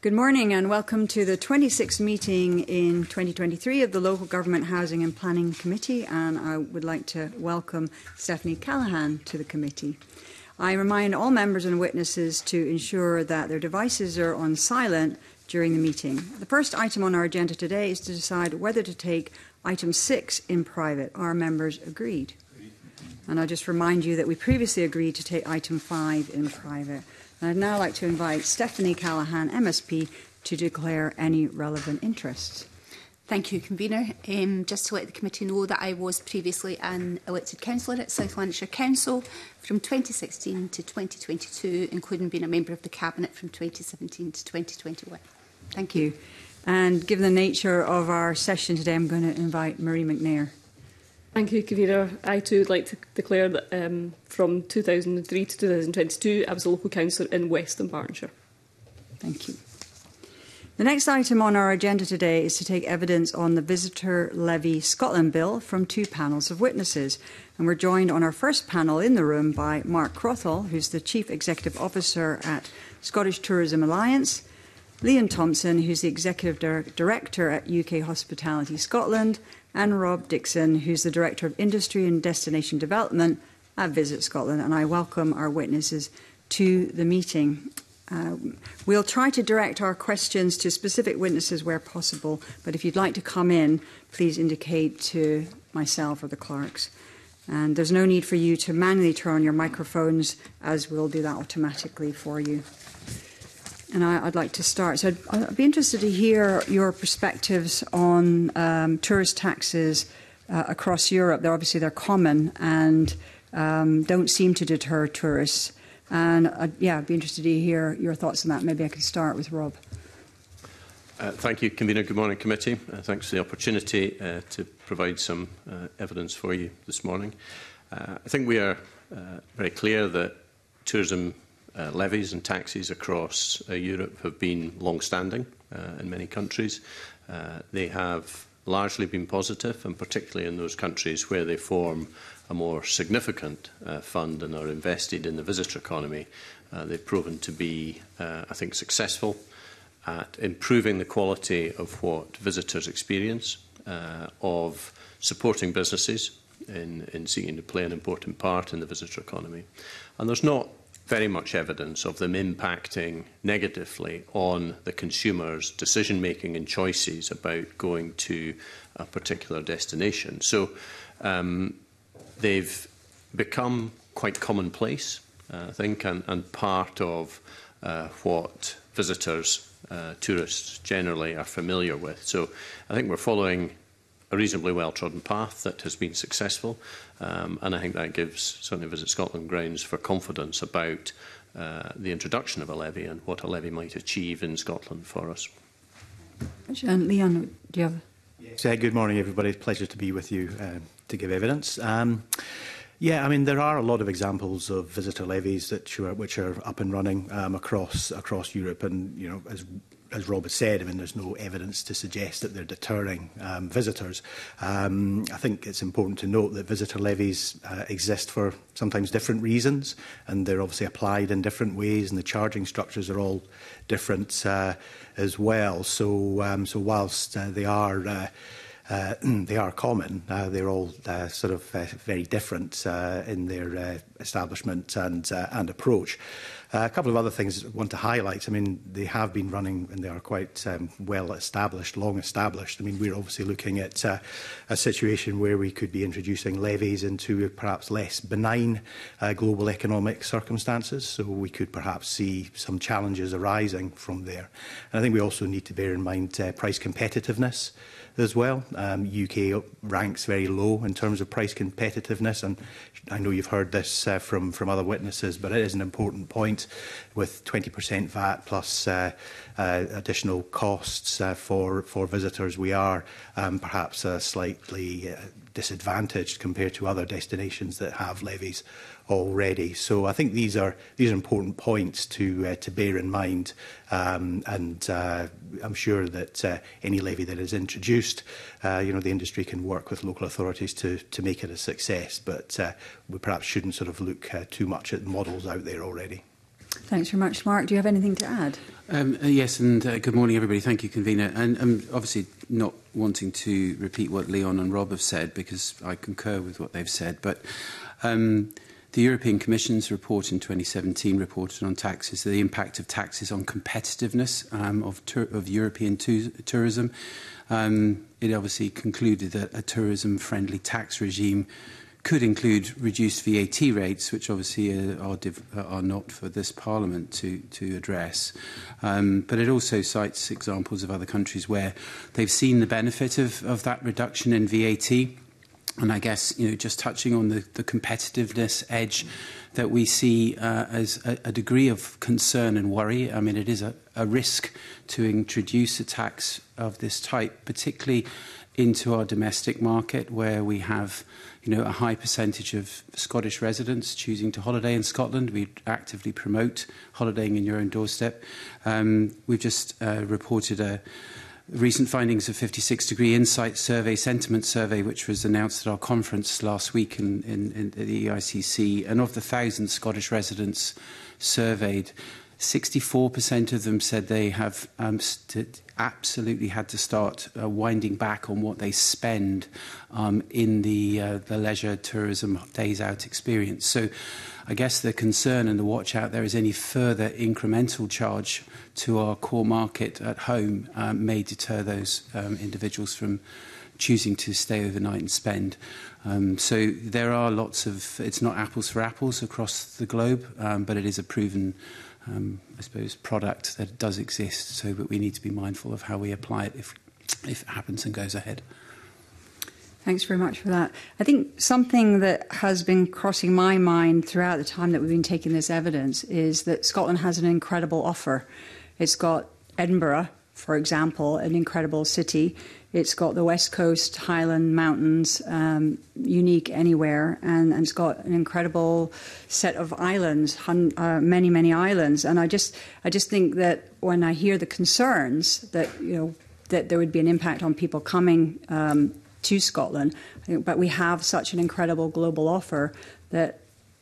Good morning and welcome to the 26th meeting in 2023 of the Local Government Housing and Planning Committee, and I would like to welcome Stephanie Callaghan to the committee. I remind all members and witnesses to ensure that their devices are on silent during the meeting. The first item on our agenda today is to decide whether to take item 6 in private. Are members agreed? And I'll just remind you that we previously agreed to take item 5 in private. And I'd now like to invite Stephanie Callaghan, MSP, to declare any relevant interests. Thank you, Convener. Just to let the committee know that I was previously an elected councillor at South Lanarkshire Council from 2016 to 2022, including being a member of the Cabinet from 2017 to 2021. Thank you. And given the nature of our session today, I'm going to invite Marie McNair. Thank you, Convener. I too would like to declare that from 2003 to 2022 I was a local councillor in West Dunbartonshire. Thank you. The next item on our agenda today is to take evidence on the Visitor Levy Scotland Bill from 2 panels of witnesses. And we're joined on our first panel in the room by Mark Crothall, who's the Chief Executive Officer at Scottish Tourism Alliance, Leon Thompson, who's the Executive Director at UK Hospitality Scotland, and Rob Dixon, who's the Director of Industry and Destination Development at Visit Scotland. And I welcome our witnesses to the meeting. We'll try to direct our questions to specific witnesses where possible, but if you'd like to come in, please indicate to myself or the clerks. And there's no need for you to manually turn on your microphones, as we'll do that automatically for you. And I'd like to start. So I'd be interested to hear your perspectives on tourist taxes across Europe. They're common and don't seem to deter tourists. And I'd be interested to hear your thoughts on that. Maybe I could start with Rob. Thank you, Convener. Good morning, committee. Thanks for the opportunity to provide some evidence for you this morning. I think we are very clear that tourism levies and taxes across Europe have been long-standing in many countries. They have largely been positive, and particularly in those countries where they form a more significant fund and are invested in the visitor economy. They've proven to be, I think, successful at improving the quality of what visitors experience, of supporting businesses in seeking to play an important part in the visitor economy. And there's not very much evidence of them impacting negatively on the consumer's decision-making and choices about going to a particular destination. So they've become quite commonplace, I think, and part of what visitors, tourists generally are familiar with. So I think we're following a reasonably well-trodden path that has been successful, and I think that gives certainly Visit Scotland grounds for confidence about the introduction of a levy and what a levy might achieve in Scotland for us. And Leon, do you have? Yes, good morning, everybody. It's a pleasure to be with you to give evidence. Yeah, I mean, there are a lot of examples of visitor levies which are up and running across Europe, and as Rob has said, I mean, there's no evidence to suggest that they're deterring visitors. I think it's important to note that visitor levies exist for sometimes different reasons, and they're obviously applied in different ways, and the charging structures are all different as well. So, whilst they are common, they're all sort of very different in their establishment and approach. A couple of other things I want to highlight. I mean, they have been running and they are quite well established, long established. I mean, we're obviously looking at a situation where we could be introducing levies into perhaps less benign global economic circumstances. So we could perhaps see some challenges arising from there. And I think we also need to bear in mind price competitiveness as well. UK ranks very low in terms of price competitiveness, and I know you've heard this from other witnesses, but it is an important point. With 20% VAT plus additional costs for visitors, we are perhaps slightly disadvantaged compared to other destinations that have levies already. So I think these are important points to bear in mind, and I'm sure that any levy that is introduced, the industry can work with local authorities to make it a success, but we perhaps shouldn't sort of look too much at models out there already. Thanks very much, Mark. Do you have anything to add? Yes, and good morning, everybody. Thank you, Convener. And I'm obviously not wanting to repeat what Leon and Rob have said, because I concur with what they've said. But the European Commission's report in 2017 reported on taxes, the impact of taxes on competitiveness of European tourism. It obviously concluded that a tourism-friendly tax regime could include reduced VAT rates, which obviously are not for this Parliament to address. But it also cites examples of other countries where they've seen the benefit of that reduction in VAT. And I guess, just touching on the competitiveness edge that we see as a degree of concern and worry. I mean, it is a risk to introduce a tax of this type, particularly into our domestic market, where we have a high percentage of Scottish residents choosing to holiday in Scotland. We actively promote holidaying in your own doorstep. We've just reported recent findings of 56 Degree Insight Survey, Sentiment Survey, which was announced at our conference last week in the EICC. And of the 1,000 Scottish residents surveyed, 64% of them said they have absolutely had to start winding back on what they spend in the leisure tourism days out experience. So I guess the concern and the watch out there is any further incremental charge to our core market at home may deter those individuals from choosing to stay overnight and spend. So there are lots of, it's not apples for apples across the globe, but it is a proven I suppose, product that does exist, so but we need to be mindful of how we apply it if it happens and goes ahead. Thanks very much for that. I think something that has been crossing my mind throughout the time that we've been taking this evidence is that Scotland has an incredible offer. It's got Edinburgh, for example, an incredible city. It's got the West Coast, Highland Mountains, unique anywhere, and it's got an incredible set of islands, many, many islands. And I just think that when I hear the concerns that that there would be an impact on people coming to Scotland, but we have such an incredible global offer that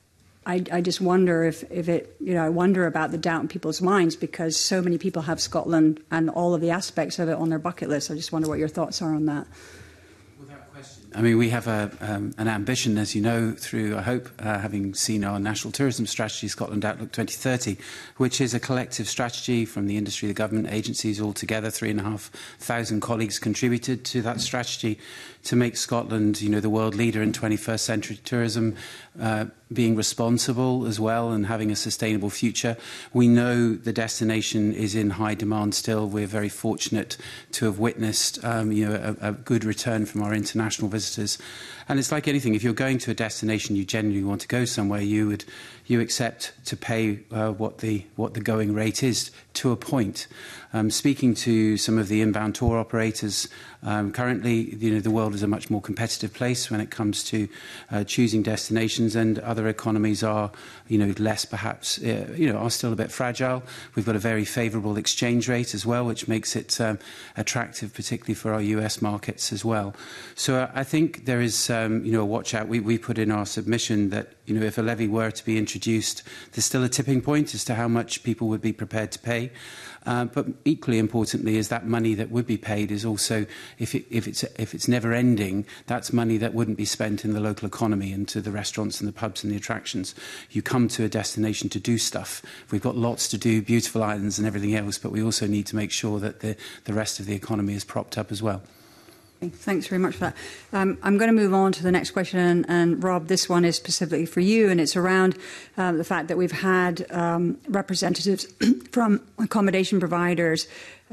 I just wonder if it, I wonder about the doubt in people's minds, because so many people have Scotland and all of the aspects of it on their bucket list. I just wonder what your thoughts are on that. Without question. I mean, we have an ambition, as you know, through, I hope, having seen our National Tourism Strategy, Scotland Outlook 2030, which is a collective strategy from the industry, the government, agencies all together. 3,500 colleagues contributed to that strategy to make Scotland, the world leader in 21st century tourism, being responsible as well and having a sustainable future. We know the destination is in high demand still. We're very fortunate to have witnessed a good return from our international visitors. And it's like anything, if you're going to a destination, you genuinely want to go somewhere, you accept to pay what the going rate is to a point. Speaking to some of the inbound tour operators, currently, the world is a much more competitive place when it comes to choosing destinations, and other economies are, less perhaps, are still a bit fragile. We've got a very favourable exchange rate as well, which makes it attractive, particularly for our US markets as well. So I think there is, a watch out. We put in our submission that, if a levy were to be introduced, there's still a tipping point as to how much people would be prepared to pay. But equally importantly is that money that would be paid is also, if it's never ending, that's money that wouldn't be spent in the local economy and to the restaurants and the pubs and the attractions. You come to a destination to do stuff. We've got lots to do, beautiful islands and everything else, but we also need to make sure that the rest of the economy is propped up as well. Thanks very much for that. I'm going to move on to the next question, and Rob, this one is specifically for you, and it's around the fact that we've had representatives from accommodation providers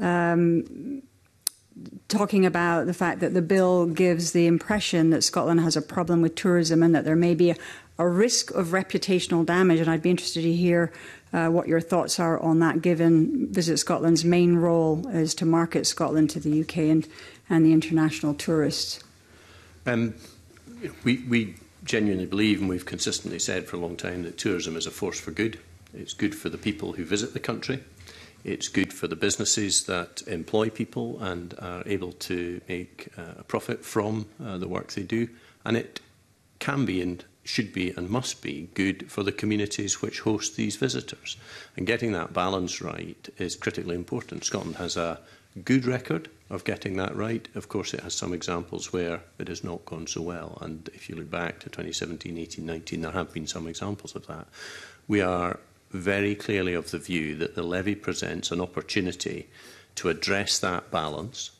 talking about the fact that the bill gives the impression that Scotland has a problem with tourism and that there may be a risk of reputational damage, and I'd be interested to hear what your thoughts are on that, given Visit Scotland's main role is to market Scotland to the UK and the international tourists. We genuinely believe, and we've consistently said for a long time, that tourism is a force for good. It's good for the people who visit the country. It's good for the businesses that employ people and are able to make a profit from the work they do. And it can be, and should be and must be good for the communities which host these visitors. And getting that balance right is critically important. Scotland has a good record of getting that right. Of course, it has some examples where it has not gone so well. And if you look back to 2017, 18, 19, there have been some examples of that. We are very clearly of the view that the levy presents an opportunity to address that balance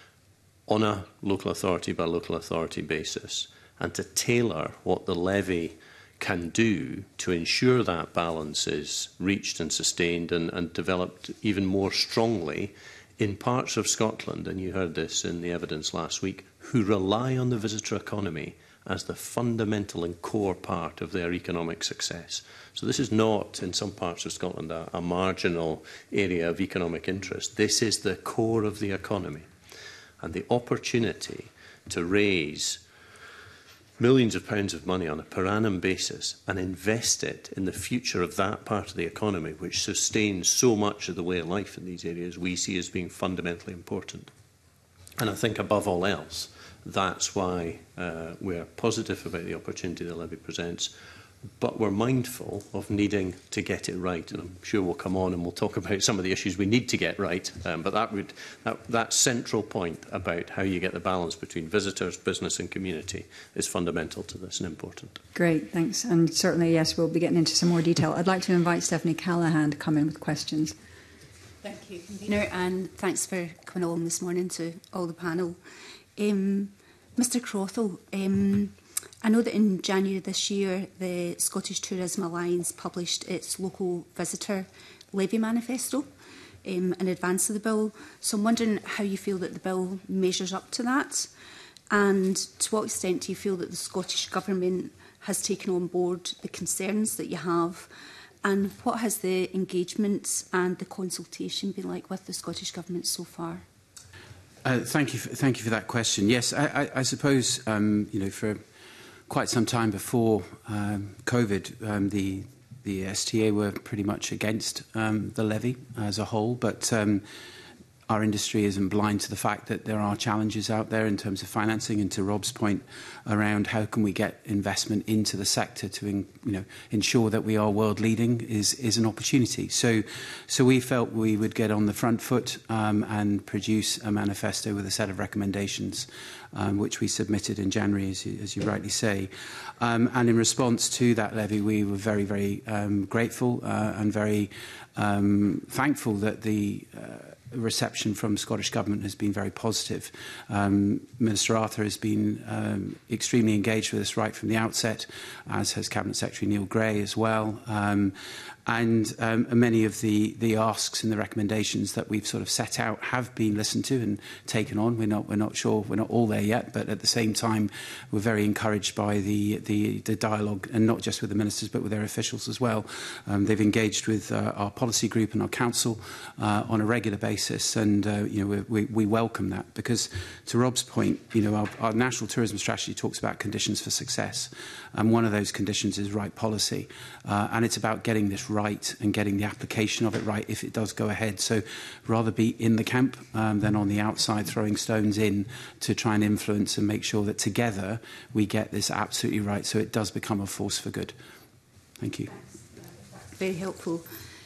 on a local authority by local authority basis, and to tailor what the levy can do to ensure that balance is reached and sustained and developed even more strongly in parts of Scotland, and you heard this in the evidence last week, who rely on the visitor economy as the fundamental and core part of their economic success. So this is not, in some parts of Scotland, a marginal area of economic interest. This is the core of the economy. And the opportunity to raise millions of pounds of money on a per annum basis and invest it in the future of that part of the economy, which sustains so much of the way of life in these areas, we see as being fundamentally important. And I think above all else, that's why we're positive about the opportunity the levy presents, but we're mindful of needing to get it right. And I'm sure we'll come on and we'll talk about some of the issues we need to get right. But that central point about how you get the balance between visitors, business and community is fundamental to this and important. Great, thanks. And certainly, yes, we'll be getting into some more detail. I'd like to invite Stephanie Callaghan to come in with questions. Thank you, Convener, and thanks for coming along this morning to all the panel. Mr Crothall, I know that in January this year, the Scottish Tourism Alliance published its local visitor levy manifesto in advance of the bill. So I'm wondering how you feel that the bill measures up to that, and to what extent do you feel that the Scottish Government has taken on board the concerns that you have, and what has the engagement and the consultation been like with the Scottish Government so far? Thank you for that question. Yes, I suppose for quite some time before COVID, the STA were pretty much against the levy as a whole, but our industry isn't blind to the fact that there are challenges out there in terms of financing, and to Rob's point around how can we get investment into the sector to ensure that we are world leading is an opportunity. So we felt we would get on the front foot and produce a manifesto with a set of recommendations which we submitted in January, as you rightly say. And in response to that levy, we were very, very grateful and very thankful that the reception from the Scottish Government has been very positive. Minister Arthur has been extremely engaged with us right from the outset, as has Cabinet Secretary Neil Gray as well. And many of the asks and the recommendations that we've sort of set out have been listened to and taken on. We're not sure, we're not all there yet, but at the same time, we're very encouraged by the dialogue, and not just with the ministers, but with their officials as well. They've engaged with our policy group and our council on a regular basis, and we welcome that, because to Rob's point, our national tourism strategy talks about conditions for success, and one of those conditions is right policy, and it's about getting this right and getting the application of it right if it does go ahead. So rather be in the camp than on the outside throwing stones in to try and influence and make sure that together we get this absolutely right so it does become a force for good. Thank you. Very helpful.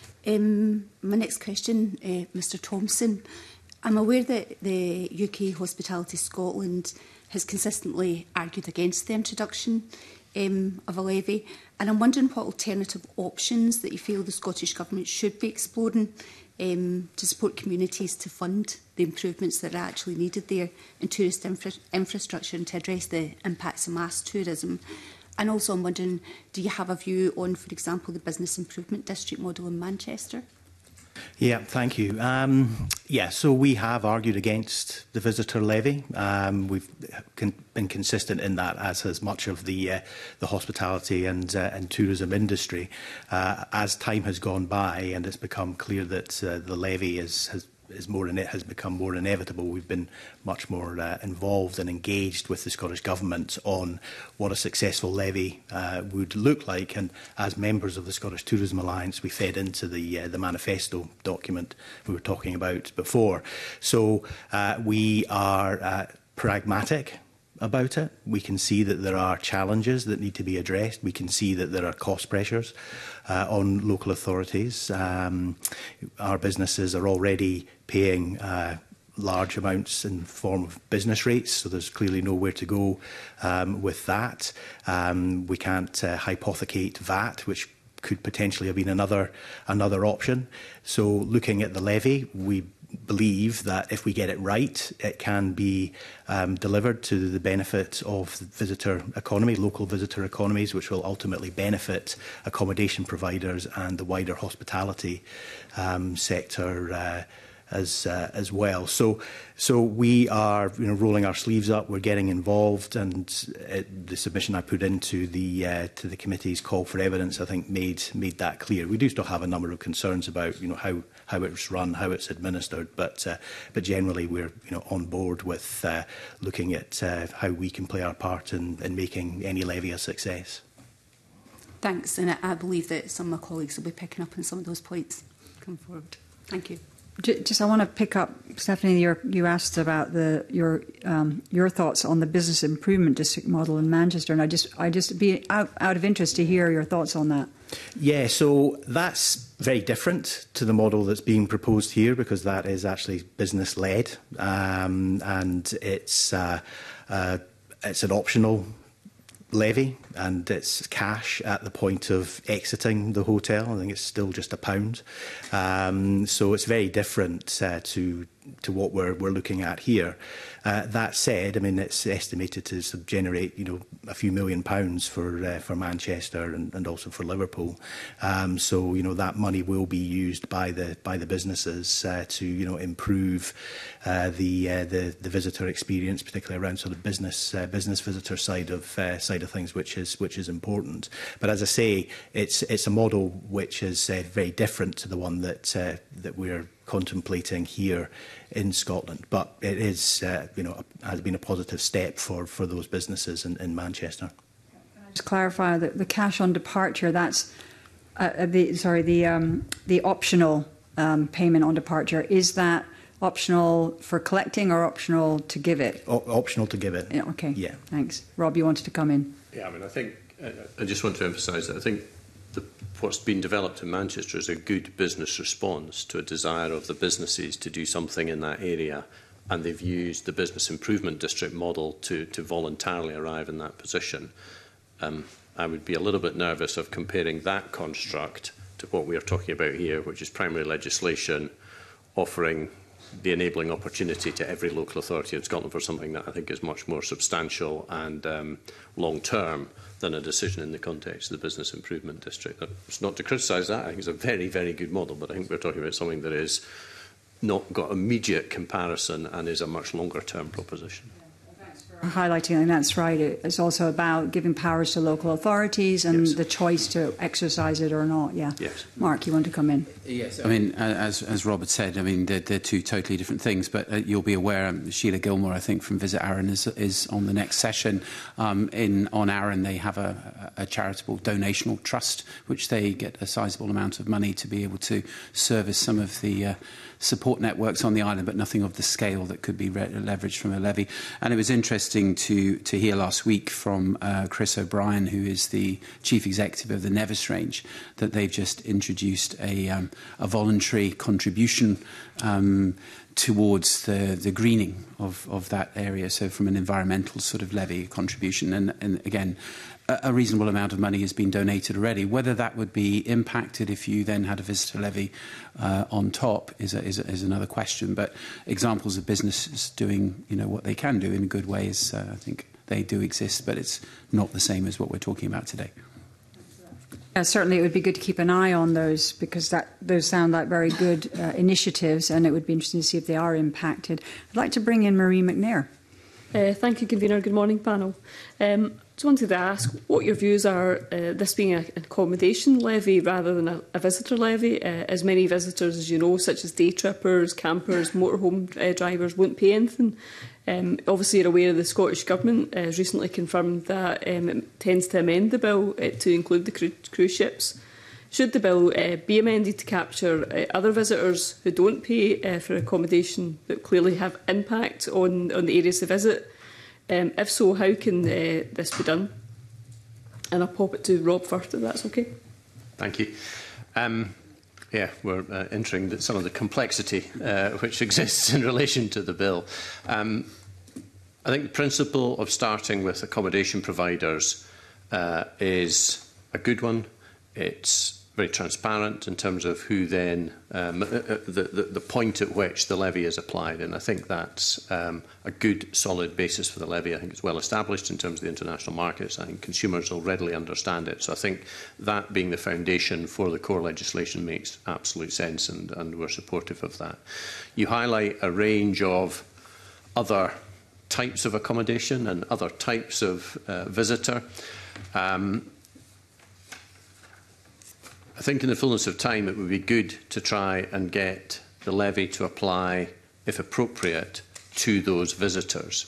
My next question, Mr Thompson. I'm aware that the UK Hospitality Scotland has consistently argued against the introduction of a levy, and I'm wondering what alternative options that you feel the Scottish Government should be exploring to support communities to fund the improvements that are actually needed there in tourist infrastructure and to address the impacts of mass tourism. And also I'm wondering, do you have a view on, for example, the Business Improvement District model in Manchester? Yeah, thank you. So we have argued against the visitor levy. We've been consistent in that, as has much of the hospitality and tourism industry. As time has gone by and it's become clear that the levy has become more inevitable, we've been much more involved and engaged with the Scottish Government on what a successful levy would look like. And as members of the Scottish Tourism Alliance, we fed into the manifesto document we were talking about before. So we are pragmatic about it. We can see that there are challenges that need to be addressed. We can see that there are cost pressures on local authorities. Our businesses are already paying large amounts in the form of business rates, so there's clearly nowhere to go with that. We can't hypothecate VAT, which could potentially have been another option. So looking at the levy, we believe that if we get it right, it can be delivered to the benefit of the visitor economy, local visitor economies, which will ultimately benefit accommodation providers and the wider hospitality sector as well. So we are rolling our sleeves up. We're getting involved, and the submission I put into the committee's call for evidence, I think, made that clear. We do still have a number of concerns about how it's run, how it's administered, but generally we're on board with looking at how we can play our part in making any levy a success. Thanks, and I believe that some of my colleagues will be picking up on some of those points going forward. Thank you. Just, I want to pick up, Stephanie. You asked about your thoughts on the business improvement district model in Manchester, and I just be out of interest to hear your thoughts on that. Yeah, so that's very different to the model that's being proposed here, because that is actually business led, and it's an optional levy, and it's cash at the point of exiting the hotel. I think it's still just £1. So it's very different to what we're looking at here. That said, I mean, it's estimated to generate a few £1 million for Manchester and also for Liverpool. So that money will be used by the businesses to improve the visitor experience, particularly around sort of business visitor side of things, which is important. But as I say, it's a model which is very different to the one that we're contemplating here in Scotland, but it is has been a positive step for those businesses in Manchester. Just clarify that the cash on departure, that's the optional payment on departure. Is that optional for collecting or optional to give it? Optional to give it. Yeah, okay. Yeah. Thanks. Rob, you wanted to come in. Yeah, I mean, I think I just want to emphasise that I think what's been developed in Manchester is a good business response to a desire of the businesses to do something in that area, and they've used the business improvement district model to voluntarily arrive in that position. I would be a little bit nervous of comparing that construct to what we are talking about here, which is primary legislation offering the enabling opportunity to every local authority in Scotland for something that I think is much more substantial and long-term than a decision in the context of the business improvement district. It's not to criticise that. I think it's a very, very good model, but I think we're talking about something that is not got immediate comparison and is a much longer-term proposition. Highlighting, and that's right. It's also about giving powers to local authorities and the choice to exercise it or not. Yeah. Yes. Mark, you want to come in? Yes. I mean, as Robert said, I mean, they're two totally different things. But you'll be aware, Sheila Gilmore, I think, from Visit Arran is on the next session. On Arran, they have a charitable donational trust, which they get a sizable amount of money to be able to service some of the support networks on the island, but nothing of the scale that could be leveraged from a levy. And it was interesting to hear last week from Chris O'Brien, who is the chief executive of the Nevis Range, that they've just introduced a voluntary contribution towards the greening of that area. So from an environmental sort of levy contribution, and again, a reasonable amount of money has been donated already. Whether that would be impacted if you then had a visitor levy on top is another question. But examples of businesses doing what they can do in good ways, I think they do exist, but it's not the same as what we're talking about today. Certainly, it would be good to keep an eye on those, because those sound like very good initiatives, and it would be interesting to see if they are impacted. I'd like to bring in Marie McNair. Thank you, Convener. Good morning, panel. Just wanted to ask what your views are, this being an accommodation levy rather than a visitor levy, as many visitors, as you know, such as day trippers, campers, motorhome drivers, won't pay anything. Obviously, you're aware the Scottish Government has recently confirmed that it intends to amend the bill to include the cruise ships. Should the bill be amended to capture other visitors who don't pay for accommodation but clearly have impact on the areas they visit, If so, how can this be done? And I'll pop it to Rob first, if that's okay. Thank you. Yeah, we're entering some of the complexity which exists in relation to the bill. I think the principle of starting with accommodation providers is a good one. It's very transparent in terms of who then, the point at which the levy is applied. And I think that's a good, solid basis for the levy. I think it's well established in terms of the international markets. I think consumers will readily understand it. So I think that being the foundation for the core legislation makes absolute sense, and we're supportive of that. You highlight a range of other types of accommodation and other types of visitor. I think in the fullness of time it would be good to try and get the levy to apply, if appropriate, to those visitors.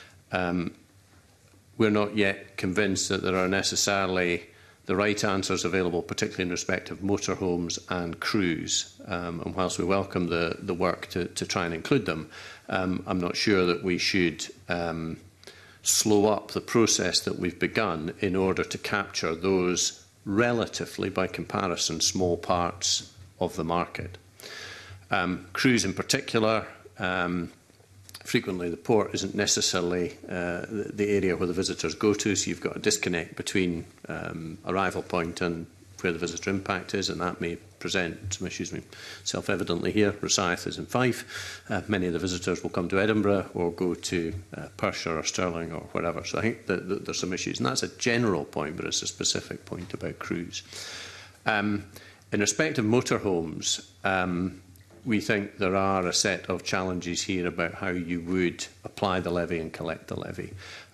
We're not yet convinced that there are necessarily the right answers available, particularly in respect of motorhomes and cruise. And whilst we welcome the work to try and include them, I'm not sure that we should slow up the process that we've begun in order to capture those relatively, by comparison, small parts of the market. Cruise in particular, frequently the port isn't necessarily the area where the visitors go to, so you've got a disconnect between arrival point and where the visitor impact is, and that may present some issues. Self-evidently here, Rosyth is in Fife. Many of the visitors will come to Edinburgh or go to Perthshire or Stirling or wherever. So I think that there's some issues, and that's a general point, but it's a specific point about cruise. In respect of motorhomes, we think there are a set of challenges here about how you would apply the levy and collect the levy.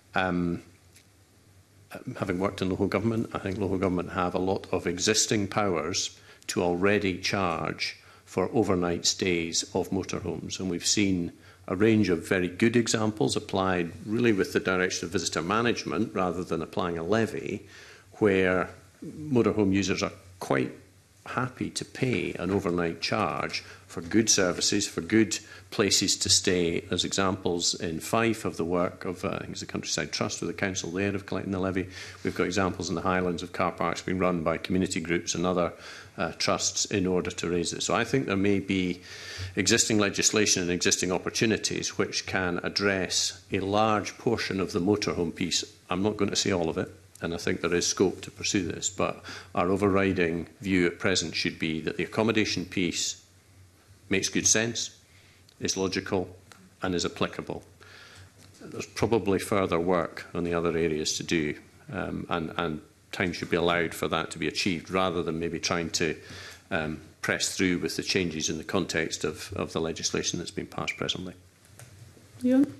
Having worked in local government, I think local government have a lot of existing powers to already charge for overnight stays of motorhomes. And we've seen a range of very good examples applied really with the direction of visitor management rather than applying a levy, where motorhome users are quite happy to pay an overnight charge for good services, for good places to stay. As examples in Fife of the work of, I think it's the Countryside Trust with the council there of collecting the levy. We've got examples in the Highlands of car parks being run by community groups and other trusts in order to raise it. So I think there may be existing legislation and existing opportunities which can address a large portion of the motorhome piece. I'm not going to say all of it, and I think there is scope to pursue this, but our overriding view at present should be that the accommodation piece makes good sense, is logical and is applicable. There's probably further work on the other areas to do, and time should be allowed for that to be achieved, rather than maybe trying to press through with the changes in the context of the legislation that's been passed presently. Ewan?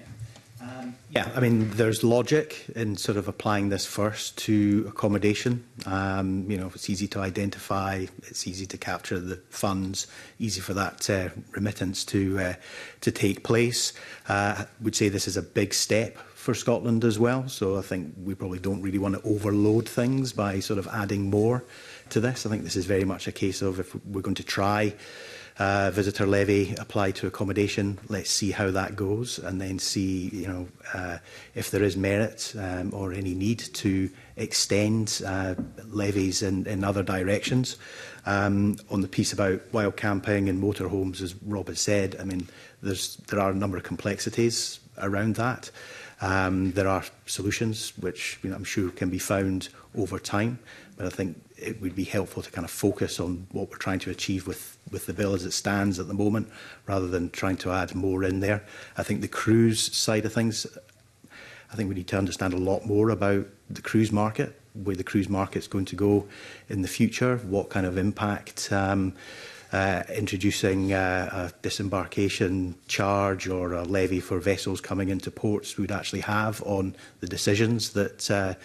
Yeah, I mean, there's logic in sort of applying this first to accommodation. You know, it's easy to identify, it's easy to capture the funds, easy for that remittance to take place. I would say this is a big step for Scotland as well, so I think we probably don't really want to overload things by sort of adding more to this. I think this is very much a case of, if we're going to try visitor levy apply to accommodation, let's see how that goes, and then see, you know, if there is merit or any need to extend levies in other directions. On the piece about wild camping and motorhomes, as Rob has said, I mean, there are a number of complexities around that. There are solutions which, you know, I'm sure can be found over time, but I think it would be helpful to kind of focus on what we're trying to achieve with the bill as it stands at the moment, rather than trying to add more in there. I think the cruise side of things, I think we need to understand a lot more about the cruise market, where the cruise market's going to go in the future, what kind of impact introducing a disembarkation charge or a levy for vessels coming into ports would actually have on the decisions that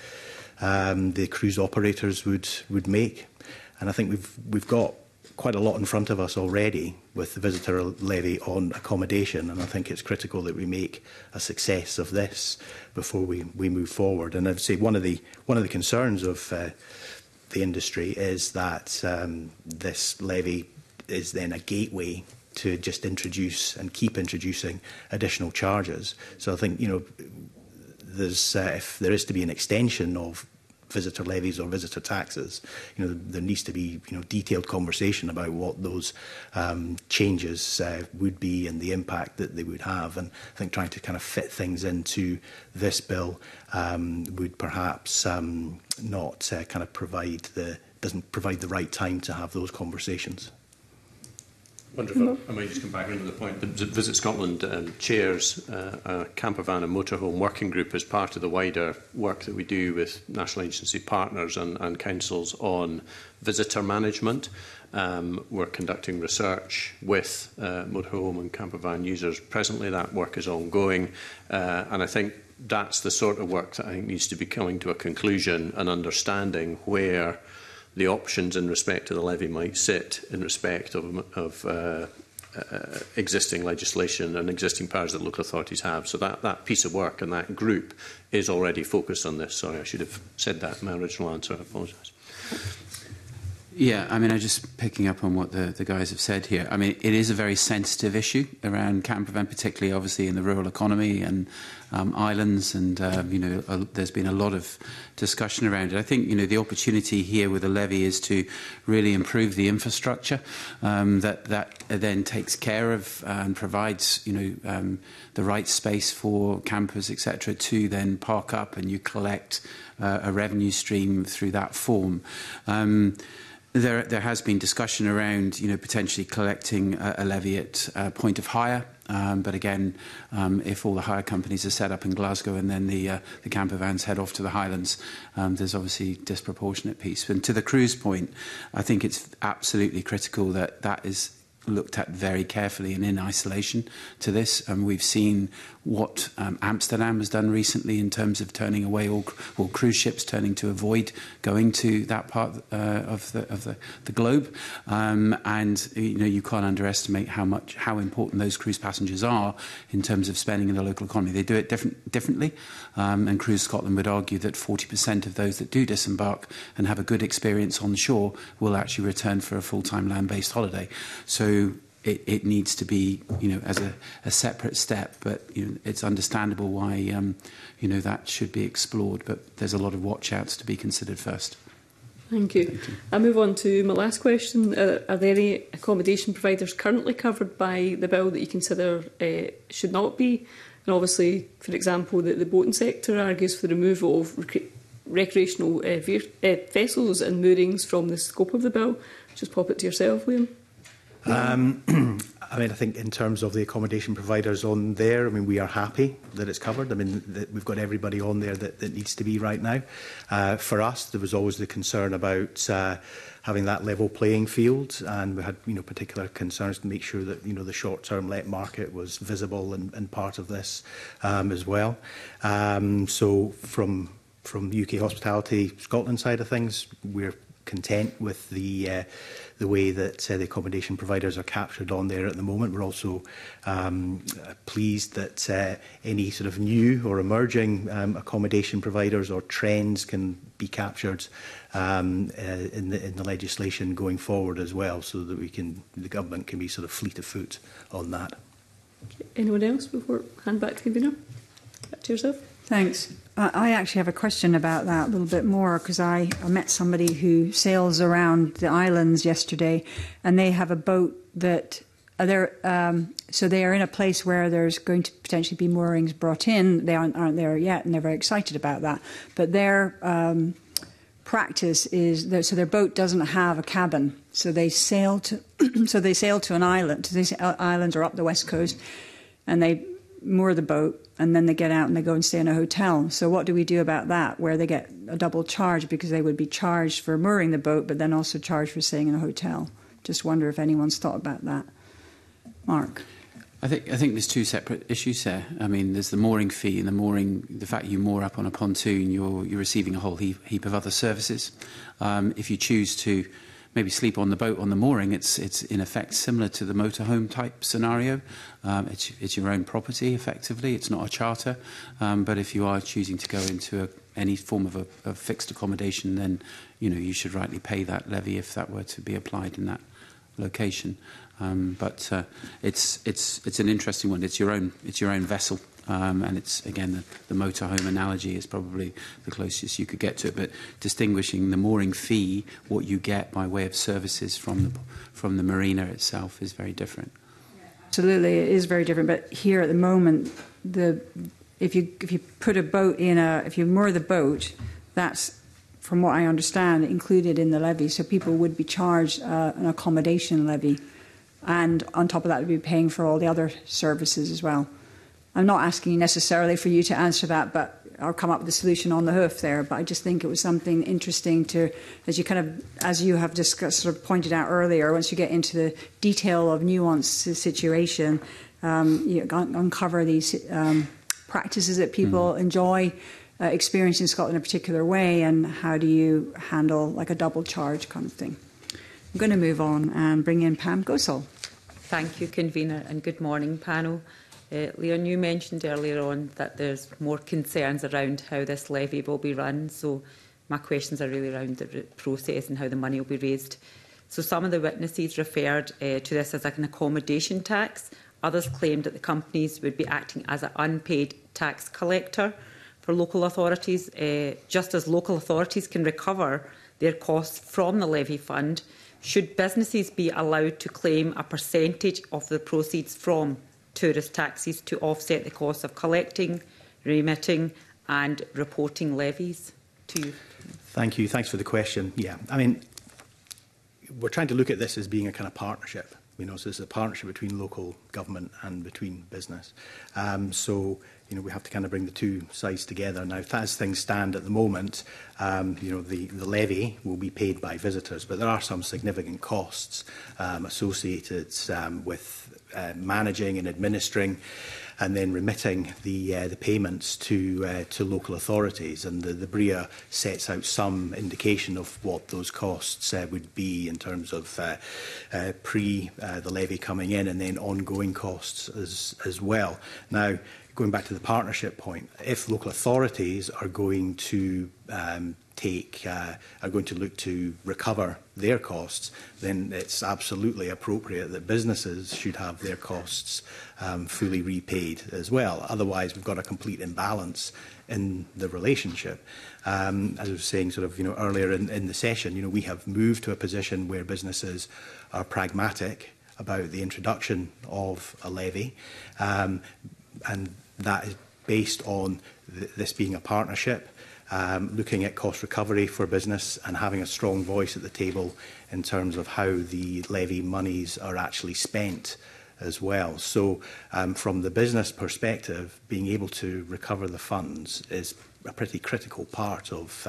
the cruise operators would make. And I think we've got quite a lot in front of us already with the visitor levy on accommodation, and I think it's critical that we make a success of this before we move forward. And I'd say one of the concerns of the industry is that this levy is then a gateway to just introduce and keep introducing additional charges. So I think, you know, there's if there is to be an extension of visitor levies or visitor taxes, there needs to be detailed conversation about what those changes would be and the impact that they would have. And I think trying to kind of fit things into this bill would perhaps not kind of doesn't provide the right time to have those conversations. Wonderful. I might just come back into the point that Visit Scotland chairs a campervan and motorhome working group as part of the wider work that we do with national agency partners and councils on visitor management. We're conducting research with motorhome and campervan users presently. That work is ongoing, and I think that's the sort of work that I think needs to be coming to a conclusion and understanding where the options in respect to the levy might sit in respect of existing legislation and existing powers that local authorities have. So that piece of work and that group is already focused on this. Sorry, I should have said that in my original answer. I apologise. Yeah, I mean, I'm just picking up on what the guys have said here. I mean, it is a very sensitive issue around campervan, particularly obviously in the rural economy and islands, and there's been a lot of discussion around it. I think the opportunity here with the levy is to really improve the infrastructure that then takes care of and provides the right space for campers, etc., to then park up, and you collect a revenue stream through that form. There has been discussion around, potentially collecting a levy at point of hire. But again, if all the hire companies are set up in Glasgow and then the camper vans head off to the Highlands, there's obviously disproportionate piece. And to the cruise point, I think it's absolutely critical that is looked at very carefully and in isolation to this. We've seen what Amsterdam has done recently in terms of turning away all cruise ships turning to avoid going to that part of the globe, and you can't underestimate how important those cruise passengers are in terms of spending in the local economy. They do it differently, and Cruise Scotland would argue that 40% of those that do disembark and have a good experience on shore will actually return for a full-time land-based holiday. So it needs to be, as a separate step, but it's understandable why, that should be explored. But there's a lot of watch-outs to be considered first. Thank you. I'll move on to my last question. Are there any accommodation providers currently covered by the bill that you consider should not be? And obviously, for example, the boating sector argues for the removal of recreational vessels and moorings from the scope of the bill. Just pop it to yourself, Liam. I think in terms of the accommodation providers on there, we are happy that it's covered. That we've got everybody on there that needs to be right now. For us, there was always the concern about having that level playing field, and we had particular concerns to make sure that the short-term let market was visible and part of this as well. So from UK Hospitality Scotland side of things, we're content with the way that the accommodation providers are captured on there at the moment. We're also pleased that any sort of new or emerging accommodation providers or trends can be captured in the legislation going forward as well, so that the government can be sort of fleet of foot on that. Okay. Anyone else before hand back to convener? Back to yourself. Thanks. I actually have a question about that a little bit more, because I met somebody who sails around the islands yesterday, and they have a boat that so they are in a place where there's going to potentially be moorings brought in. They aren't there yet, and they're very excited about that. But their practice is so their boat doesn't have a cabin, so they sail to an island. These islands are up the west coast, and they moor the boat, and then they get out and they go and stay in a hotel. So what do we do about that, where they get a double charge, because they would be charged for mooring the boat but then also charged for staying in a hotel? Just wonder if anyone's thought about that. Mark? I think there's two separate issues there. There's the mooring fee, and the fact you moor up on a pontoon, you're receiving a whole heap of other services. If you choose to maybe sleep on the boat on the mooring, it's in effect similar to the motorhome type scenario. It's your own property, effectively. It's not a charter. But if you are choosing to go into any form of a fixed accommodation, then you should rightly pay that levy if that were to be applied in that location. But it's an interesting one. It's your own vessel. And it's, again, the motorhome analogy is probably the closest you could get to it. But distinguishing the mooring fee, what you get by way of services from the marina itself, is very different. Absolutely, it is very different. But here at the moment, if you put a boat in if you moor the boat, that's, from what I understand, included in the levy. So people would be charged an accommodation levy, and on top of that, they'd be paying for all the other services as well. I'm not asking necessarily for you to answer that, but I'll come up with a solution on the hoof there. But I just think it was something interesting to, as you have discussed, sort of pointed out earlier, once you get into the detail of nuanced situation, you uncover these practices that people enjoy experience in Scotland in a particular way, and how do you handle like a double charge kind of thing. I'm going to move on and bring in Pam Gosal. Thank you, Convener, and good morning, panel. Leon, you mentioned earlier on that there's more concerns around how this levy will be run, so my questions are really around the process and how the money will be raised. So some of the witnesses referred to this as like an accommodation tax. Others claimed that the companies would be acting as an unpaid tax collector for local authorities. Just as local authorities can recover their costs from the levy fund, should businesses be allowed to claim a percentage of the proceeds from tourist taxes to offset the costs of collecting, remitting and reporting levies? To you. Thank you. Thanks for the question. Yeah, I mean, we're trying to look at this as being a kind of partnership. So it's a partnership between local government and between business. So we have to kind of bring the two sides together. Now, as things stand at the moment, the levy will be paid by visitors, but there are some significant costs associated with managing and administering and then remitting the payments to local authorities. And the BRIA sets out some indication of what those costs would be in terms of the levy coming in, and then ongoing costs as well. Now, going back to the partnership point, if local authorities are going to look to recover their costs, then it's absolutely appropriate that businesses should have their costs fully repaid as well. Otherwise, we've got a complete imbalance in the relationship. As I was saying earlier in the session, we have moved to a position where businesses are pragmatic about the introduction of a levy, and that is based on this being a partnership, looking at cost recovery for business and having a strong voice at the table in terms of how the levy monies are actually spent as well. So from the business perspective, being able to recover the funds is a pretty critical part of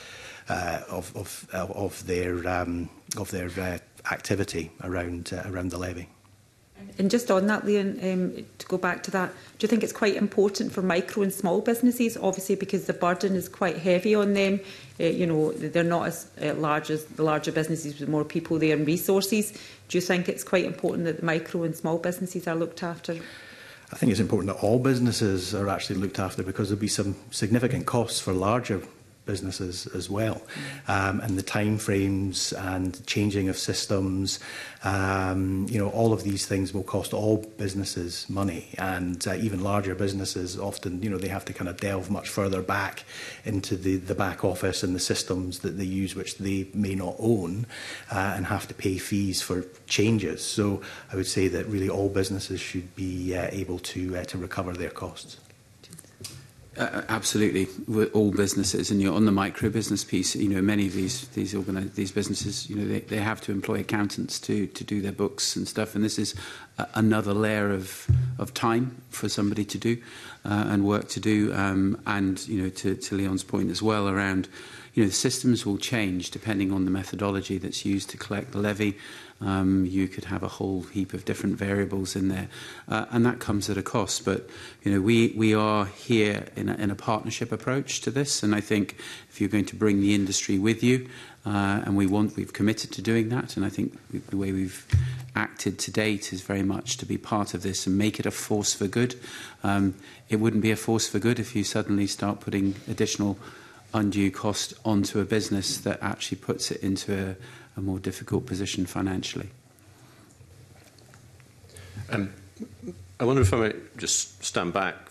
their activity around the levy. And just on that, Leon, to go back to that, do you think it's quite important for micro and small businesses, obviously because the burden is quite heavy on them? They're not as large as the larger businesses with more people there and resources. Do you think it's quite important that the micro and small businesses are looked after? I think it's important that all businesses are actually looked after, because there'll be some significant costs for larger businesses as well, and the time frames and changing of systems, all of these things will cost all businesses money, and even larger businesses often they have to kind of delve much further back into the back office and the systems that they use, which they may not own, and have to pay fees for changes. So I would say that really all businesses should be able to recover their costs. Absolutely, with all businesses, and on the micro business piece, many of these businesses, they have to employ accountants to do their books and stuff, and this is another layer of time for somebody to do and work to do, and to Leon's point as well around, the systems will change depending on the methodology that's used to collect the levy. You could have a whole heap of different variables in there, and that comes at a cost. But we are here in a partnership approach to this, and I think if you're going to bring the industry with you, and we've committed to doing that, and I think the way we've acted to date is very much to be part of this and make it a force for good. It wouldn't be a force for good if you suddenly start putting additional undue cost onto a business that actually puts it into a more difficult position financially. I wonder if I might just stand back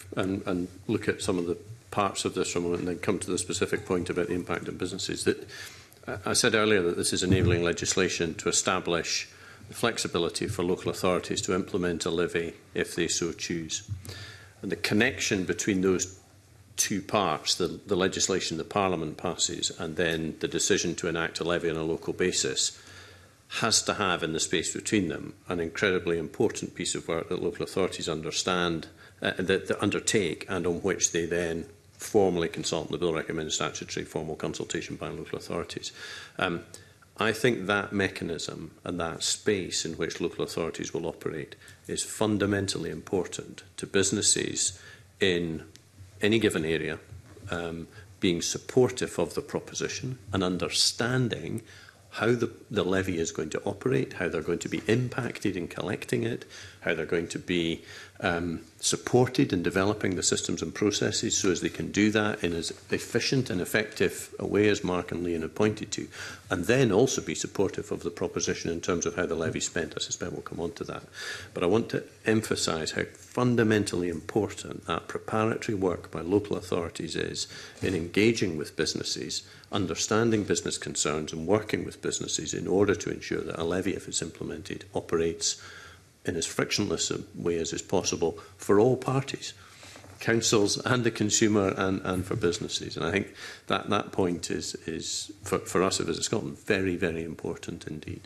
and look at some of the parts of this from a moment and then come to the specific point about the impact on businesses. That I said earlier that this is enabling legislation to establish flexibility for local authorities to implement a levy if they so choose. And the connection between those two parts, the legislation the Parliament passes and then the decision to enact a levy on a local basis, has to have in the space between them an incredibly important piece of work that local authorities understand, that undertake, and on which they then formally consult. The bill recommends statutory formal consultation by local authorities. I think that mechanism and that space in which local authorities will operate is fundamentally important to businesses in any given area, being supportive of the proposition and understanding how the levy is going to operate, how they're going to be impacted in collecting it, how they're going to be supported in developing the systems and processes so as they can do that in as efficient and effective a way as Mark and Leon have pointed to, and then also be supportive of the proposition in terms of how the levy is spent. I suspect we'll come on to that. But I want to emphasise how fundamentally important that preparatory work by local authorities is in engaging with businesses, understanding business concerns and working with businesses in order to ensure that a levy, if it's implemented, operates in as frictionless a way as is possible for all parties, councils and the consumer and for businesses. And I think that point is for us at Visit Scotland, very, very important indeed.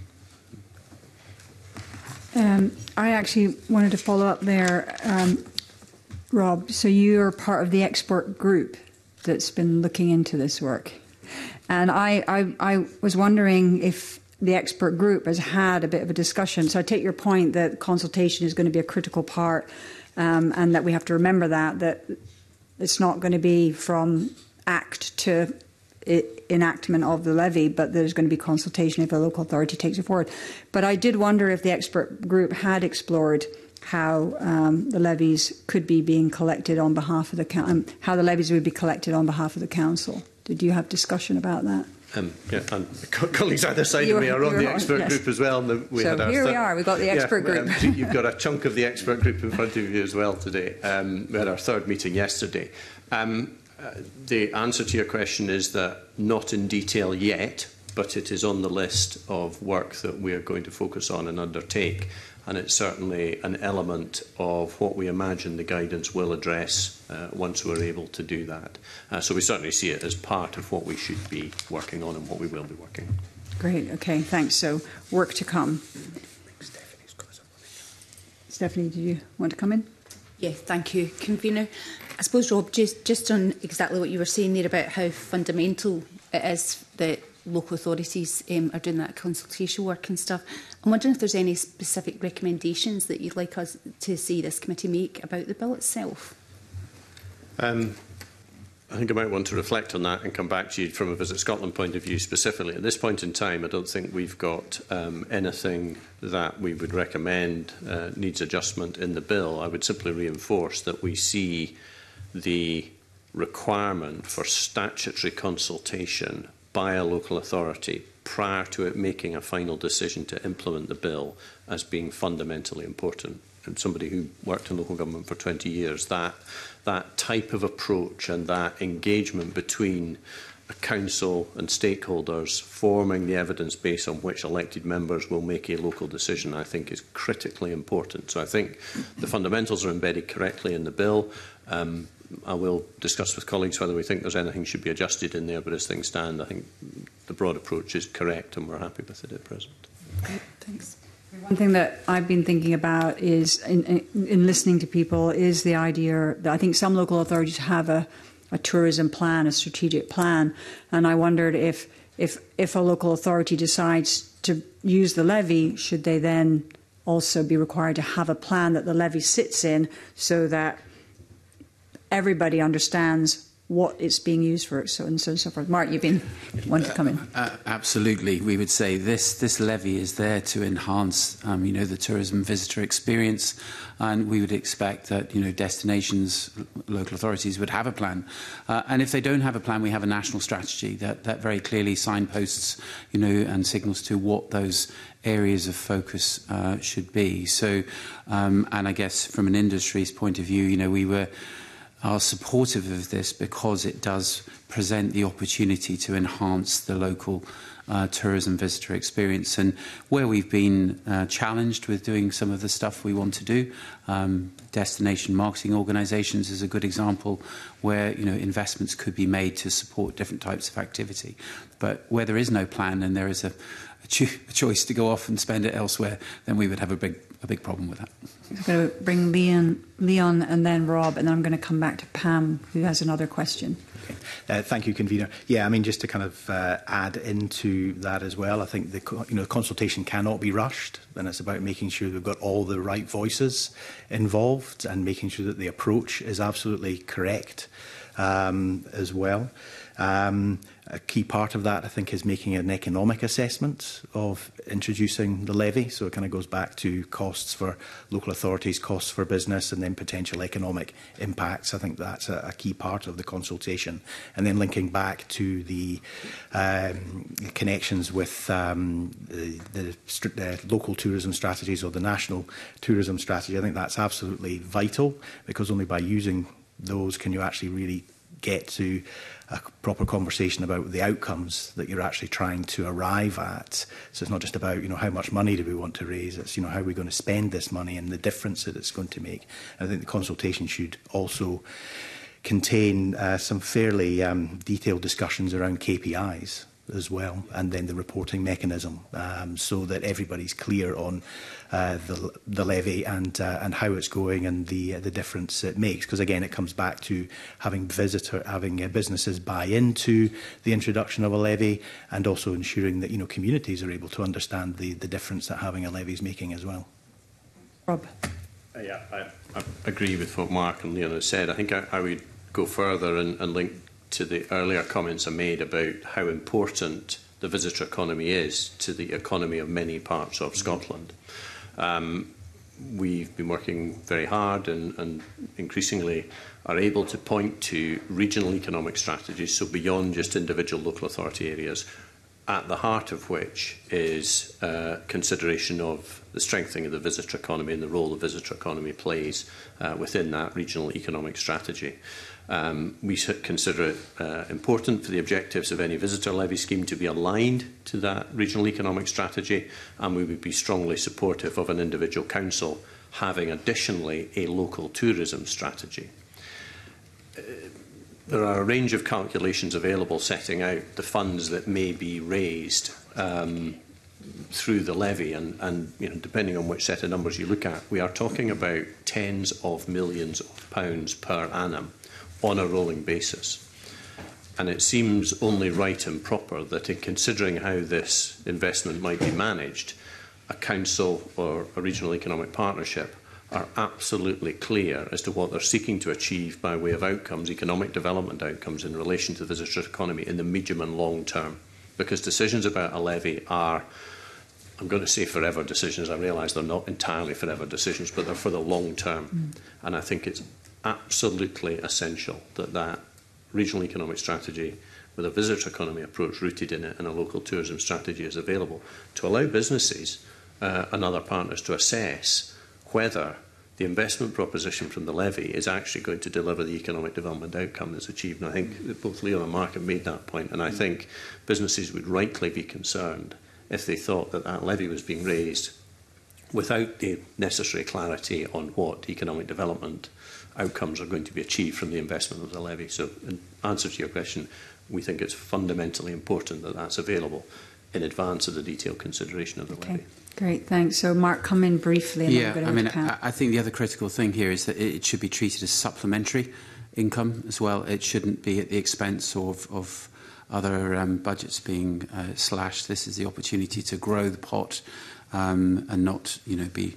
I actually wanted to follow up there, Rob. So you're part of the expert group that's been looking into this work. And I was wondering if the expert group has had a bit of a discussion. So I take your point that consultation is going to be a critical part, and that we have to remember that it's not going to be from act to enactment of the levy, but there's going to be consultation if a local authority takes it forward. But I did wonder if the expert group had explored how the levies could be being collected on behalf of the how the levies would be collected on behalf of the council. Did you have discussion about that? Yeah, and colleagues either side of me are on the expert group as well. And we so here we are, we've got the expert group. You've got a chunk of the expert group in front of you as well today. We had our third meeting yesterday. The answer to your question is that not in detail yet, but it is on the list of work that we are going to focus on and undertake. And it's certainly an element of what we imagine the guidance will address once we're able to do that. So we certainly see it as part of what we should be working on and what we will be working on. Great, okay, thanks. So work to come. Stephanie, do you want to come in? Yeah, thank you, Convener. I suppose, Rob, just on exactly what you were saying there about how fundamental it is that local authorities are doing that consultation work and stuff. I'm wondering if there's any specific recommendations that you'd like us to see this committee make about the bill itself. I think I might want to reflect on that and come back to you from a Visit Scotland point of view specifically. At this point in time, I don't think we've got anything that we would recommend needs adjustment in the bill. I would simply reinforce that we see the requirement for statutory consultation by a local authority prior to it making a final decision to implement the bill as being fundamentally important. And somebody who worked in local government for 20 years, that type of approach and that engagement between a council and stakeholders forming the evidence base on which elected members will make a local decision, I think is critically important. So I think the fundamentals are embedded correctly in the bill. I will discuss with colleagues whether we think there's anything should be adjusted in there, but as things stand, I think the broad approach is correct and we're happy with it at present. Great, thanks. One thing that I've been thinking about is, in listening to people, is the idea that I think some local authorities have a tourism plan, a strategic plan, and I wondered if a local authority decides to use the levy, should they then also be required to have a plan that the levy sits in so that everybody understands what it's being used for, so on and so forth. Mark, you've been wanting to come in. Absolutely. We would say this levy is there to enhance, the tourism visitor experience, and we would expect that, destinations, local authorities would have a plan. And if they don't have a plan, we have a national strategy that very clearly signposts, and signals to what those areas of focus should be. So, and I guess from an industry's point of view, we are supportive of this because it does present the opportunity to enhance the local tourism visitor experience. And where we've been challenged with doing some of the stuff we want to do, destination marketing organisations is a good example where investments could be made to support different types of activity. But where there is no plan and there is a choice to go off and spend it elsewhere, then we would have a big problem with that. I'm going to bring Leon and then Rob, and then I'm going to come back to Pam, who has another question. Okay. Thank you, Convener. Yeah, just to kind of add into that as well, I think the consultation cannot be rushed, and it's about making sure we've got all the right voices involved and making sure that the approach is absolutely correct as well. A key part of that, I think, is making an economic assessment of introducing the levy. So it kind of goes back to costs for local authorities, costs for business, and then potential economic impacts. I think that's a key part of the consultation. And then linking back to the connections with the local tourism strategies or the national tourism strategy, I think that's absolutely vital, because only by using those can you actually really get to a proper conversation about the outcomes that you're actually trying to arrive at. So it's not just about, how much money do we want to raise, it's, how are we going to spend this money and the difference that it's going to make. And I think the consultation should also contain some fairly detailed discussions around KPIs as well, and then the reporting mechanism, so that everybody's clear on the levy and how it's going and the difference it makes. Because again, it comes back to having businesses buy into the introduction of a levy, and also ensuring that communities are able to understand the difference that having a levy is making as well. Rob. Yeah, I agree with what Mark and Leon have said. I think I would go further and link to the earlier comments I made about how important the visitor economy is to the economy of many parts of Scotland. We've been working very hard and increasingly are able to point to regional economic strategies, so beyond just individual local authority areas, at the heart of which is consideration of the strengthening of the visitor economy and the role the visitor economy plays within that regional economic strategy. We consider it important for the objectives of any visitor levy scheme to be aligned to that regional economic strategy, and we would be strongly supportive of an individual council having additionally a local tourism strategy. There are a range of calculations available setting out the funds that may be raised through the levy, and depending on which set of numbers you look at, we are talking about tens of millions of pounds per annum on a rolling basis. And it seems only right and proper that in considering how this investment might be managed, a council or a regional economic partnership are absolutely clear as to what they're seeking to achieve by way of outcomes, economic development outcomes in relation to the visitor economy in the medium and long term. Because decisions about a levy are, I'm going to say forever decisions. I realise they're not entirely forever decisions, but they're for the long term. And I think it's absolutely essential that that regional economic strategy with a visitor economy approach rooted in it and a local tourism strategy is available to allow businesses and other partners to assess whether the investment proposition from the levy is actually going to deliver the economic development outcome that's achieved. And I think that both Leo and Mark have made that point, and I think businesses would rightly be concerned if they thought that that levy was being raised without the necessary clarity on what economic development outcomes are going to be achieved from the investment of the levy. So in answer to your question, we think it's fundamentally important that that's available in advance of the detailed consideration of the levy. Great, thanks. So Mark, come in briefly. And I think the other critical thing here is that it should be treated as supplementary income as well. It shouldn't be at the expense of other budgets being slashed. This is the opportunity to grow the pot and not, be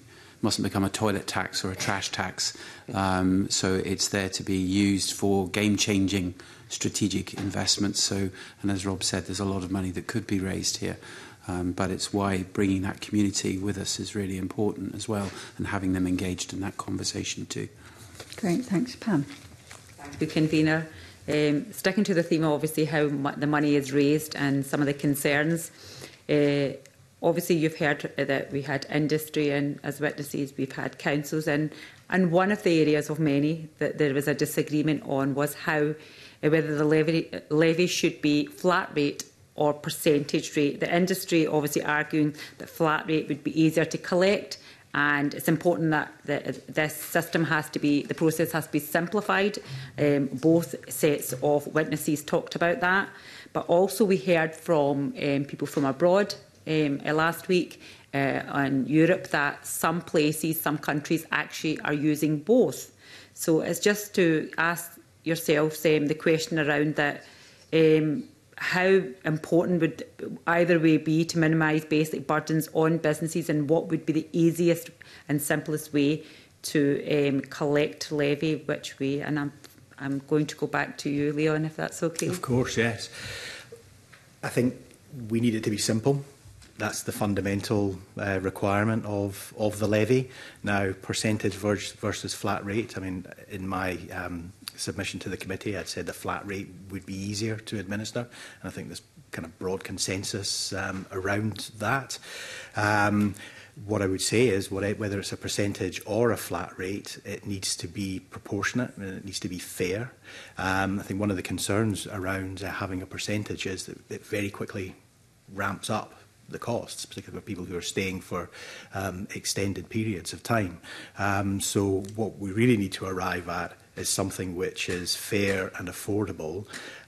mustn't become a toilet tax or a trash tax. So it's there to be used for game-changing strategic investments. So, and as Rob said, there's a lot of money that could be raised here. But it's why bringing that community with us is really important as well, and having them engaged in that conversation too. Great, thanks. Pam. Thank you, Convener. Sticking to the theme of obviously how the money is raised and some of the concerns. Obviously, you've heard that we had industry in as witnesses, we've had councils in, and one of the areas of many that there was a disagreement on was how whether the levy should be flat rate or percentage rate. The industry obviously arguing that flat rate would be easier to collect, and it's important that this system has to be, the process has to be simplified. Both sets of witnesses talked about that, but also we heard from people from abroad last week in Europe that some places, some countries actually are using both. So it's just to ask yourselves the question around that. How important would either way be to minimise basic burdens on businesses, and what would be the easiest and simplest way to collect levy, which way? And I'm going to go back to you, Leon, if that's okay. Of course, yes. I think we need it to be simple. That's the fundamental requirement of the levy. Now, percentage versus flat rate, I mean, in my submission to the committee, I'd said the flat rate would be easier to administer, and I think there's kind of broad consensus around that. What I would say is whether it's a percentage or a flat rate, it needs to be proportionate and it needs to be fair. I think one of the concerns around having a percentage is that it very quickly ramps up the costs, particularly for people who are staying for extended periods of time. So what we really need to arrive at is something which is fair and affordable.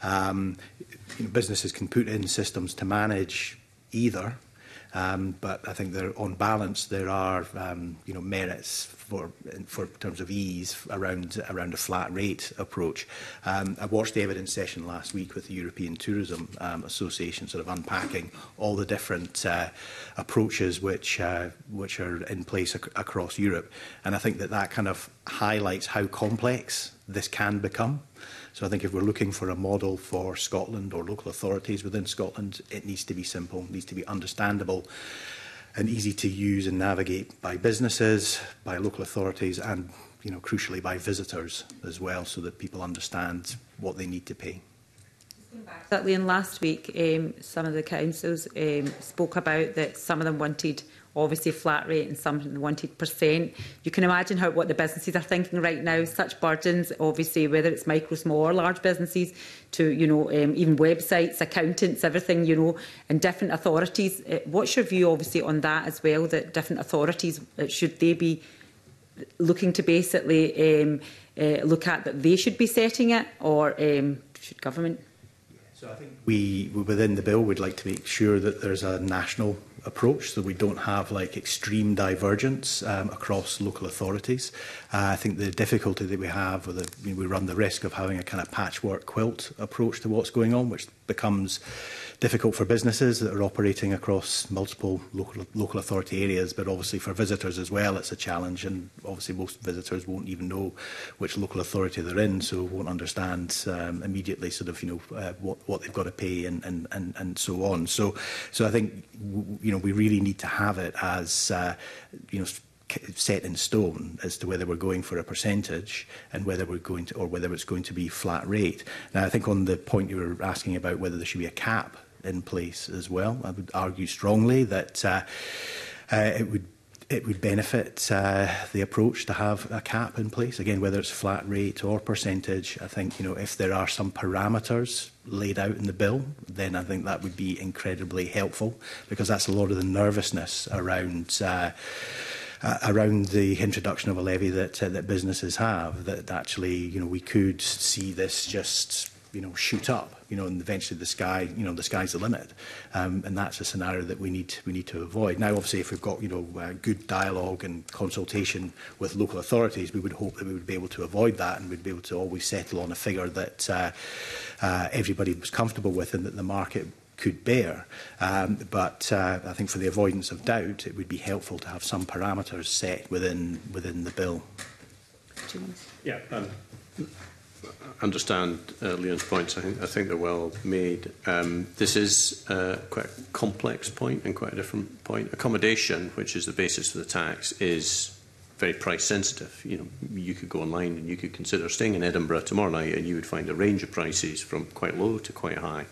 Businesses can put in systems to manage either, but I think on balance there are merits for in terms of ease around a flat rate approach. I watched the evidence session last week with the European Tourism Association, sort of unpacking all the different approaches which are in place across Europe, and I think that kind of highlights how complex this can become. So I think if we're looking for a model for Scotland or local authorities within Scotland, it needs to be simple, needs to be understandable and easy to use and navigate by businesses, by local authorities, and crucially by visitors as well, so that people understand what they need to pay. Exactly, and last week some of the councils spoke about that some of them wanted obviously flat rate and some of them wanted %. You can imagine what the businesses are thinking right now. Such burdens, obviously, whether it's micro, small or large businesses, to even websites, accountants, everything, and different authorities. What's your view, obviously, on that as well? That different authorities, should they be looking to basically look at that they should be setting it, or should government? So I think we within the bill would like to make sure that there's a national approach, so we don't have extreme divergence across local authorities. I think the difficulty that we have, we run the risk of having a kind of patchwork quilt approach to what's going on, which becomes difficult for businesses that are operating across multiple local authority areas, but obviously for visitors as well it's a challenge, and obviously most visitors won't even know which local authority they're in, so won't understand immediately sort of what they've got to pay and so on. So I think we really need to have it as set in stone as to whether we're going for a percentage and whether it's going to be flat rate. Now, I think on the point you were asking about whether there should be a cap in place as well, I would argue strongly that it would benefit the approach to have a cap in place. Again, whether it's flat rate or percentage, I think if there are some parameters laid out in the bill, then I think that would be incredibly helpful, because that's a lot of the nervousness around the introduction of a levy that businesses have, that actually we could see this just shoot up, and eventually the sky's the limit, and that's a scenario that we need to avoid. Now, obviously, if we've got good dialogue and consultation with local authorities, we would hope that we would be able to avoid that, and we'd be able to always settle on a figure that everybody was comfortable with, and that the market could bear. But I think for the avoidance of doubt, it would be helpful to have some parameters set within the bill. Yeah, I understand Leon's points. I think they're well made. This is quite a complex point and quite a different point. Accommodation, which is the basis of the tax, is very price sensitive. You know, you could go online and you could consider staying in Edinburgh tomorrow night, and you would find a range of prices from quite low to quite high.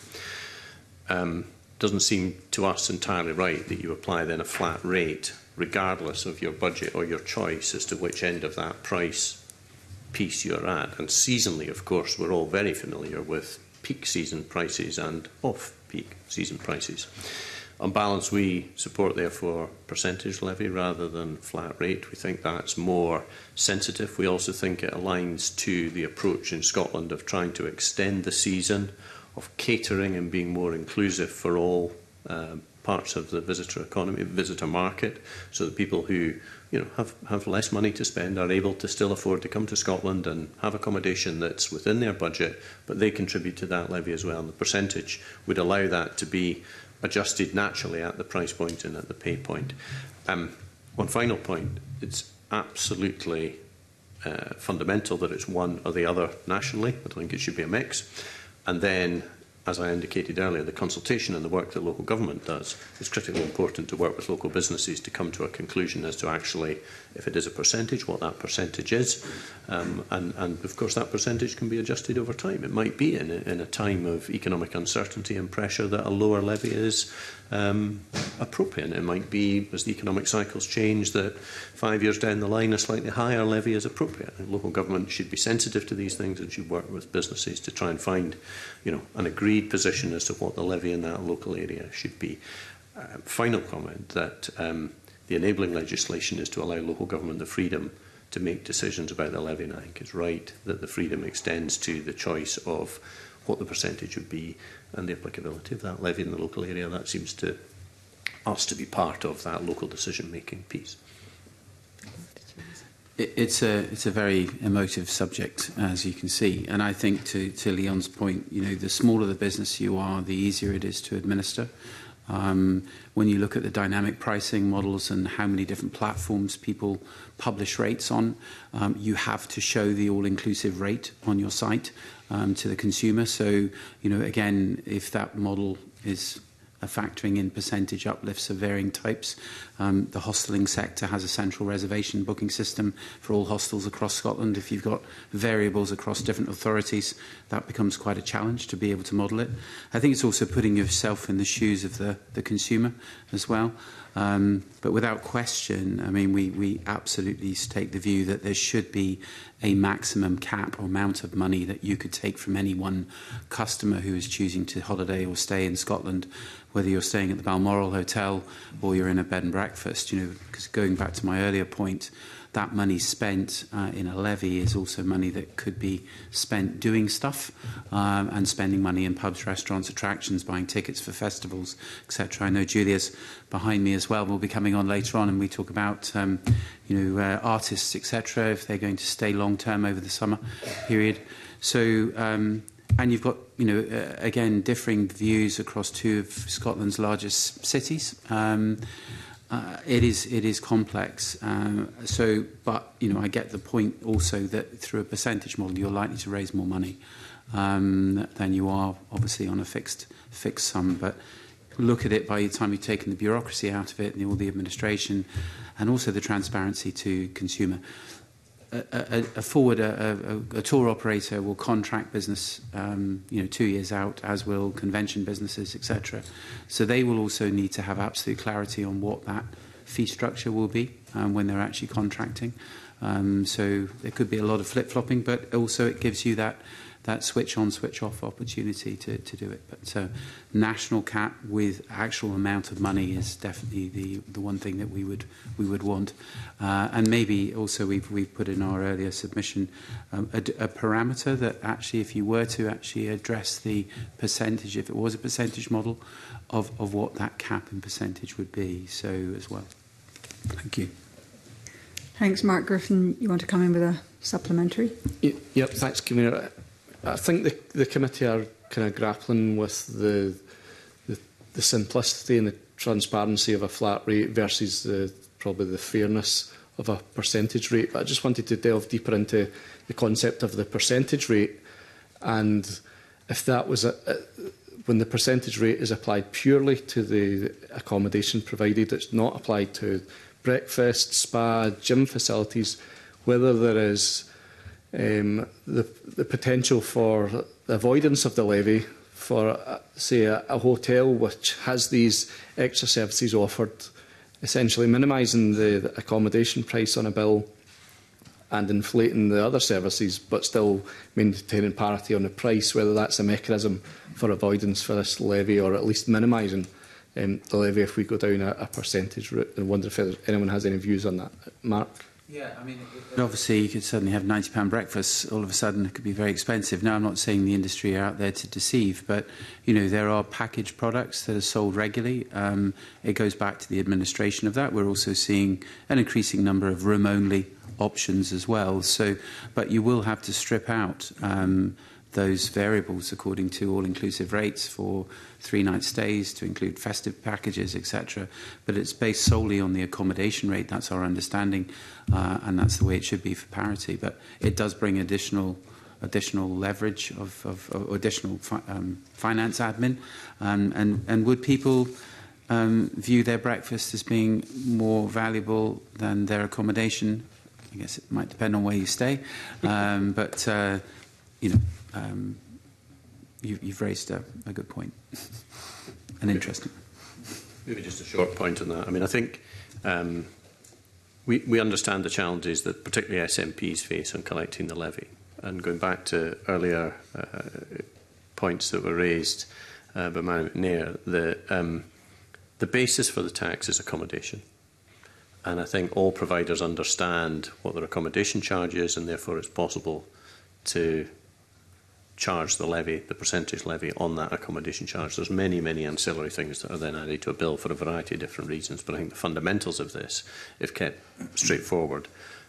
Doesn't seem to us entirely right that you apply then a flat rate, regardless of your budget or your choice as to which end of that price piece you're at. And seasonally, of course, we're all very familiar with peak season prices and off-peak season prices. On balance, we support, therefore, percentage levy rather than flat rate. We think that's more sensitive. We also think it aligns to the approach in Scotland of trying to extend the season, of catering and being more inclusive for all parts of the visitor economy, visitor market, so that people who have less money to spend are able to still afford to come to Scotland and have accommodation that's within their budget, but they contribute to that levy as well. And the percentage would allow that to be adjusted naturally at the price point and at the pay point. One final point, it's absolutely fundamental that it's one or the other nationally. I don't think it should be a mix. And then, as I indicated earlier, the consultation and the work that local government does is critically important to work with local businesses to come to a conclusion as to actually, if it is a percentage, what that percentage is. And of course, that percentage can be adjusted over time. It might be in a time of economic uncertainty and pressure that a lower levy is appropriate. It might be, as the economic cycles change, that 5 years down the line a slightly higher levy is appropriate. And local government should be sensitive to these things and should work with businesses to try and find an agreed position as to what the levy in that local area should be. Final comment that the enabling legislation is to allow local government the freedom to make decisions about the levy, and I think it's right that the freedom extends to the choice of what the percentage would be and the applicability of that levy in the local area. That seems to us to be part of that local decision-making piece. It's a very emotive subject, as you can see, and I think to Leon's point, the smaller the business you are, the easier it is to administer. When you look at the dynamic pricing models and how many different platforms people publish rates on, you have to show the all-inclusive rate on your site to the consumer. So, again, if that model is factoring in percentage uplifts of varying types. The hosteling sector has a central reservation booking system for all hostels across Scotland. If you've got variables across different authorities, that becomes quite a challenge to be able to model it. I think it's also putting yourself in the shoes of the consumer as well. But without question, I mean, we absolutely take the view that there should be a maximum cap or amount of money that you could take from any one customer who is choosing to holiday or stay in Scotland, whether you're staying at the Balmoral Hotel or you're in a bed and breakfast. Because going back to my earlier point, that money spent in a levy is also money that could be spent doing stuff and spending money in pubs, restaurants, attractions, buying tickets for festivals, etc. I know Julia's behind me as well. We'll be coming on later on and we talk about artists, etc., if they're going to stay long term over the summer period. So and you've got again differing views across two of Scotland's largest cities. It is complex. But I get the point also that through a percentage model, you're likely to raise more money than you are obviously on a fixed sum. But look at it by the time you've taken the bureaucracy out of it and all the administration, and also the transparency to consumer. A tour operator will contract business 2 years out, as will convention businesses, etc. So they will also need to have absolute clarity on what that fee structure will be when they're actually contracting. So there could be a lot of flip-flopping, but also it gives you that switch on, switch off opportunity to do it. But national cap with actual amount of money is definitely the one thing that we would want. And maybe also we've put in our earlier submission a parameter that actually, if you were to actually address the percentage, if it was a percentage model, of what that cap and percentage would be. So as well. Thank you. Thanks, Mark. Griffin, you want to come in with a supplementary? Yep, thanks, Convener. I think the committee are kind of grappling with the the simplicity and the transparency of a flat rate versus probably the fairness of a percentage rate. But I just wanted to delve deeper into the concept of the percentage rate, and if that was when the percentage rate is applied purely to the accommodation provided, it's not applied to breakfast, spa, gym facilities, whether there is the potential for the avoidance of the levy for, say, a hotel which has these extra services offered, essentially minimising the accommodation price on a bill and inflating the other services, but still maintaining parity on the price, whether that's a mechanism for avoidance for this levy or at least minimising the levy if we go down a percentage route. I wonder if anyone has any views on that. Mark? Yeah, I mean, obviously you could certainly have £90 breakfasts. All of a sudden it could be very expensive. Now, I'm not saying the industry are out there to deceive, but, you know, there are packaged products that are sold regularly. It goes back to the administration of that. We're also seeing an increasing number of room-only options as well. So, but you will have to strip out those variables according to all-inclusive rates for 3-night stays, to include festive packages, etc. But it's based solely on the accommodation rate. That's our understanding, and that's the way it should be for parity. But it does bring additional leverage of additional finance admin. And would people view their breakfast as being more valuable than their accommodation? I guess it might depend on where you stay, but you know. You've raised a good point, and interesting. Maybe just a short point on that. I mean, I think we understand the challenges that particularly SMPs face on collecting the levy. And going back to earlier points that were raised by Mary McNair, the basis for the tax is accommodation. And I think all providers understand what their accommodation charge is, and therefore it's possible to charge the levy, the percentage levy on that accommodation charge. There's many, many ancillary things that are then added to a bill for a variety of different reasons, but I think the fundamentals of this, if kept straightforward,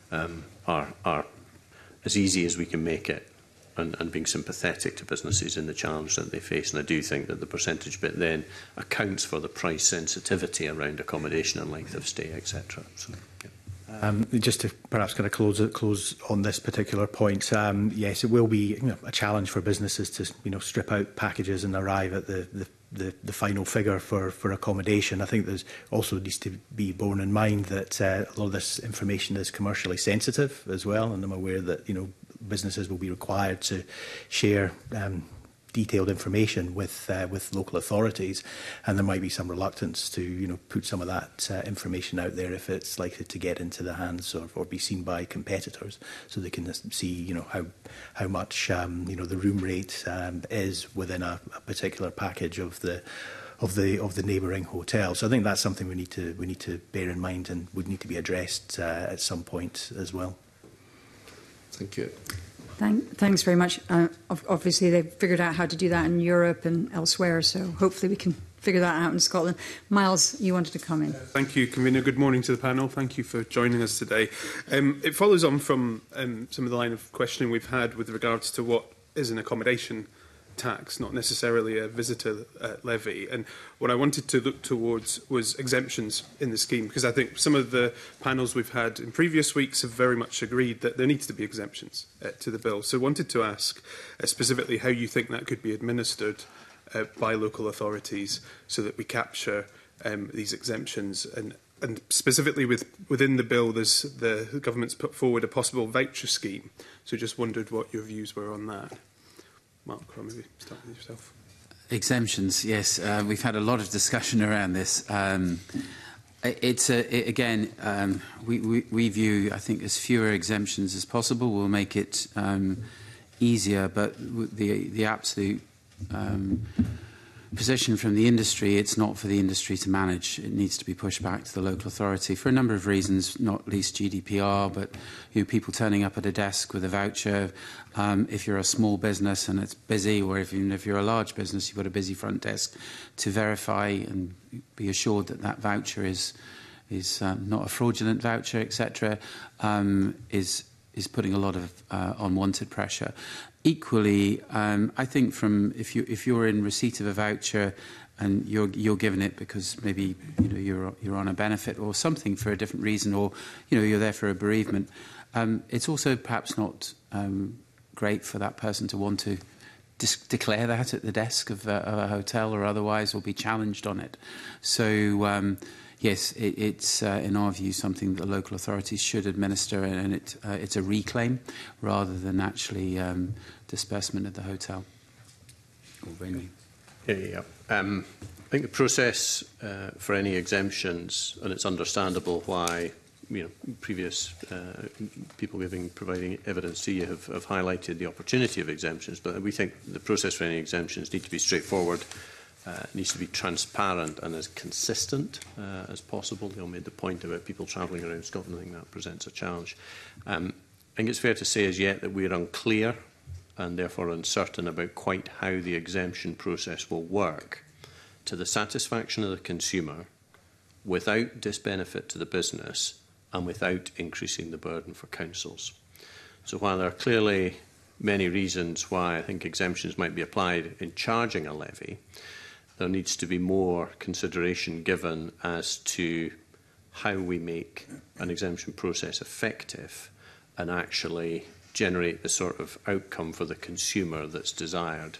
are as easy as we can make it, and being sympathetic to businesses in the challenge that they face. And I do think that the percentage bit then accounts for the price sensitivity around accommodation and length of stay, etc. So, yeah. Just to perhaps kind of close on this particular point, yes, it will be a challenge for businesses to strip out packages and arrive at the final figure for accommodation. I think there's also needs to be borne in mind that a lot of this information is commercially sensitive as well, and I'm aware that businesses will be required to share detailed information with local authorities, and there might be some reluctance to put some of that information out there if it's likely to get into the hands or be seen by competitors, so they can see how much the room rate is within a particular package of the neighbouring hotel. So I think that's something we need to bear in mind and would need to be addressed at some point as well. Thank you. Thanks very much. Obviously, they've figured out how to do that in Europe and elsewhere, so hopefully we can figure that out in Scotland. Miles, you wanted to come in. Thank you, Convener. Good morning to the panel. Thank you for joining us today. It follows on from some of the line of questioning we've had with regards to what is an accommodation tax, not necessarily a visitor levy. And what I wanted to look towards was exemptions in the scheme, because I think some of the panels we've had in previous weeks have very much agreed that there needs to be exemptions to the bill. So I wanted to ask specifically how you think that could be administered by local authorities so that we capture these exemptions. And specifically within the bill, the government's put forward a possible voucher scheme. So just wondered what your views were on that. Mark, I'll maybe start with yourself. Exemptions, yes. We've had a lot of discussion around this. We view, I think, as fewer exemptions as possible will make it easier, but the absolute position from the industry, it's not for the industry to manage. It needs to be pushed back to the local authority for a number of reasons, not least GDPR, but people turning up at a desk with a voucher. If you're a small business and it's busy, or even if you're a large business, you've got a busy front desk to verify and be assured that that voucher is not a fraudulent voucher, etc., is putting a lot of unwanted pressure. Equally, I think if you're in receipt of a voucher and you're given it because maybe you're on a benefit or something for a different reason, or you're there for a bereavement. It's also perhaps not great for that person to want to declare that at the desk of a hotel or otherwise, or be challenged on it. So yes, it's in our view something that the local authorities should administer, and it's a reclaim rather than actually disbursement at the hotel or venue. Yeah. I think the process for any exemptions, and it's understandable why previous people providing evidence to you have highlighted the opportunity of exemptions, but we think the process for any exemptions need to be straightforward, needs to be transparent and as consistent as possible. Neil made the point about people travelling around Scotland. I think that presents a challenge. I think it's fair to say as yet that we're unclear and therefore uncertain about quite how the exemption process will work to the satisfaction of the consumer without disbenefit to the business and without increasing the burden for councils. So while there are clearly many reasons why I think exemptions might be applied in charging a levy, there needs to be more consideration given as to how we make an exemption process effective and actually generate the sort of outcome for the consumer that's desired.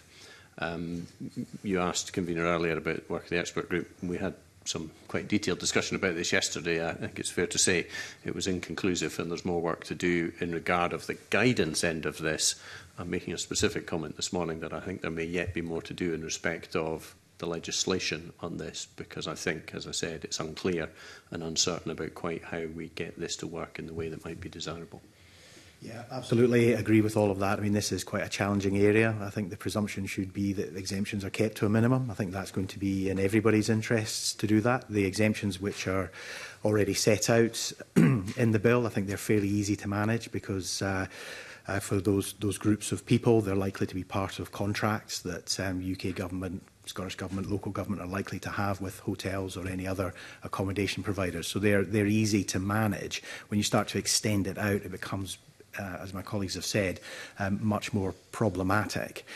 You asked, Convener, earlier about work of the expert group, and we had some quite detailed discussion about this yesterday. I think it's fair to say it was inconclusive, and there's more work to do in regard of the guidance end of this. I'm making a specific comment this morning that I think there may yet be more to do in respect of the legislation on this, because I think, as I said, it's unclear and uncertain about quite how we get this to work in the way that might be desirable. Yeah, absolutely agree with all of that. I mean, this is quite a challenging area. I think the presumption should be that exemptions are kept to a minimum. I think that's going to be in everybody's interests to do that. The exemptions which are already set out in the bill, I think they're fairly easy to manage, because for those groups of people, they're likely to be part of contracts that UK government, Scottish Government, local government are likely to have with hotels or any other accommodation providers. So they're easy to manage. When you start to extend it out, it becomes, as my colleagues have said, much more problematic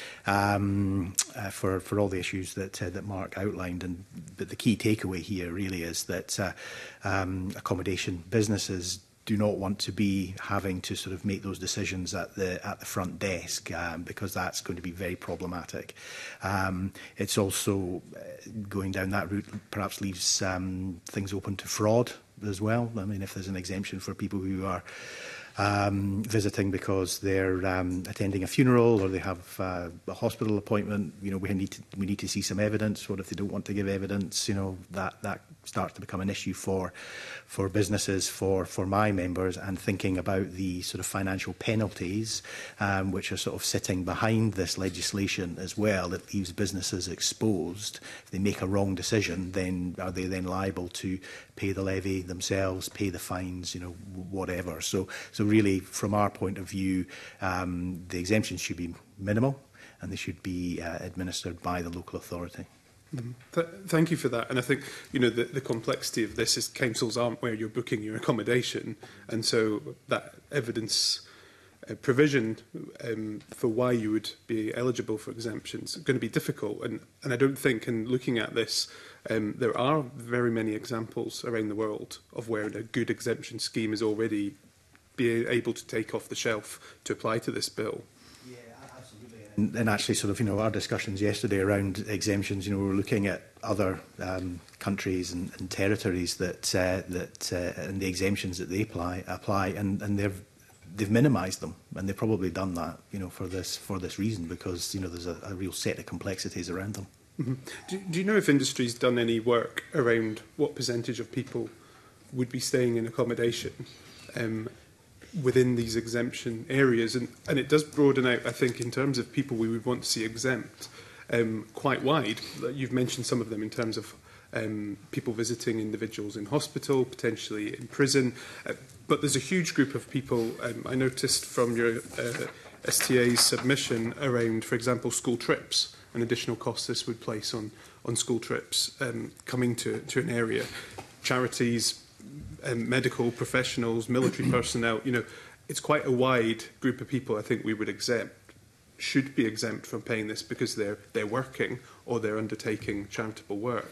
for all the issues that Mark outlined. But the key takeaway here really is that accommodation businesses do not want to be having to sort of make those decisions at the front desk, because that's going to be very problematic. It's also going down that route perhaps leaves things open to fraud as well. I mean, if there's an exemption for people who are visiting because they're attending a funeral or they have a hospital appointment, we need to see some evidence. What if they don't want to give evidence? That starts to become an issue for businesses, for my members, and thinking about the sort of financial penalties which are sort of sitting behind this legislation as well. It leaves businesses exposed. If they make a wrong decision, then are they then liable to pay the levy themselves, pay the fines, whatever. So really, from our point of view, the exemptions should be minimal and they should be administered by the local authority. Thank you for that. And I think, the complexity of this is councils aren't where you're booking your accommodation. And so that evidence provision for why you would be eligible for exemptions is going to be difficult. And I don't think, in looking at this, there are very many examples around the world of where a good exemption scheme is already being able to take off the shelf to apply to this bill. And actually, sort of, our discussions yesterday around exemptions, we were looking at other countries and territories that and the exemptions that they apply, and they've minimised them, and they've probably done that, for this reason, because there's a real set of complexities around them. Mm-hmm. Do you know if industry's done any work around what percentage of people would be staying in accommodation within these exemption areas? And it does broaden out, I think, in terms of people we would want to see exempt, quite wide. You've mentioned some of them in terms of people visiting individuals in hospital, potentially in prison. But there's a huge group of people, I noticed from your STA's submission around, for example, school trips, and additional costs this would place on school trips coming to an area. Charities, medical professionals, military personnel, it's quite a wide group of people I think we would exempt. should be exempt from paying this because they're working or they're undertaking charitable work?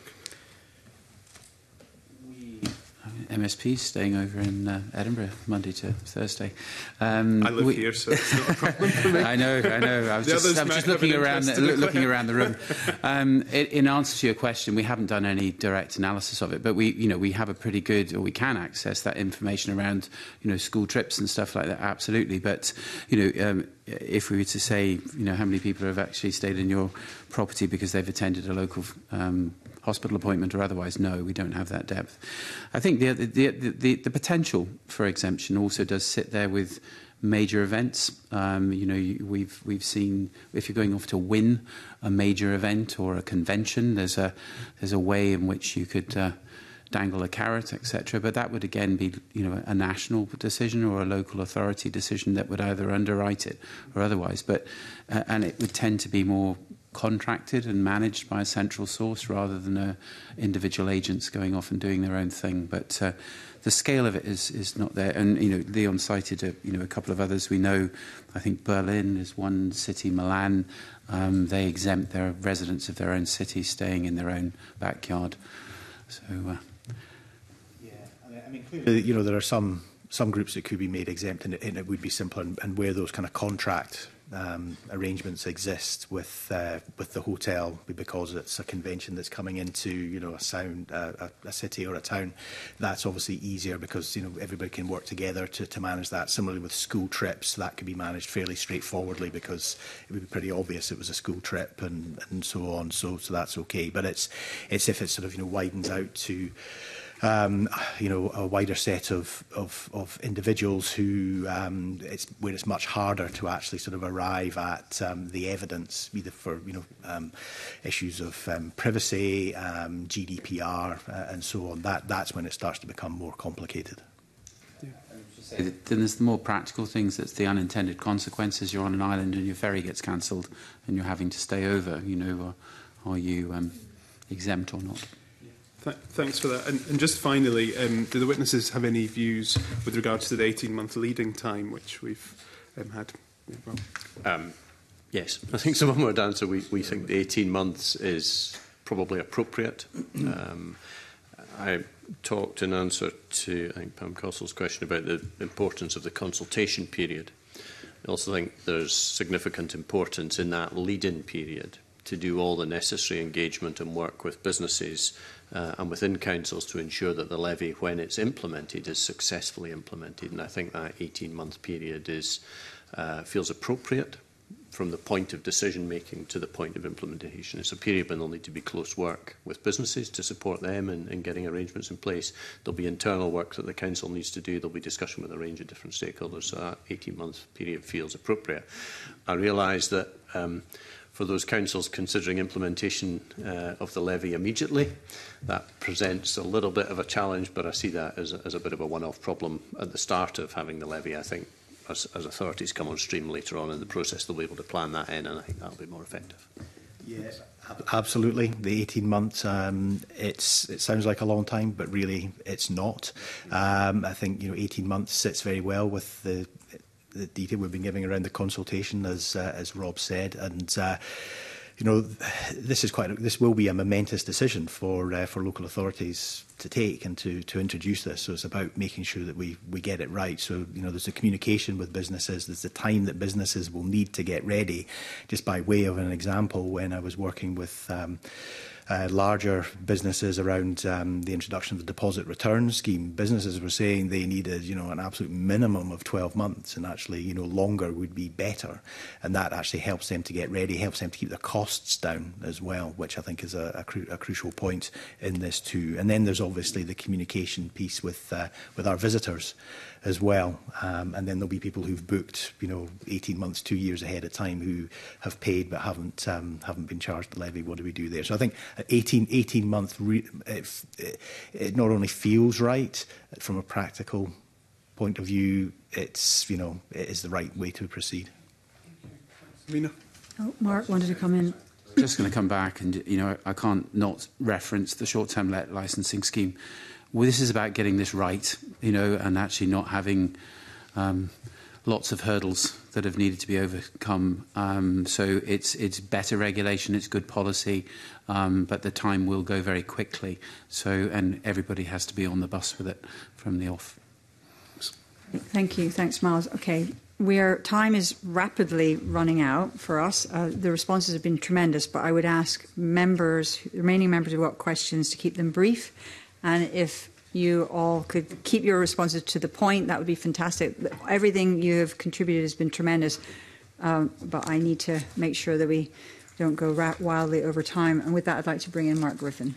MSPs staying over in Edinburgh Monday to Thursday. I live here, so it's not a problem for me. I know. I was just looking around the room. In answer to your question, we haven't done any direct analysis of it, but we have a pretty good, or we can access that information around, school trips and stuff like that. Absolutely, but if we were to say, how many people have actually stayed in your property because they've attended a local hospital appointment or otherwise, no, we don't have that depth. I think the potential for exemption also does sit there with major events. We've seen, if you're going off to win a major event or a convention, there's a way in which you could dangle a carrot, etc. But that would again be, a national decision or a local authority decision that would either underwrite it or otherwise. But and it would tend to be more contracted and managed by a central source rather than individual agents going off and doing their own thing. But the scale of it is not there. And Leon cited a couple of others. We know, I think Berlin is one city. Milan, they exempt their residents of their own city staying in their own backyard. So. I mean, clearly, there are some groups that could be made exempt, and it would be simpler. And where those kind of contract arrangements exist with the hotel, because it's a convention that's coming into a city or a town, that's obviously easier because everybody can work together to manage that. Similarly with school trips, that could be managed fairly straightforwardly because it would be pretty obvious it was a school trip and so on. So that's okay. But it's if it sort of widens out to a wider set of individuals who where it's much harder to actually sort of arrive at the evidence, either for issues of privacy, GDPR, and so on. That's when it starts to become more complicated. Then there's the more practical things. That's the unintended consequences. You're on an island and your ferry gets cancelled, and you're having to stay over. Are you exempt or not? Thanks for that. And just finally, do the witnesses have any views with regards to the 18-month leading time, which we've had? Yes, I think so. One word answer. We think the 18 months is probably appropriate. I talked in answer to, I think, Pam Cossell's question about the importance of the consultation period. I also think there's significant importance in that lead-in period to do all the necessary engagement and work with businesses and within councils to ensure that the levy, when it's implemented, is successfully implemented. And I think that 18-month period feels appropriate from the point of decision-making to the point of implementation. It's a period when there'll need to be close work with businesses to support them in getting arrangements in place. There'll be internal work that the council needs to do. There'll be discussion with a range of different stakeholders. So that 18-month period feels appropriate. I realise that for those councils considering implementation of the levy immediately, that presents a little bit of a challenge, but I see that as a bit of a one-off problem at the start of having the levy. I think as authorities come on stream later on in the process, they'll be able to plan that in, and I think that'll be more effective. Yes, absolutely. The 18 months, it sounds like a long time, but really it's not. I think 18 months sits very well with the detail we've been giving around the consultation, as Rob said, and this will be a momentous decision for local authorities to take and to introduce this. So it's about making sure that we get it right. So there's the communication with businesses, there's the time that businesses will need to get ready. Just by way of an example, when I was working with larger businesses around the introduction of the deposit return scheme, businesses were saying they needed, an absolute minimum of 12 months, and actually, longer would be better. And that actually helps them to get ready, helps them to keep their costs down as well, which I think is a crucial point in this too. And then there's obviously the communication piece with our visitors as well. And then there'll be people who've booked, 18 months, 2 years ahead of time who have paid but haven't been charged the levy. What do we do there? So I think 18 months, it not only feels right from a practical point of view, it is the right way to proceed. Lena? Oh, Mark wanted to come in. Just going to come back, and I can't not reference the short-term licensing scheme. Well, this is about getting this right, and actually not having lots of hurdles that have needed to be overcome. So it's better regulation, it's good policy, but the time will go very quickly. So, and everybody has to be on the bus with it from the off. Thank you. Thanks, Miles. Okay. Time is rapidly running out for us. The responses have been tremendous, but I would ask members, remaining members who have got questions, to keep them brief. And if you all could keep your responses to the point, that would be fantastic. Everything you have contributed has been tremendous, but I need to make sure that we don't go wildly over time. And with that, I'd like to bring in Mark Griffin.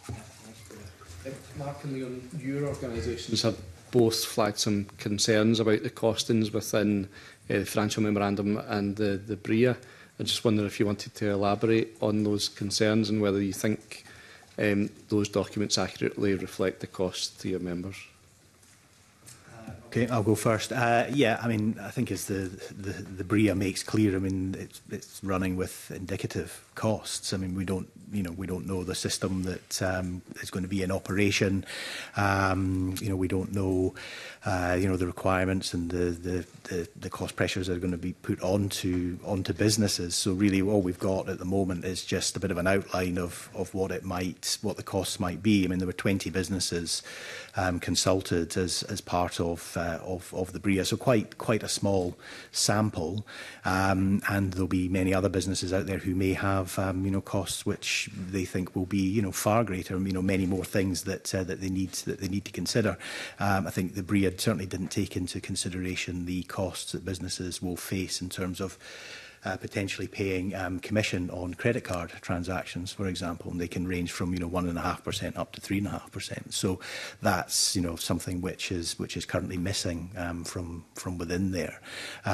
Mark and Leon, your organisations have both flagged some concerns about the costings within the financial memorandum and the BRIA. I just wonder if you wanted to elaborate on those concerns and whether you think those documents accurately reflect the costs to your members. Okay, I'll go first. Yeah, I mean, I think as the BRIA makes clear, I mean, it's running with indicative costs. I mean, we don't know the system that is going to be in operation. We don't know, the requirements and the cost pressures that are going to be put onto businesses. So really, all we've got at the moment is just a bit of an outline of what the costs might be. I mean, there were 20 businesses consulted as part of the BRIA, so quite a small sample, and there'll be many other businesses out there who may have costs which they think will be far greater, many more things that they need to consider. I think the BRIA certainly didn't take into consideration the costs that businesses will face in terms of potentially paying commission on credit card transactions, for example, and they can range from 1.5% up to 3.5%. So that's something which is currently missing from within there.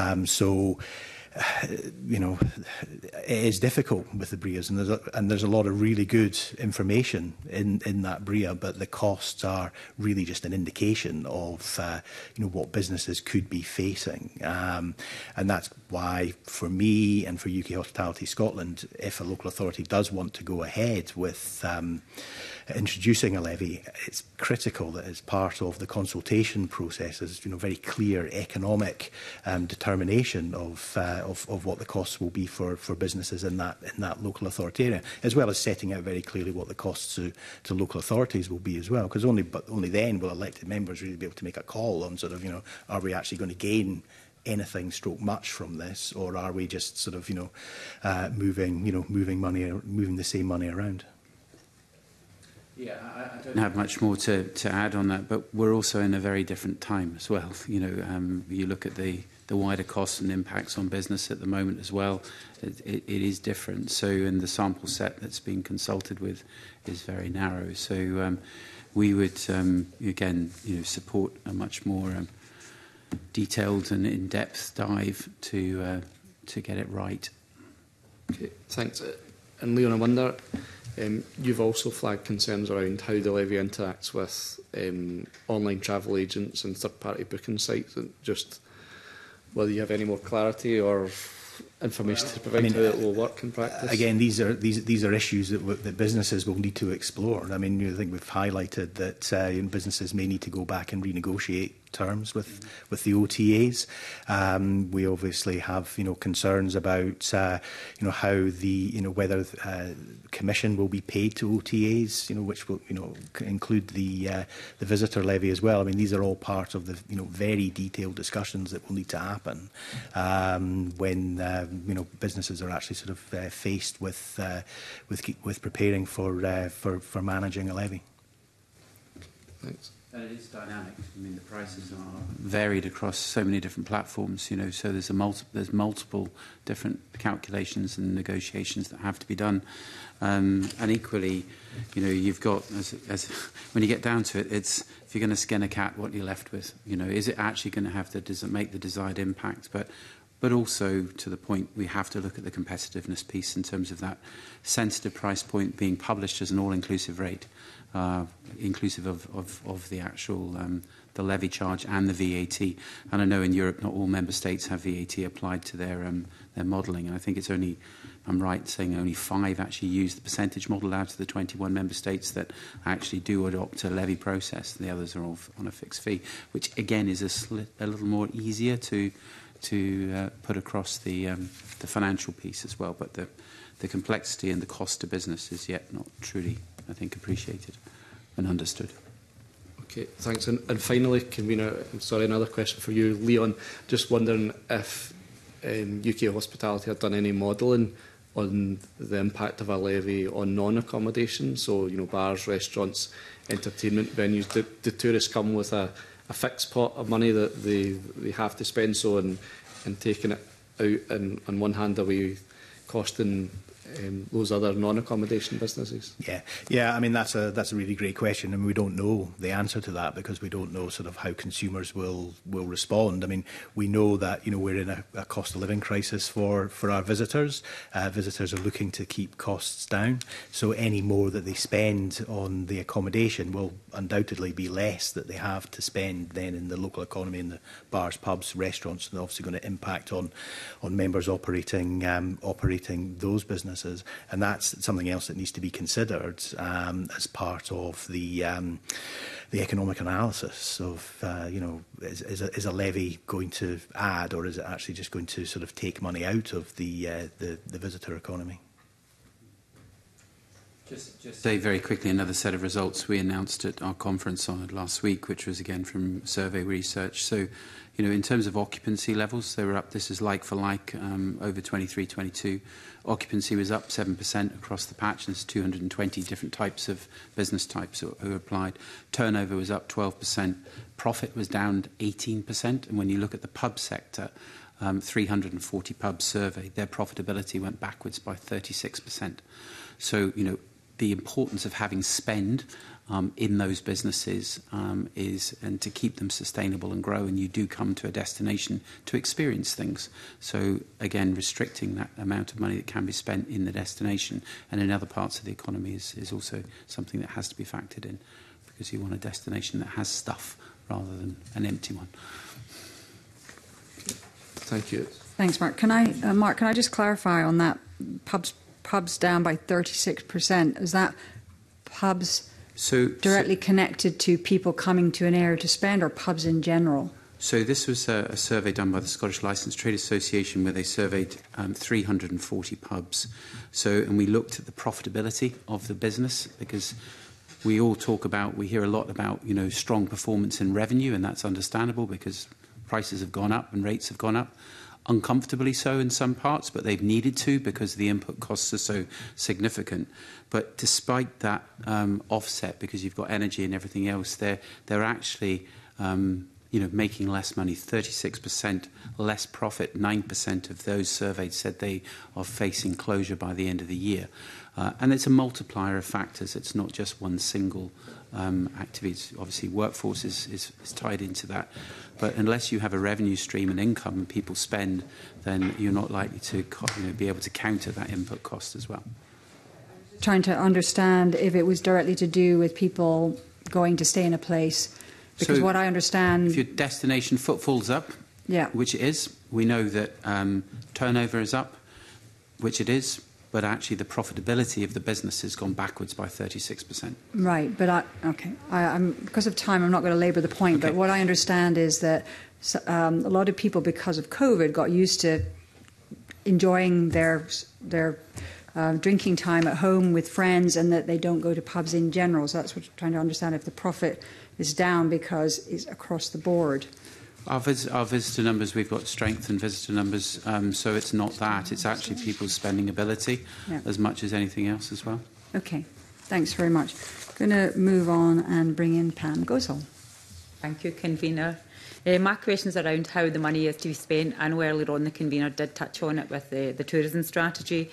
It is difficult with the BRIAs, and there's a lot of really good information in that BRIA, but the costs are really just an indication of what businesses could be facing, and that's why, for me and for UK Hospitality Scotland, if a local authority does want to go ahead with introducing a levy, it's critical that as part of the consultation process is very clear economic determination of what the costs will be for businesses in that local authority area, as well as setting out very clearly what the costs to local authorities will be as well, because only then will elected members really be able to make a call on are we actually going to gain anything much from this, or are we just moving the same money around? Yeah, I don't have much more to add on that, but we're also in a very different time as well. You look at the wider costs and impacts on business at the moment as well. It is different. So, and the sample set that's been consulted with is very narrow. So, we would again, support a much more detailed and in-depth dive to get it right. Okay, thanks. And Leon, I wonder, you've also flagged concerns around how the levy interacts with online travel agents and third-party booking sites, and just whether you have any more clarity or information to provide how it will work in practice. Again, these are issues that businesses will need to explore. I mean, I think we've highlighted that businesses may need to go back and renegotiate terms with the OTAs. We obviously have concerns about how whether commission will be paid to OTAs, which will include the visitor levy as well. I mean, these are all part of the very detailed discussions that will need to happen when businesses are actually faced with preparing for managing a levy. Thanks. And it is dynamic. I mean, the prices are varied across so many different platforms, so there's multiple different calculations and negotiations that have to be done. And equally, you've got, as when you get down to it, it's if you're going to skin a cat, what you're left with. Is it actually going to have to make the desired impact? But also, to the point, we have to look at the competitiveness piece in terms of that sensitive price point being published as an all-inclusive rate. Inclusive of the actual the levy charge and the VAT. And I know in Europe not all member states have VAT applied to their modelling. And I think it's only, I'm right saying only 5 actually use the percentage model out of the 21 member states that actually do adopt a levy process. The others are all on a fixed fee, which again is a little more easier to put across the financial piece as well. But the complexity and the cost to business is yet not truly, I think, appreciated and understood. Okay, thanks. And finally, Convener, I'm sorry, another question for you, Leon. Just wondering if UK Hospitality had done any modelling on the impact of a levy on non-accommodation, so bars, restaurants, entertainment venues. Do tourists come with a fixed pot of money that they have to spend, so and taking it out, and on one hand, are we costing those other non-accommodation businesses? Yeah. I mean, that's a really great question, and we don't know the answer to that because we don't know sort of how consumers will respond. I mean, we know that we're in a cost of living crisis for our visitors. Visitors are looking to keep costs down, so any more that they spend on the accommodation will undoubtedly be less that they have to spend then in the local economy, in the bars, pubs, restaurants, and obviously going to impact on members operating those businesses. And that's something else that needs to be considered as part of the economic analysis of, is a levy going to add, or is it actually just going to sort of take money out of the visitor economy? Just say very quickly another set of results we announced at our conference on it last week, which was again from survey research. So, in terms of occupancy levels, they were up. This is like for like over 23-22. Occupancy was up 7% across the patch. There's 220 different types of business types who applied. Turnover was up 12%. Profit was down 18%. And when you look at the pub sector, 340 pubs surveyed, their profitability went backwards by 36%. So, the importance of having spend in those businesses is, and to keep them sustainable and grow, and you do come to a destination to experience things. So again, restricting that amount of money that can be spent in the destination and in other parts of the economy is also something that has to be factored in, because you want a destination that has stuff rather than an empty one. Thank you. Thanks, Mark. Mark, can I just clarify on that? Pubs down by 36%. Is that pubs directly connected to people coming to an area to spend, or pubs in general? So this was a survey done by the Scottish Licensed Trade Association, where they surveyed 340 pubs. And we looked at the profitability of the business, because we hear a lot about strong performance in revenue, and that's understandable because prices have gone up and rates have gone up. Uncomfortably so in some parts, but they've needed to because the input costs are so significant. But despite that offset, because you've got energy and everything else, they're actually making less money, 36% less profit. 9% of those surveyed said they are facing closure by the end of the year. And it's a multiplier of factors. It's not just one single activity. Obviously, workforce is tied into that. But unless you have a revenue stream and income and people spend, then you're not likely to be able to counter that input cost as well. Trying to understand if it was directly to do with people going to stay in a place. Because what I understand... If your destination footfall's up, which it is, we know that turnover is up, which it is, but actually the profitability of the business has gone backwards by 36%. Right, but I'm because of time, I'm not going to labour the point, but what I understand is that a lot of people, because of COVID, got used to enjoying their drinking time at home with friends, and that they don't go to pubs in general. So that's what I'm trying to understand, if the profit is down because it's across the board. Our visitor numbers, we've got strength in visitor numbers, so it's not that. It's actually people's spending ability as much as anything else as well. Okay, thanks very much. I'm going to move on and bring in Pam Gosal. Thank you, Convener. My question's around how the money is to be spent. I know earlier on the Convener did touch on it with the tourism strategy.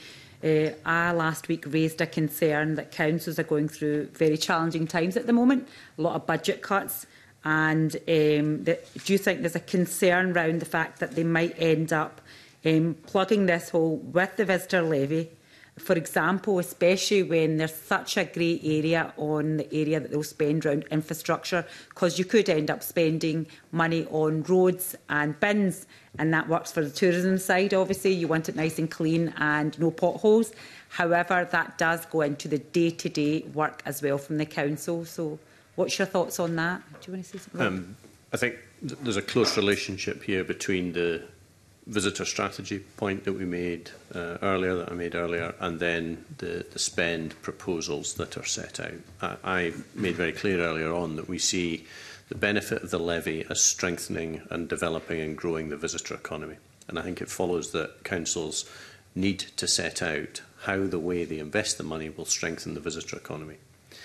I last week raised a concern that councils are going through very challenging times at the moment, a lot of budget cuts. And do you think there's a concern around the fact that they might end up plugging this hole with the visitor levy? For example, especially when there's such a grey area on the area that they'll spend around infrastructure, because you could end up spending money on roads and bins, and that works for the tourism side. Obviously, you want it nice and clean and no potholes. However, that does go into the day-to-day work as well from the council. So what's your thoughts on that? Do you want to say something? I think there's a close relationship here between the visitor strategy point that we made earlier, and then the spend proposals that are set out. I made very clear earlier on that we see the benefit of the levy as strengthening and developing and growing the visitor economy. And I think it follows that councils need to set out how the way they invest the money will strengthen the visitor economy.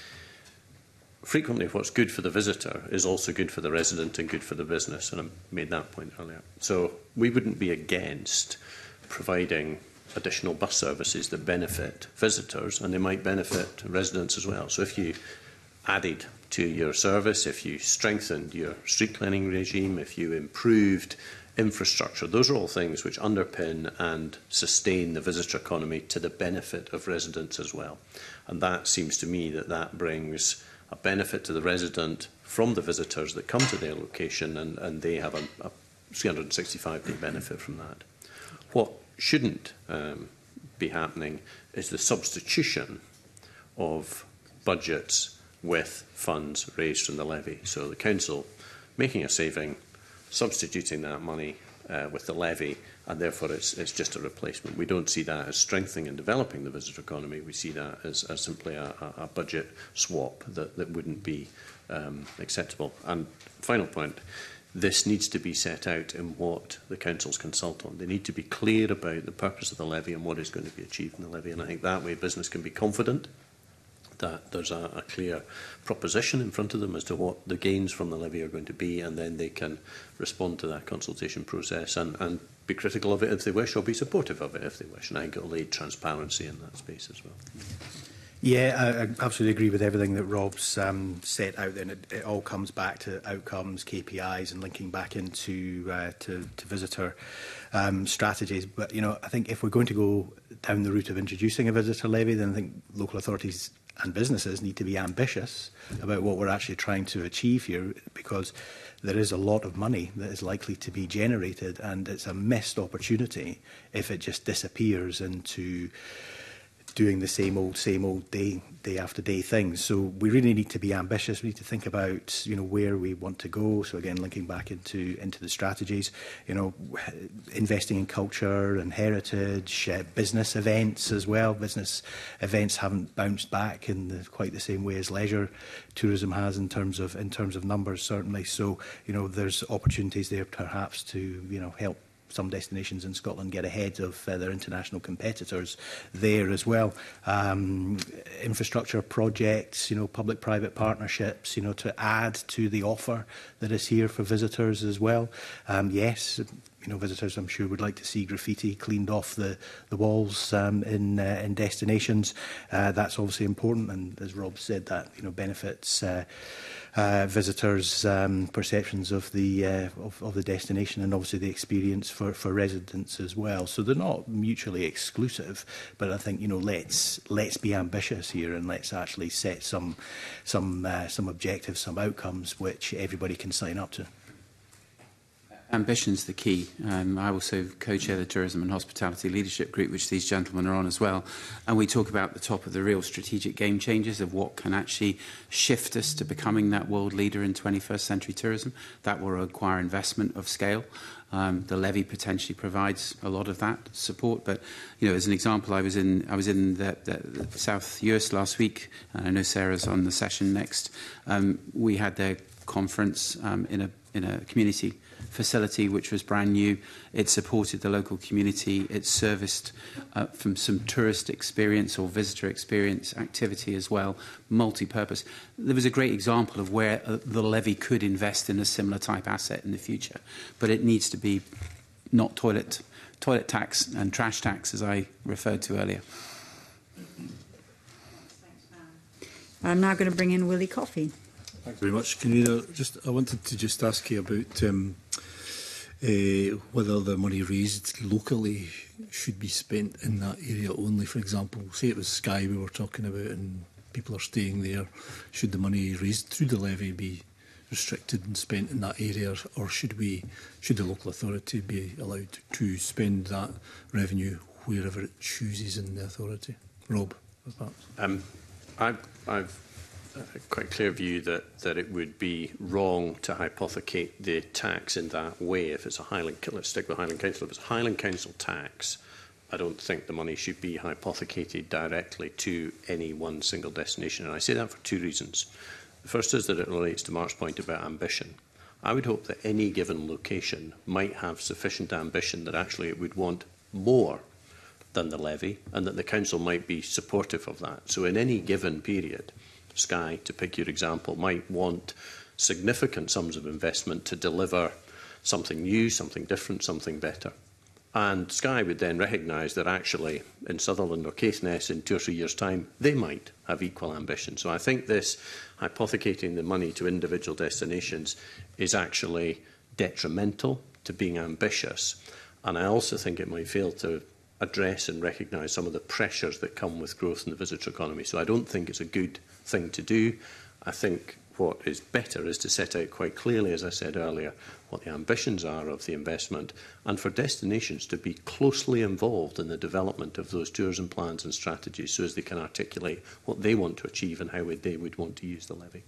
Frequently, what's good for the visitor is also good for the resident and good for the business, and I made that point earlier. So we wouldn't be against providing additional bus services that benefit visitors, and they might benefit residents as well. So if you added to your service, if you strengthened your street cleaning regime, if you improved infrastructure, those are all things which underpin and sustain the visitor economy to the benefit of residents as well. And that seems to me that brings a benefit to the resident from the visitors that come to their location, and they have a 365-day benefit from that. What shouldn't be happening is the substitution of budgets with funds raised from the levy. So the council making a saving, substituting that money with the levy, and therefore it's just a replacement. We don't see that as strengthening and developing the visitor economy. We see that as simply a budget swap that wouldn't be acceptable. And final point, this needs to be set out in what the councils consult on. They need to be clear about the purpose of the levy and what is going to be achieved in the levy. And I think that way business can be confident that there's a clear proposition in front of them as to what the gains from the levy are going to be, and then they can respond to that consultation process and be critical of it if they wish, or be supportive of it if they wish. And I think it will aid transparency in that space as well. Yeah, I absolutely agree with everything that Rob's set out there. And it all comes back to outcomes, KPIs, and linking back into to visitor strategies. But, you know, I think if we're going to go down the route of introducing a visitor levy, then I think local authorities and businesses need to be ambitious about what we're actually trying to achieve here, because there is a lot of money that is likely to be generated, and it's a missed opportunity if it just disappears into doing the same old day after day things. So we really need to be ambitious. We need to think about, you know, where we want to go. So again, linking back into the strategies, you know, investing in culture and heritage, business events as well. Business events haven't bounced back in quite the same way as leisure tourism has in terms of numbers, certainly. So, you know, there's opportunities there perhaps to, you know, help some destinations in Scotland get ahead of their international competitors there as well. Infrastructure projects, you know, public-private partnerships, you know, to add to the offer that is here for visitors as well. Yes, you know, visitors, I'm sure, would like to see graffiti cleaned off the walls in destinations. That's obviously important, and as Rob said, that, you know, benefits visitors' perceptions of the destination, and obviously the experience for residents as well. So they're not mutually exclusive, but I think, you know, let's be ambitious here, and let's actually set some objectives, some outcomes which everybody can sign up to. Ambition's the key. I also co-chair the Tourism and Hospitality Leadership Group, which these gentlemen are on as well. And we talk about the top of the real strategic game changers of what can actually shift us to becoming that world leader in 21st century tourism. That will require investment of scale. The levy potentially provides a lot of that support. But, you know, as an example, I was in the South US last week, and I know Sarah's on the session next. We had their conference in a community facility which was brand new. It supported the local community. It serviced from some tourist experience or visitor experience activity as well, multi-purpose. There was a great example of where the levy could invest in a similar type asset in the future, but it needs to be not toilet tax and trash tax, as I referred to earlier. I'm now going to bring in Willie Coffey. Thanks very much, Convener. I wanted to just ask you about whether the money raised locally should be spent in that area only. For example, say it was Skye we were talking about and people are staying there. Should the money raised through the levy be restricted and spent in that area, or should the local authority be allowed to spend that revenue wherever it chooses in the authority? Rob, perhaps. I've quite clear view that it would be wrong to hypothecate the tax in that way. If it's a Highland, let's stick with Highland Council. If it's a Highland Council tax, I don't think the money should be hypothecated directly to any one single destination. And I say that for two reasons. The first is that it relates to Mark's point about ambition. I would hope that any given location might have sufficient ambition that actually it would want more than the levy, and that the council might be supportive of that. So in any given period, Skye, to pick your example, might want significant sums of investment to deliver something new, something different, something better. And Skye would then recognise that actually in Sutherland or Caithness in 2 or 3 years' time, they might have equal ambition. So I think this hypothecating the money to individual destinations is actually detrimental to being ambitious. And I also think it might fail to address and recognise some of the pressures that come with growth in the visitor economy. So I don't think it's a good thing to do. I think what is better is to set out quite clearly, as I said earlier, what the ambitions are of the investment, and for destinations to be closely involved in the development of those tourism plans and strategies so as they can articulate what they want to achieve and how they would want to use the levy.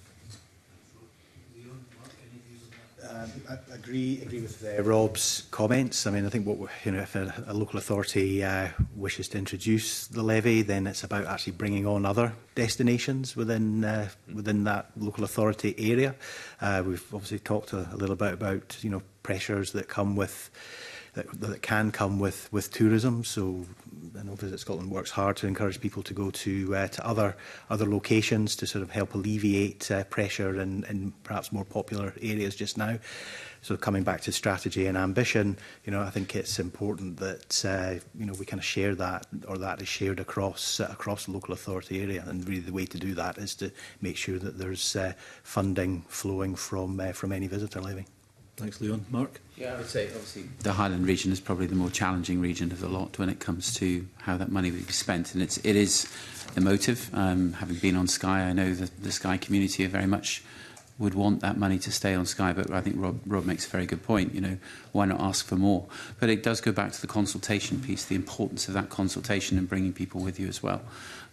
I agree with Rob's comments. I mean, I think if a local authority wishes to introduce the levy, then it's about actually bringing on other destinations within that local authority area. We've obviously talked a little bit about pressures that come with that can come with tourism. So I know Visit Scotland works hard to encourage people to go to other locations to sort of help alleviate pressure in perhaps more popular areas just now. So coming back to strategy and ambition, I think it's important that we kind of share that, or that is shared across the local authority area. And really the way to do that is to make sure that there's funding flowing from any visitor levy. Thanks, Leon. Mark? Yeah, I would say obviously the Highland region is probably the more challenging region of the lot when it comes to how that money would be spent, and it is emotive. Having been on Skye, I know that the Skye community are very much would want that money to stay on Skye, but I think Rob makes a very good point. Why not ask for more? But it does go back to the consultation piece, the importance of that consultation and bringing people with you as well.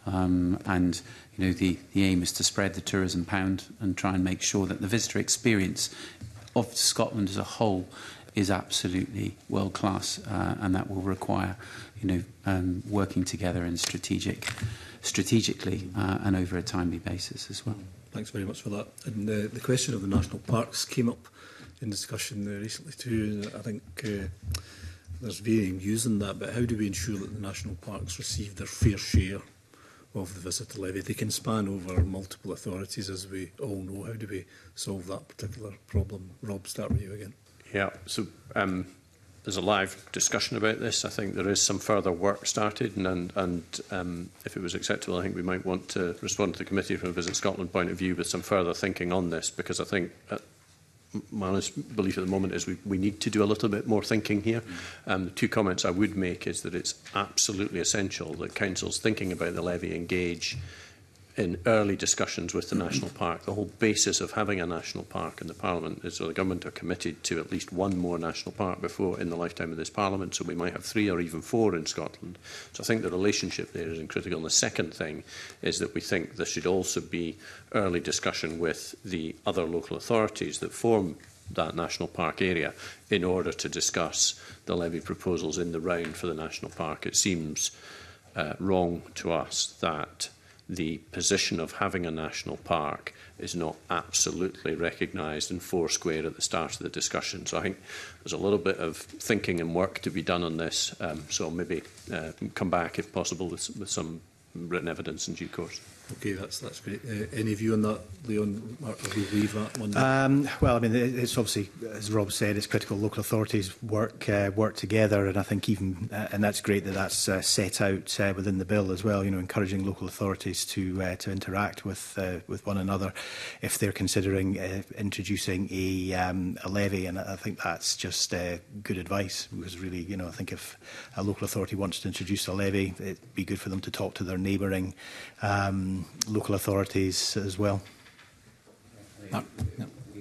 And the aim is to spread the tourism pound and try and make sure that the visitor experience of Scotland as a whole is absolutely world class, and that will require working together and strategically and over a timely basis as well. Thanks very much for that. And the question of the national parks came up in discussion recently too. I think there's varying views on that, but how do we ensure that the national parks receive their fair share of the visitor levy? They can span over multiple authorities, as we all know. How do we solve that particular problem? Rob, start with you again. Yeah, so there's a live discussion about this. I think there is some further work started, and if it was acceptable, I think we might want to respond to the committee from a Visit Scotland point of view with some further thinking on this, because I think my honest belief at the moment is we need to do a little bit more thinking here. The two comments I would make is that it's absolutely essential that councils thinking about the levy engage in early discussions with the National Park. The whole basis of having a National Park in the Parliament is that the Government are committed to at least one more National Park before in the lifetime of this Parliament, so we might have 3 or even 4 in Scotland. So I think the relationship there is critical. And the second thing is that we think there should also be early discussion with the other local authorities that form that National Park area in order to discuss the levy proposals in the round for the National Park. It seems wrong to us that the position of having a national park is not absolutely recognised and foursquare at the start of the discussion. So I think there's a little bit of thinking and work to be done on this. So I'll maybe come back, if possible, with some written evidence in due course. Okay, that's great. Any view on that, Leon? Mark, will we leave that one? Well, I mean, it's obviously, as Rob said, it's critical local authorities work together, and I think even, and that's great that that's set out within the bill as well. Encouraging local authorities to interact with one another if they're considering introducing a levy, and I think that's just good advice. Because really, I think if a local authority wants to introduce a levy, it'd be good for them to talk to their neighbouring local authorities as well. Yeah.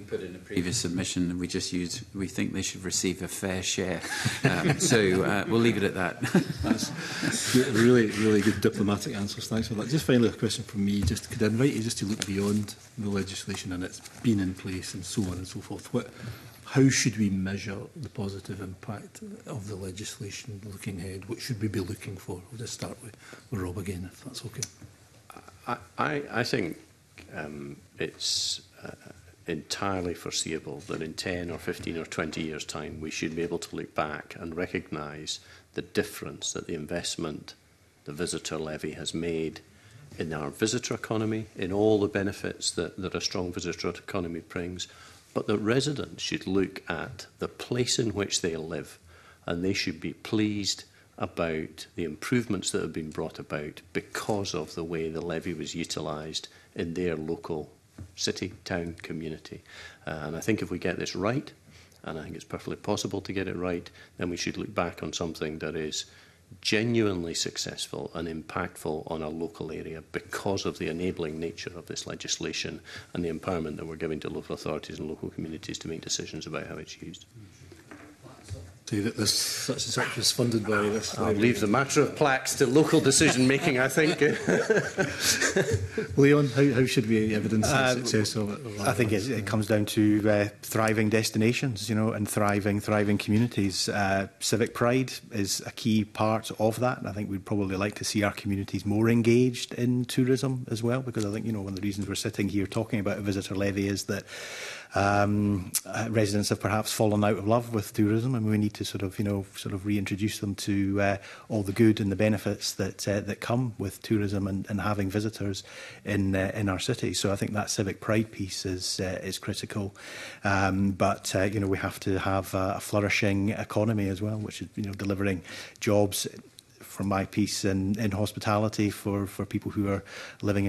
put in a previous submission, we think they should receive a fair share. We'll leave it at that. That's really, really good diplomatic answers. Thanks for that. Just finally, a question from me. Just could I invite you just to look beyond the legislation and it's been in place and so on and so forth. How should we measure the positive impact of the legislation looking ahead? What should we be looking for? We'll just start with Rob again, if that's okay. I think it's entirely foreseeable that in 10 or 15 or 20 years' time we should be able to look back and recognise the difference that the investment the visitor levy has made in our visitor economy, in all the benefits that a strong visitor economy brings, but that residents should look at the place in which they live and they should be pleased about the improvements that have been brought about because of the way the levy was utilised in their local city, town, community. And I think if we get this right, and I think it's perfectly possible to get it right, then we should look back on something that is genuinely successful and impactful on a local area because of the enabling nature of this legislation and the empowerment that we're giving to local authorities and local communities to make decisions about how it's used. Say that this such and such was funded by this. I'll leave the matter of plaques to local decision making, I think. Leon, how should we evidence the success of it? I think it comes down to thriving destinations, and thriving communities. Civic pride is a key part of that, and I think we'd probably like to see our communities more engaged in tourism as well, because I think one of the reasons we're sitting here talking about a visitor levy is that residents have perhaps fallen out of love with tourism, and we need to sort of reintroduce them to all the good and the benefits that come with tourism and having visitors in our city. So I think that civic pride piece is critical. But we have to have a flourishing economy as well, which is delivering jobs. From my piece in hospitality for people who are living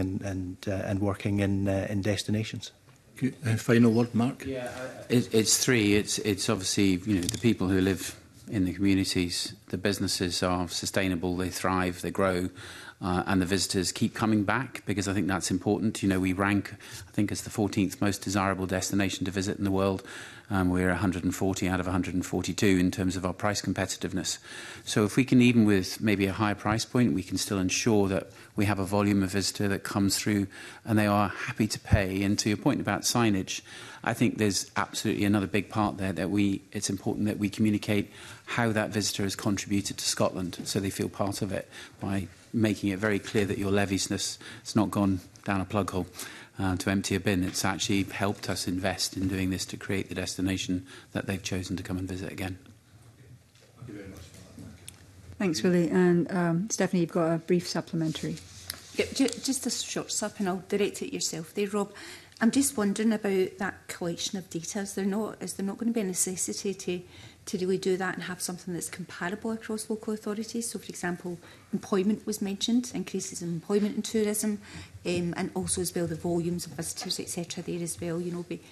and working in destinations. Final word, Mark. Yeah, it's three. It's obviously the people who live in the communities. The businesses are sustainable. They thrive. They grow. And the visitors keep coming back, because I think that's important. We rank, I think, as the 14th most desirable destination to visit in the world. We're 140 out of 142 in terms of our price competitiveness. So if we can, even with maybe a higher price point, we can still ensure that we have a volume of visitor that comes through and they are happy to pay. And to your point about signage, I think there's absolutely another big part there that it's important that we communicate how that visitor has contributed to Scotland, so they feel part of it, by making it very clear that your leviesness has not gone down a plug hole to empty a bin. It's actually helped us invest in doing this to create the destination that they've chosen to come and visit again. Thank you very much for that. Thanks, Willie. And Stephanie, you've got a brief supplementary. Yep, just a short sup, and I'll direct it yourself there, Rob. I'm just wondering about that collection of data. Is there not going to be a necessity to really do that and have something that's comparable across local authorities? So, for example, employment was mentioned, increases in employment in tourism, and also as well the volumes of visitors, etc. there as well,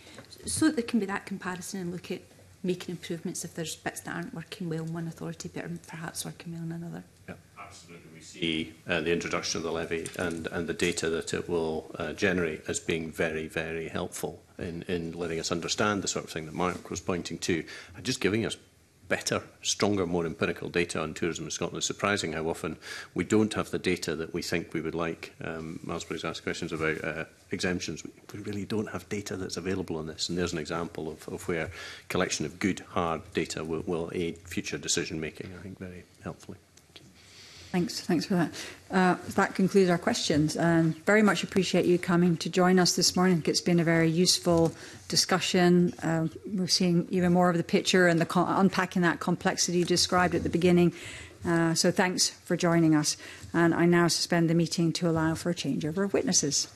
so that there can be that comparison and look at making improvements if there's bits that aren't working well in one authority but are perhaps working well in another. Yeah, absolutely. We see the introduction of the levy and the data that it will generate as being very, very helpful in letting us understand the sort of thing that Mark was pointing to, and just giving us better, stronger, more empirical data on tourism in Scotland. It's surprising how often we don't have the data that we think we would like. Malmesbury's asked questions about exemptions. We really don't have data that's available on this, and there's an example of where collection of good, hard data will aid future decision making, I think, very helpfully. Thanks for that. That concludes our questions, and very much appreciate you coming to join us this morning. I think it's been a very useful discussion. We're seeing even more of the picture and unpacking that complexity you described at the beginning. So thanks for joining us. And I now suspend the meeting to allow for a changeover of witnesses.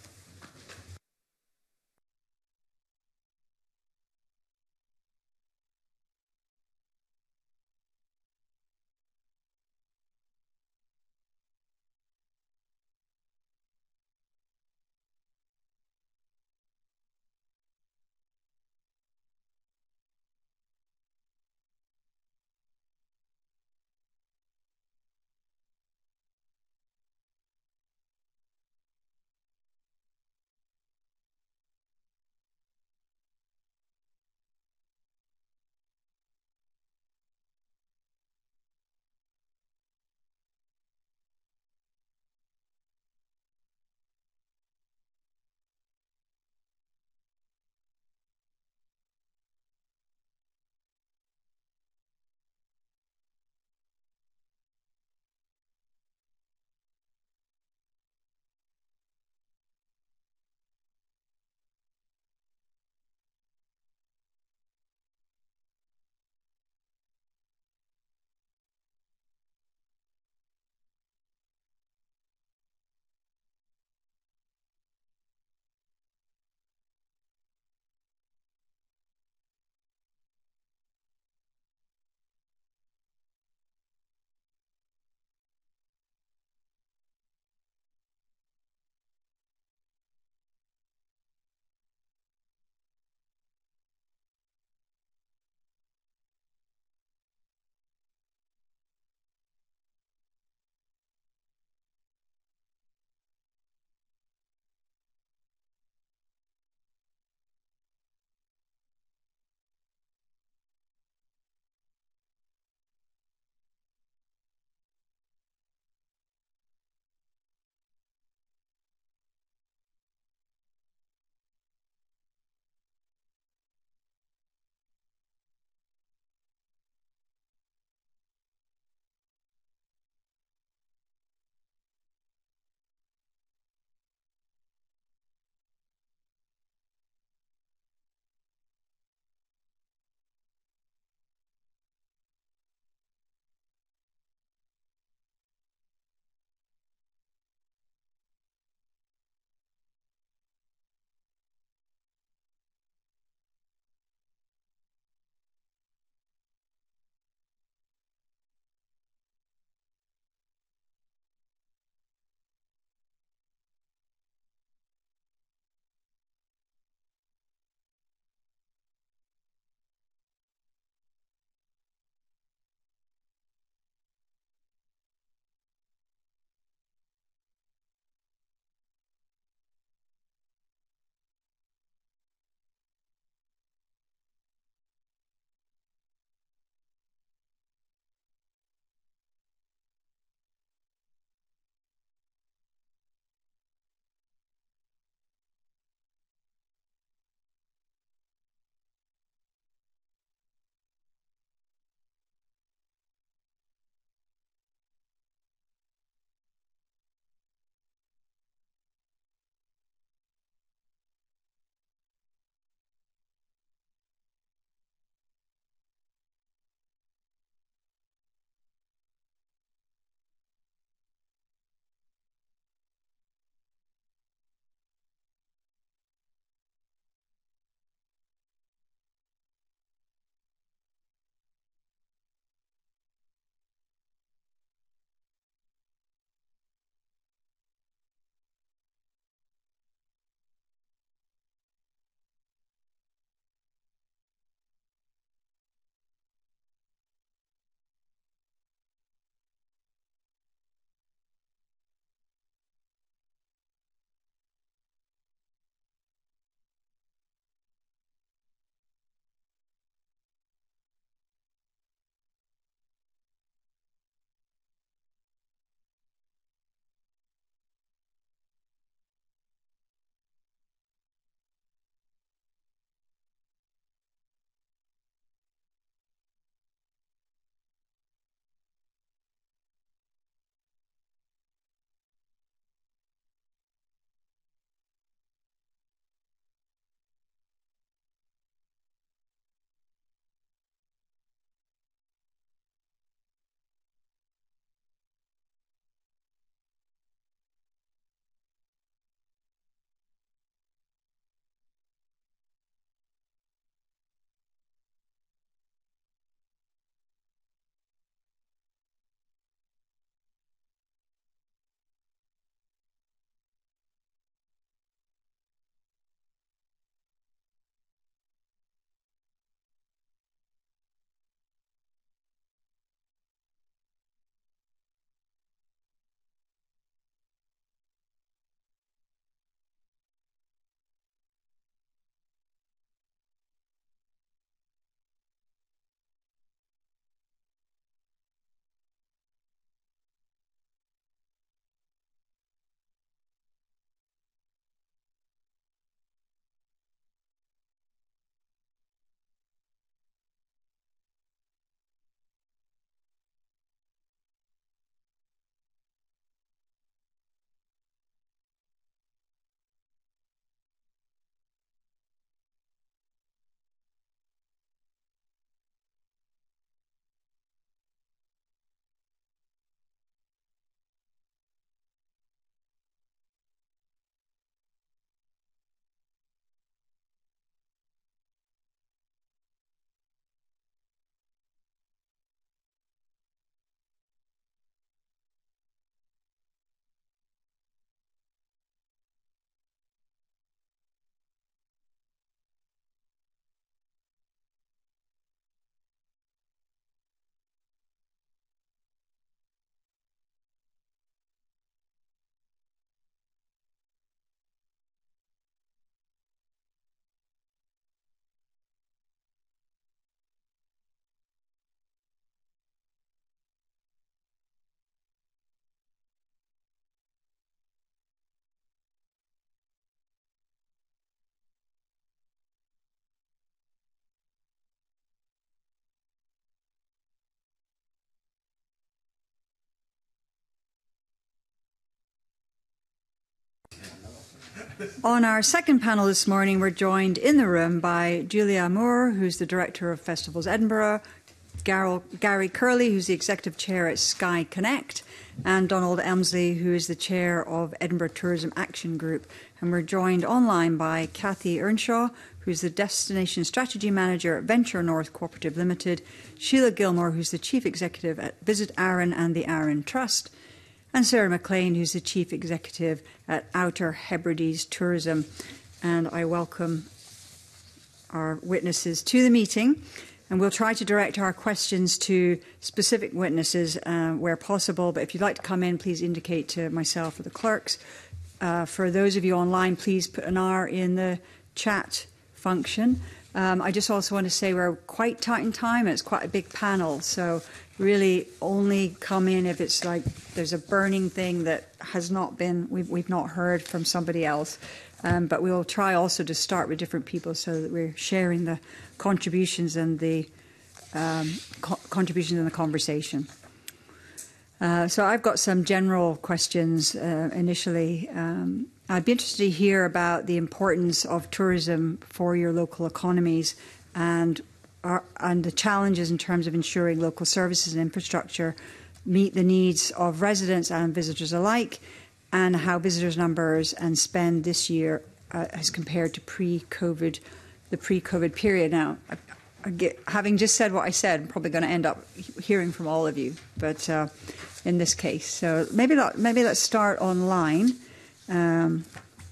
On our second panel this morning, we're joined in the room by Julia Moore, who's the Director of Festivals Edinburgh, Gary Curley, who's the Executive Chair at Sky Connect, and Donald Elmsley, who is the Chair of Edinburgh Tourism Action Group. And we're joined online by Cathy Earnshaw, who's the Destination Strategy Manager at Venture North Cooperative Limited, Sheila Gilmore, who's the Chief Executive at Visit Arran and the Arran Trust, and Sarah McLean, who's the Chief Executive at Outer Hebrides Tourism. And I welcome our witnesses to the meeting. And we'll try to direct our questions to specific witnesses where possible. But if you'd like to come in, please indicate to myself or the clerks. For those of you online, please put an R in the chat function. I just also want to say we're quite tight in time. It's quite a big panel. So really only come in if it's like there's a burning thing that has not been, we've not heard from somebody else. But we'll try also to start with different people so that we're sharing the contributions and the contributions in the conversation. So I've got some general questions initially. I'd be interested to hear about the importance of tourism for your local economies and the challenges in terms of ensuring local services and infrastructure meet the needs of residents and visitors alike, and how visitors' numbers and spend this year as compared to the pre-COVID period. Now, having just said what I said, I'm probably going to end up hearing from all of you, but in this case. So maybe let's start online, and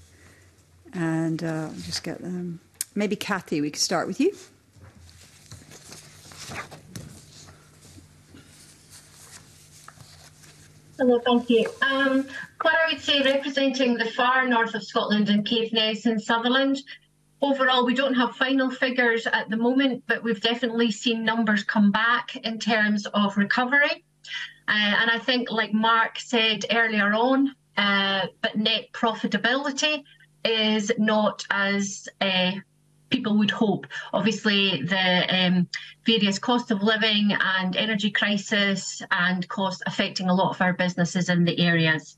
just get them. Maybe Cathy, we could start with you. Hello, thank you. What I would say, representing the far north of Scotland and Caithness and Sutherland, overall we don't have final figures at the moment, but we've definitely seen numbers come back in terms of recovery. And I think, like Mark said earlier on, but net profitability is not as people would hope. Obviously, the various cost of living and energy crisis and cost affecting a lot of our businesses in the areas.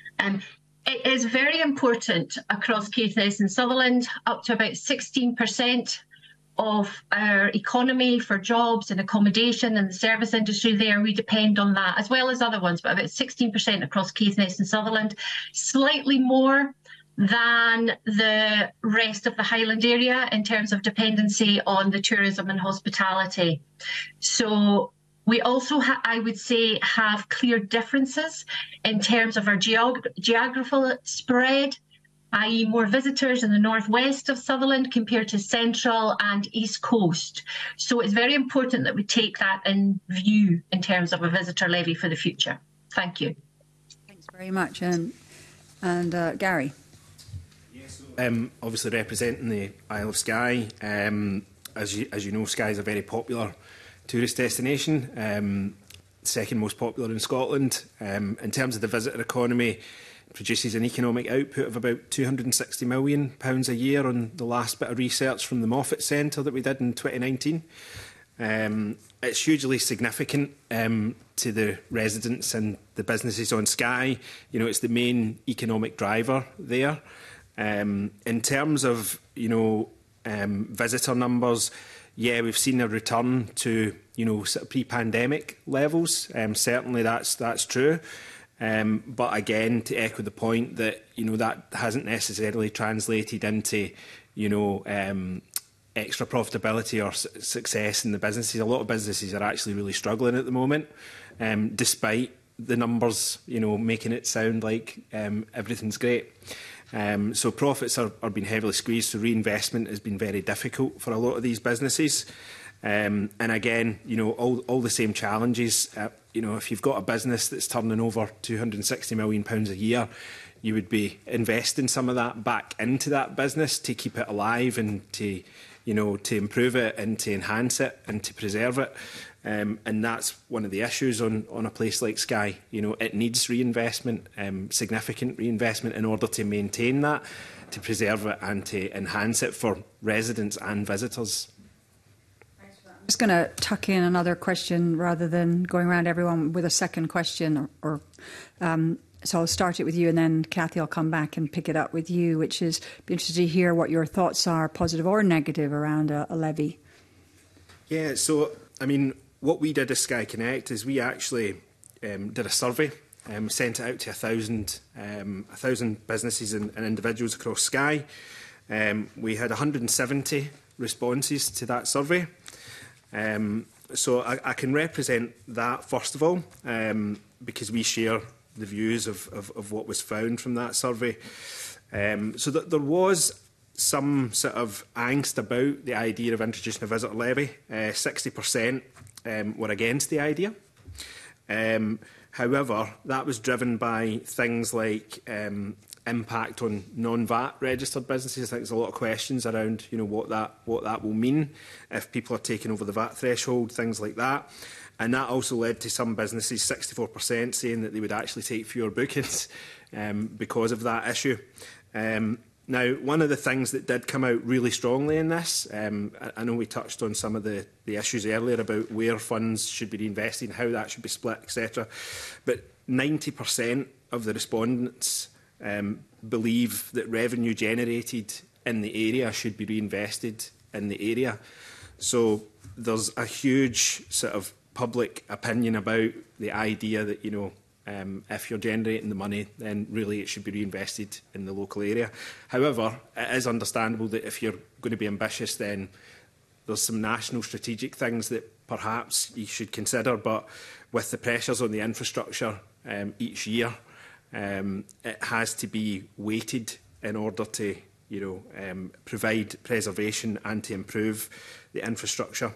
It is very important across Caithness and Sutherland, up to about 16% of our economy for jobs and accommodation and the service industry there, we depend on that, as well as other ones, but about 16% across Caithness and Sutherland, slightly more than the rest of the Highland area in terms of dependency on the tourism and hospitality. So we also, I would say, have clear differences in terms of our geographical spread, i.e. more visitors in the northwest of Sutherland compared to central and east coast. So it's very important that we take that in view in terms of a visitor levy for the future. Thank you. Thanks very much. And Gary. Obviously representing the Isle of Skye, as you know, Skye is a very popular tourist destination, second most popular in Scotland. In terms of the visitor economy, it produces an economic output of about £260 million a year on the last bit of research from the Moffat Centre that we did in 2019. It's hugely significant to the residents and the businesses on Skye. You know, it's the main economic driver there. In terms of, visitor numbers, yeah, we've seen a return to, sort of pre-pandemic levels. Certainly that's true. But again, to echo the point that, that hasn't necessarily translated into, extra profitability or success in the businesses. A lot of businesses are actually really struggling at the moment, despite the numbers, making it sound like everything's great. So profits are being heavily squeezed, so reinvestment has been very difficult for a lot of these businesses. And again, all the same challenges. If you've got a business that's turning over £260 million a year, you would be investing some of that back into that business to keep it alive and to improve it and to enhance it and to preserve it. And that's one of the issues on a place like Skye. It needs reinvestment, significant reinvestment in order to maintain that, to preserve it and to enhance it for residents and visitors. I'm just going to tuck in another question rather than going around everyone with a second question. So I'll start it with you, and then Cathy, I'll come back and pick it up with you, which is be interested to hear what your thoughts are, positive or negative, around a levy. Yeah, so, I mean, what we did as Sky Connect is we actually did a survey, sent it out to 1,000 businesses and individuals across Skye. We had 170 responses to that survey. So I can represent that, first of all, because we share the views of what was found from that survey. So that there was some sort of angst about the idea of introducing a visitor levy. 60% were against the idea. However, that was driven by things like impact on non-VAT registered businesses. I think there's a lot of questions around, what that will mean if people are taking over the VAT threshold, things like that. And that also led to some businesses, 64%, saying that they would actually take fewer bookings because of that issue. Now, one of the things that did come out really strongly in this, I know we touched on some of the issues earlier about where funds should be reinvested, how that should be split, etc. But 90% of the respondents believe that revenue generated in the area should be reinvested in the area. So there's a huge sort of public opinion about the idea that, if you're generating the money, then really it should be reinvested in the local area. However, it is understandable that if you're going to be ambitious, then there's some national strategic things that perhaps you should consider. But with the pressures on the infrastructure each year, it has to be weighted in order to, provide preservation and to improve the infrastructure.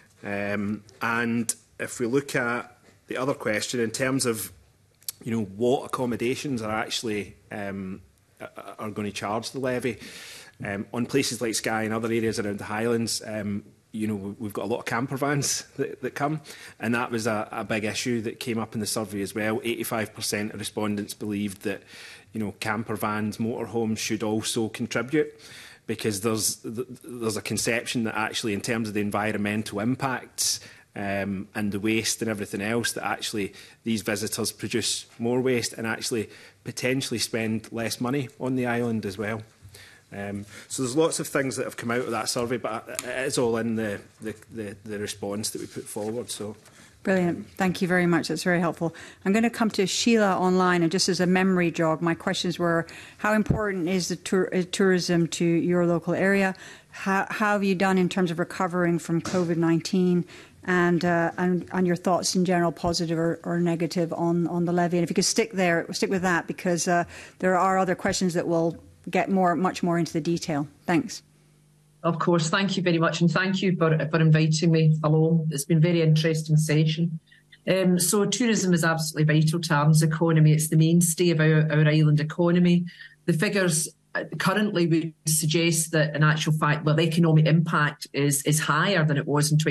And if we look at the other question in terms of what accommodations are actually are going to charge the levy. On places like Skye and other areas around the Highlands, we've got a lot of camper vans that come, and that was a big issue that came up in the survey as well. 85% of respondents believed that camper vans, motorhomes should also contribute, because there's a conception that actually in terms of the environmental impacts and the waste and everything else, that actually these visitors produce more waste and actually potentially spend less money on the island as well. So there's lots of things that have come out of that survey, but it is all in the response that we put forward. So. Brilliant. Thank you very much. That's very helpful. I'm going to come to Sheila online, and just as a memory jog, my questions were, how important is the tourism to your local area? How have you done in terms of recovering from COVID-19? And your thoughts in general, positive or negative on the levy. And if you could stick with that, because there are other questions that will get much more into the detail. Thanks. Of course, thank you very much, and thank you for inviting me along. It's been a very interesting session. So tourism is absolutely vital to Ireland's economy. It's the mainstay of our island economy. The figures currently would suggest that, in actual fact, the economic impact is higher than it was in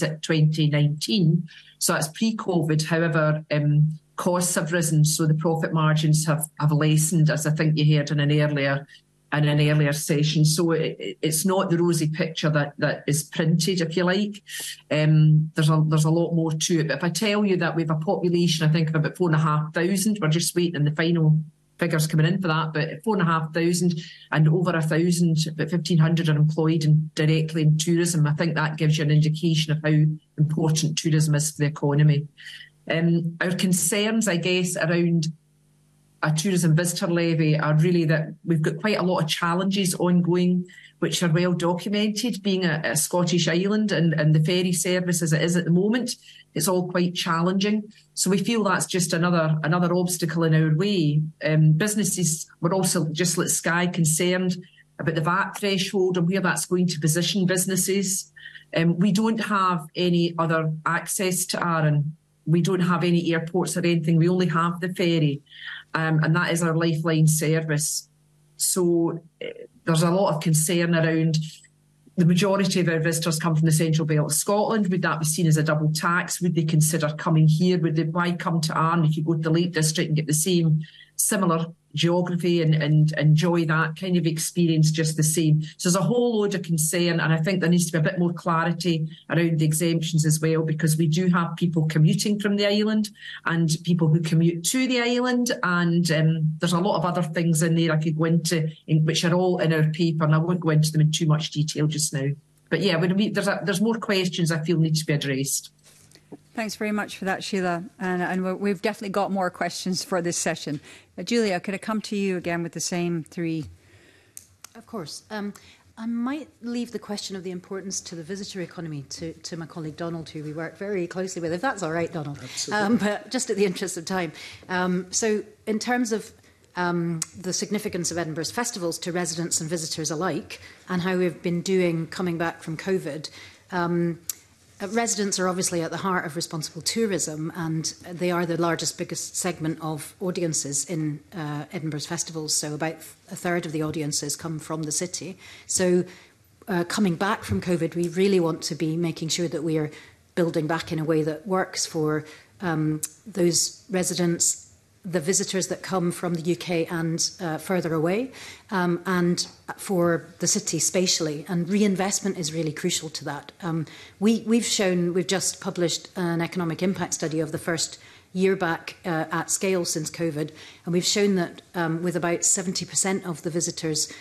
2019. So that's pre-COVID. However, costs have risen, so the profit margins have lessened, as I think you heard in an earlier session. So it's not the rosy picture that is printed, if you like. There's a lot more to it. But if I tell you that we have a population, I think, of about 4,500, we're just waiting on the final figures coming in for that, but 4,500 and over 1,000, about 1,500 are employed directly in tourism. I think that gives you an indication of how important tourism is for the economy. Our concerns, I guess, around a tourism visitor levy are really that we've got quite a lot of challenges ongoing, which are well documented. Being a Scottish island and the ferry service as it is at the moment, it's all quite challenging. So we feel that's just another obstacle in our way. Businesses were also, just like Skye, concerned about the VAT threshold and where that's going to position businesses. We don't have any other access to Arran. We don't have any airports or anything. We only have the ferry, and that is our lifeline service. So there's a lot of concern around the majority of our visitors come from the Central Belt of Scotland. Would that be seen as a double tax? Would they consider coming here? Why come to Arran if you go to the Lake District and get the same similar geography and enjoy that kind of experience just the same. So there's a whole load of concern, and I think there needs to be a bit more clarity around the exemptions as well, because we do have people commuting from the island and people who commute to the island, and there's a lot of other things in there I could go into, which are all in our paper, and I won't go into them in too much detail just now. But yeah, there's more questions I feel need to be addressed. Thanks very much for that, Sheila. And we've definitely got more questions for this session. Julia, could I come to you again with the same three? Of course. I might leave the question of the importance to the visitor economy to my colleague Donald, who we work very closely with, if that's all right, Donald. Absolutely. But just at the interest of time. So in terms of the significance of Edinburgh's festivals to residents and visitors alike, and how we've been doing coming back from COVID, residents are obviously at the heart of responsible tourism, and they are the biggest segment of audiences in Edinburgh's festivals. So about a third of the audiences come from the city. So coming back from COVID, we really want to be making sure that we are building back in a way that works for those residents, the visitors that come from the UK and further away, and for the city spatially. And reinvestment is really crucial to that. We've just published an economic impact study of the first year back at scale since COVID, and we've shown that with about 70% of the visitors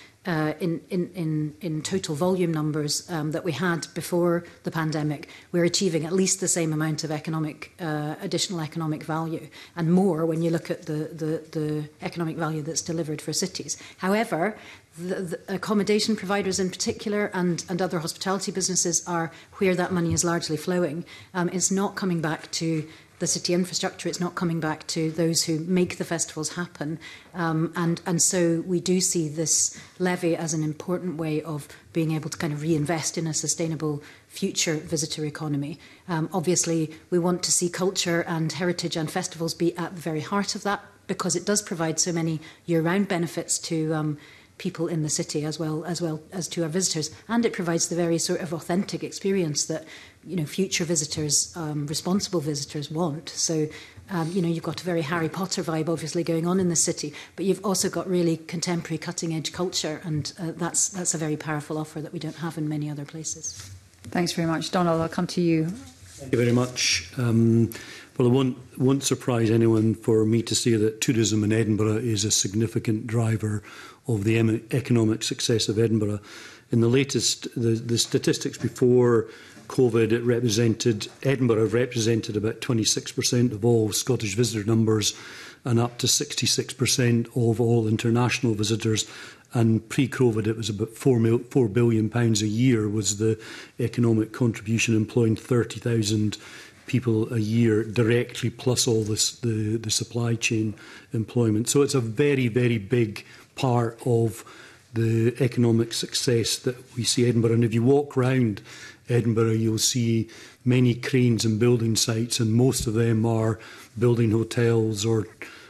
in total volume numbers that we had before the pandemic, we're achieving at least the same amount of additional economic value, and more when you look at the economic value that's delivered for cities. However, the accommodation providers in particular and other hospitality businesses are where that money is largely flowing. It's not coming back to the city infrastructure, it's not coming back to those who make the festivals happen. And so we do see this levy as an important way of being able to kind of reinvest in a sustainable future visitor economy. Obviously, we want to see culture and heritage and festivals be at the very heart of that, because it does provide so many year-round benefits to people in the city as well as to our visitors, and it provides the very sort of authentic experience that future visitors, responsible visitors want. So you've got a very Harry Potter vibe obviously going on in the city, but you've also got really contemporary cutting edge culture, and that's a very powerful offer that we don't have in many other places. Thanks very much. Donald, I'll come to you. Thank you very much. Well, it won't surprise anyone for me to say that tourism in Edinburgh is a significant driver of the economic success of Edinburgh. In the latest, the statistics before COVID, Edinburgh represented about 26% of all Scottish visitor numbers and up to 66% of all international visitors. And pre-COVID, it was about £4 billion a year was the economic contribution, employing 30,000 people a year directly, plus all the supply chain employment. So it's a very, very big part of the economic success that we see Edinburgh. And if you walk round Edinburgh, you'll see many cranes and building sites, and most of them are building hotels or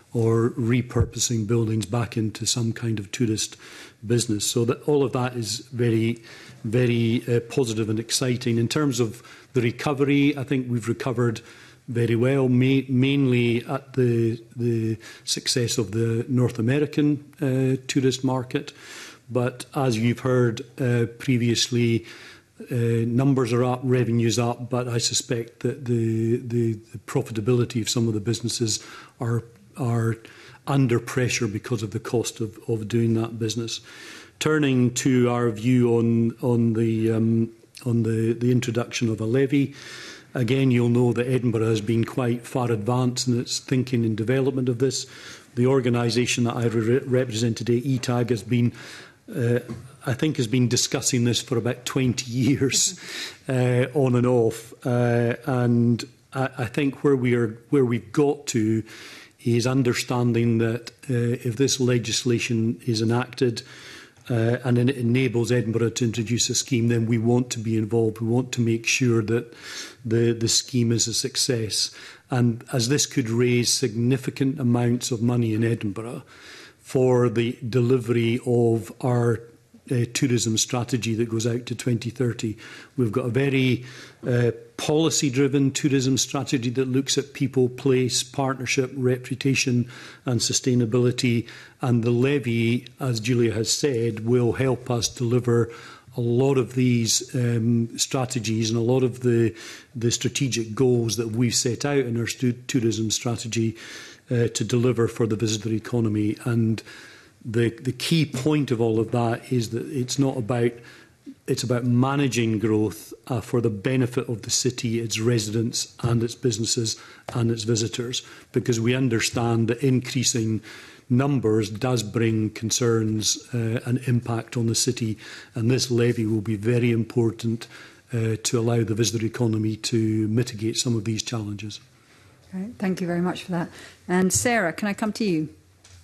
repurposing buildings back into some kind of tourist business. So that all of that is very, very positive and exciting. In terms of the recovery, I think we've recovered very well, mainly at the success of the North American tourist market. But as you've heard previously, numbers are up, revenues up, but I suspect that the profitability of some of the businesses are under pressure because of the cost of doing that business. Turning to our view on the introduction of a levy, again, you'll know that Edinburgh has been quite far advanced in its thinking and development of this. The organisation that I represent today, ETAG, has been has been discussing this for about 20 years, on and off. And I think where we've got to is understanding that if this legislation is enacted and it enables Edinburgh to introduce a scheme, then we want to be involved. We want to make sure that the scheme is a success. And as this could raise significant amounts of money in Edinburgh for the delivery of our tourism strategy that goes out to 2030. We've got a very policy-driven tourism strategy that looks at people, place, partnership, reputation and sustainability. And the levy, as Julia has said, will help us deliver a lot of these strategies and a lot of the strategic goals that we've set out in our tourism strategy to deliver for the visitor economy. And the key point of all of that is that it's about managing growth for the benefit of the city, its residents and its businesses and its visitors, because we understand that increasing numbers does bring concerns and impact on the city, and this levy will be very important to allow the visitor economy to mitigate some of these challenges. Right, thank you very much for that. And Sarah, can I come to you?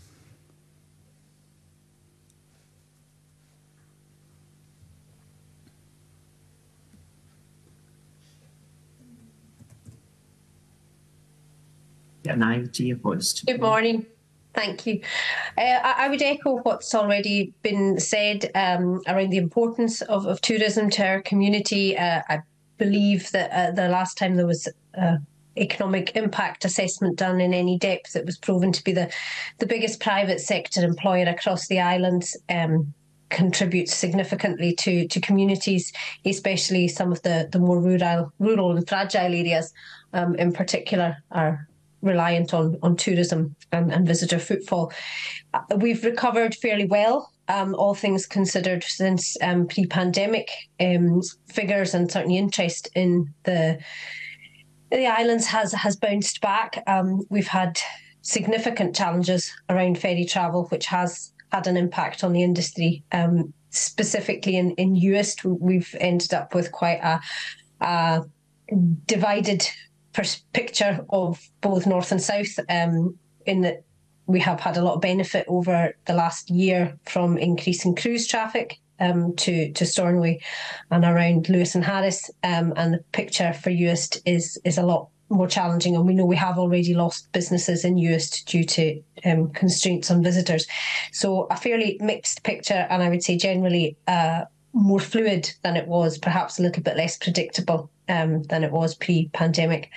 Good morning. Thank you. I would echo what's already been said around the importance of tourism to our community. I believe that the last time there was economic impact assessment done in any depth, it was proven to be the biggest private sector employer across the islands. Contributes significantly to communities, especially some of the more rural and fragile areas in particular are reliant on tourism and visitor footfall. We've recovered fairly well, all things considered, since pre-pandemic figures, and certainly interest in the islands has bounced back. We've had significant challenges around ferry travel, which has had an impact on the industry. Specifically in Uist, we've ended up with quite a divided picture of both north and south, in that we have had a lot of benefit over the last year from increasing cruise traffic to Stornoway and around Lewis and Harris, and the picture for Uist is a lot more challenging, and we know we have already lost businesses in Uist due to constraints on visitors. So a fairly mixed picture, and I would say generally more fluid than it was, perhaps a little bit less predictable than it was pre-pandemic.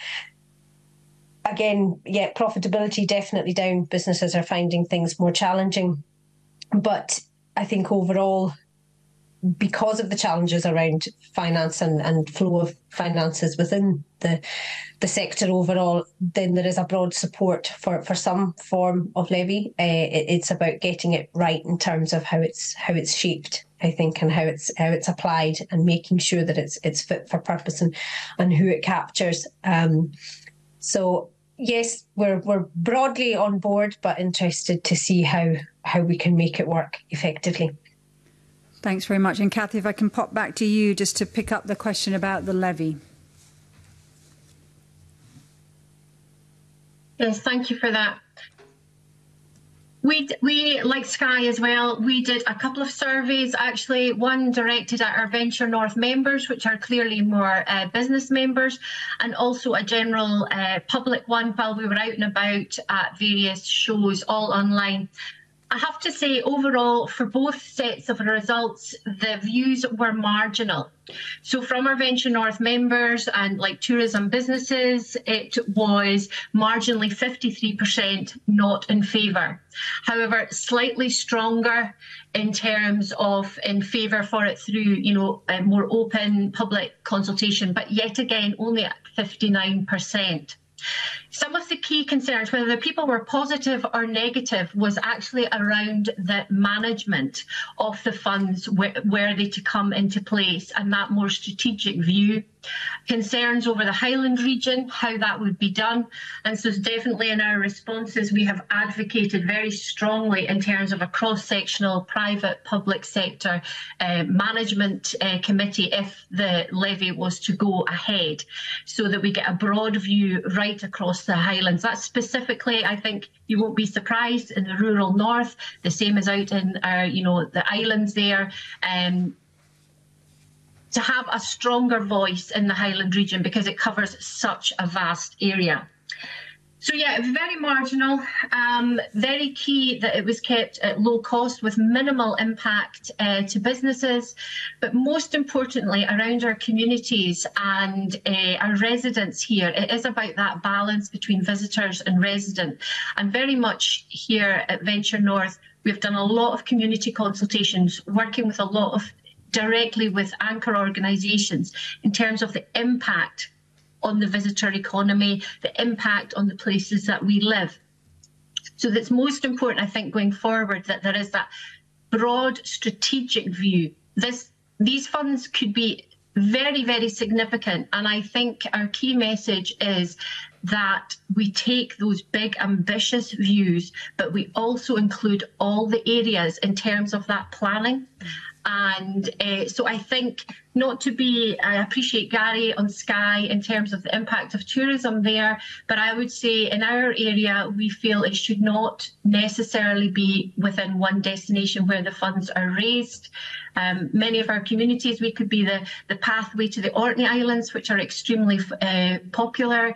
Again, yeah, profitability definitely down. Businesses are finding things more challenging. But I think overall, because of the challenges around finance and flow of finances within the sector overall, then there is a broad support for some form of levy. It's about getting it right in terms of how it's shaped, I think, and how it's applied, and making sure that it's fit for purpose and who it captures. So yes, we're broadly on board, but interested to see how we can make it work effectively. Thanks very much. And Cathy, if I can pop back to you just to pick up the question about the levy. Yes, thank you for that. We like Sky as well, we did a couple of surveys, actually, one directed at our Venture North members, which are clearly more business members, and also a general public one while we were out and about at various shows, all online. I have to say, overall, for both sets of results, the views were marginal. So from our Venture North members and like tourism businesses, it was marginally 53% not in favour. However, slightly stronger in terms of in favour for it through, you know, a more open public consultation, but yet again, only at 59%. Some of the key concerns, whether the people were positive or negative, was actually around the management of the funds, were they to come into place, and that more strategic view. Concerns over the Highland region, how that would be done. And so definitely in our responses, we have advocated very strongly in terms of a cross-sectional private public sector management committee if the levy was to go ahead, so that we get a broad view right across the Highlands. That's specifically, I think you won't be surprised, in the rural north, the same as out in our, you know, the islands there. To have a stronger voice in the Highland region because it covers such a vast area. So yeah, it was very marginal, very key that it was kept at low cost with minimal impact to businesses, but most importantly around our communities and our residents here. It is about that balance between visitors and resident, and very much here at Venture North we've done a lot of community consultations, working with a lot of directly with anchor organisations in terms of the impact on the visitor economy, the impact on the places that we live. So that's most important, I think, going forward, that there is that broad strategic view. These funds could be very, very significant, and I think our key message is that we take those big ambitious views, but we also include all the areas in terms of that planning. And so I think I appreciate Gary on Skye in terms of the impact of tourism there, but I would say in our area we feel it should not necessarily be within one destination where the funds are raised. Many of our communities, we could be the pathway to the Orkney Islands, which are extremely popular,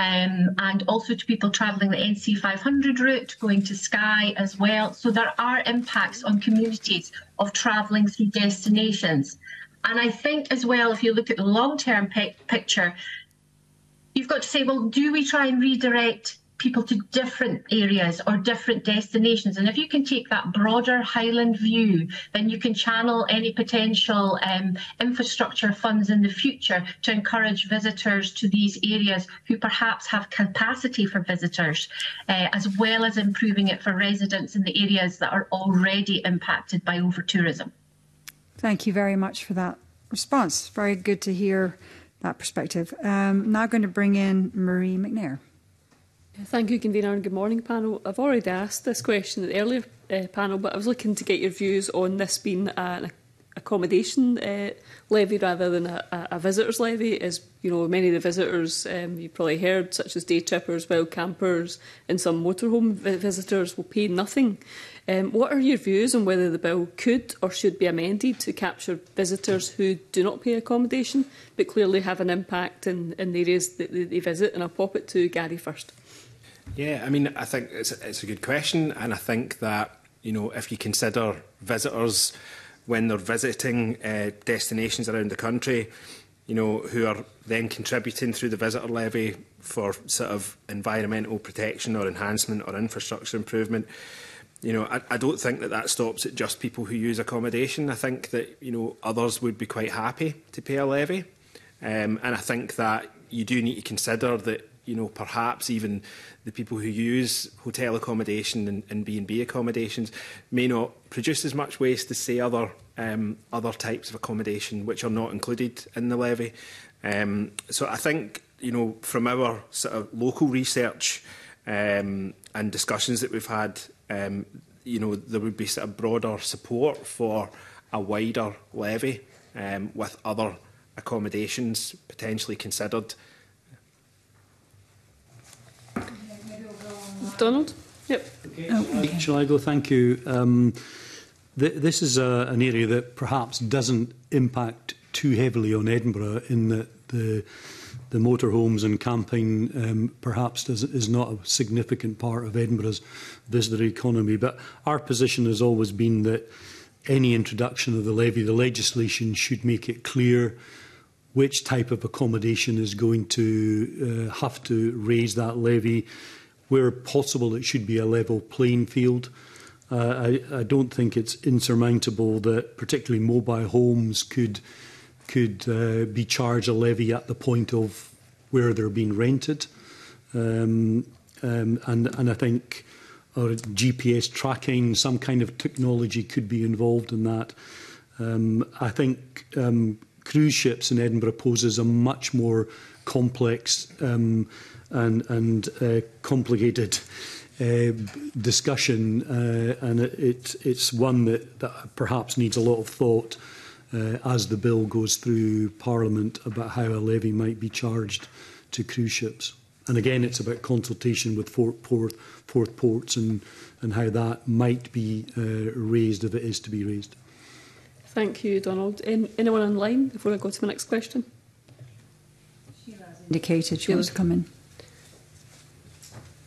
and also to people travelling the NC 500 route, going to Skye as well. So there are impacts on communities of travelling through destinations. And I think as well, if you look at the long-term picture, you've got to say, well, do we try and redirect people to different areas or different destinations? And if you can take that broader Highland view, then you can channel any potential infrastructure funds in the future to encourage visitors to these areas who perhaps have capacity for visitors, as well as improving it for residents in the areas that are already impacted by over-tourism. Thank you very much for that response. Very good to hear that perspective. Now going to bring in Marie McNair. Thank you, Convener, and good morning, panel. I've already asked this question at the earlier panel, but I was looking to get your views on this being an accommodation levy rather than a visitors levy. As you know, many of the visitors you've probably heard, such as day trippers, wild campers, and some motorhome visitors, will pay nothing. What are your views on whether the bill could or should be amended to capture visitors who do not pay accommodation but clearly have an impact in the areas that they visit? And I'll pop it to Gary first. Yeah, I mean, I think it's a good question, and I think that, you know, if you consider visitors when they're visiting destinations around the country, you know, who are then contributing through the visitor levy for sort of environmental protection or enhancement or infrastructure improvement, you know, I don't think that stops at just people who use accommodation. I think that, you know, others would be quite happy to pay a levy, and I think that you do need to consider that, you know, perhaps even the people who use hotel accommodation and B&B accommodations may not produce as much waste as, say, other types of accommodation which are not included in the levy. So I think, you know, from our sort of local research and discussions that we've had, you know, there would be sort of broader support for a wider levy with other accommodations potentially considered. Donald? Yep. Okay. Shall I go? Thank you. This is an area that perhaps doesn't impact too heavily on Edinburgh, in that the motorhomes and camping perhaps is not a significant part of Edinburgh's visitor economy. But our position has always been that any introduction of the levy, the legislation should make it clear which type of accommodation is going to have to raise that levy. Where possible, it should be a level playing field. I don't think it's insurmountable that particularly mobile homes could be charged a levy at the point of where they're being rented. And I think GPS tracking, some kind of technology could be involved in that. I think cruise ships in Edinburgh poses a much more complex and complicated discussion, and it's one that perhaps needs a lot of thought as the bill goes through Parliament about how a levy might be charged to cruise ships. And again, it's about consultation with fourth ports and how that might be raised if it is to be raised. Thank you, Donald. Anyone online before I go to my next question? Indicated she wants to come in.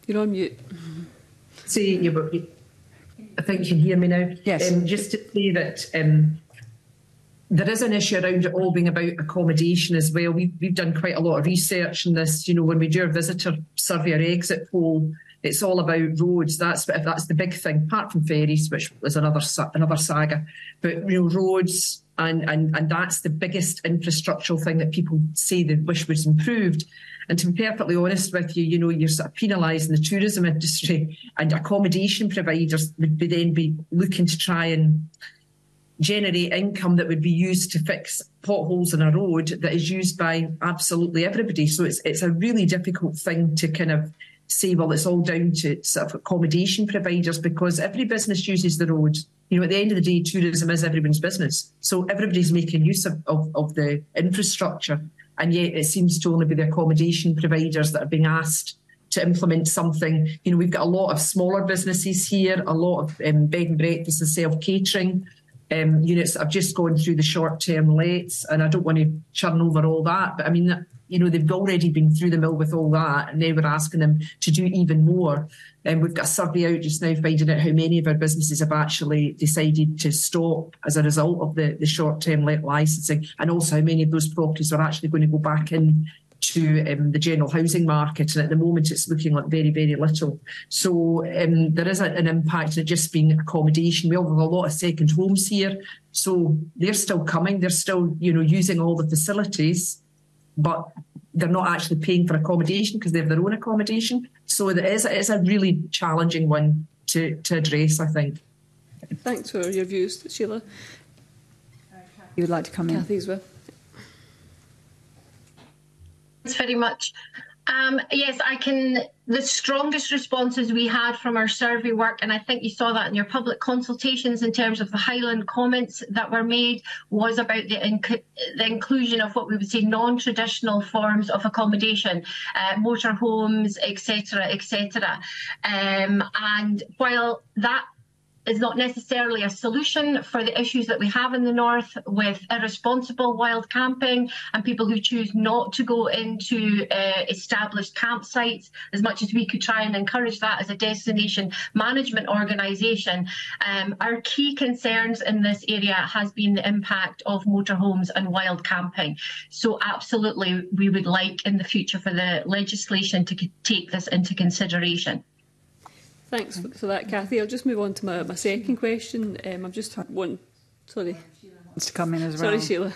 You're on mute. Say I think you can hear me now. Yes. Just to say that there is an issue around it all being about accommodation as well. We've done quite a lot of research on this. You know, when we do our visitor survey or exit poll, it's all about roads. That's the big thing, apart from ferries, which was another saga. But you know, roads and that's the biggest infrastructural thing that people say they wish was improved. And to be perfectly honest with you, you know, you're sort of penalising the tourism industry, and accommodation providers would then be looking to try and generate income that would be used to fix potholes in a road that is used by absolutely everybody. So it's a really difficult thing to kind of say, well, it's all down to sort of accommodation providers, because every business uses the road. You know, at the end of the day, tourism is everyone's business. So everybody's making use of the infrastructure. And yet it seems to only be the accommodation providers that are being asked to implement something. You know, we've got a lot of smaller businesses here, a lot of bed and breakfast and self-catering units that have just gone through the short-term lets, and I don't want to churn over all that, but I mean, you know, they've already been through the mill with all that, and now we're asking them to do even more. And we've got a survey out just now finding out how many of our businesses have actually decided to stop as a result of the short-term let licensing, and also how many of those properties are actually going to go back in to the general housing market, and at the moment it's looking like very, very little. So there is an impact of just being accommodation. We all have a lot of second homes here, so they're still coming. They're still, you know, using all the facilities, but they're not actually paying for accommodation because they have their own accommodation. So it's a really challenging one to address, I think. Thanks for your views, Sheila. You would like to come in? Cathy as well. Thanks very much. Yes, the strongest responses we had from our survey work, and I think you saw that in your public consultations in terms of the Highland comments that were made, was about the inclusion of what we would say non-traditional forms of accommodation, motorhomes, etc., etc. And while that is not necessarily a solution for the issues that we have in the north with irresponsible wild camping and people who choose not to go into established campsites, as much as we could try and encourage that as a destination management organisation. Our key concerns in this area has been the impact of motorhomes and wild camping. So absolutely, we would like in the future for the legislation to take this into consideration. Thanks for that, Cathy. I'll just move on to my second question. I'm just one. Sorry. Wants to come in as well. Sorry, Sheila.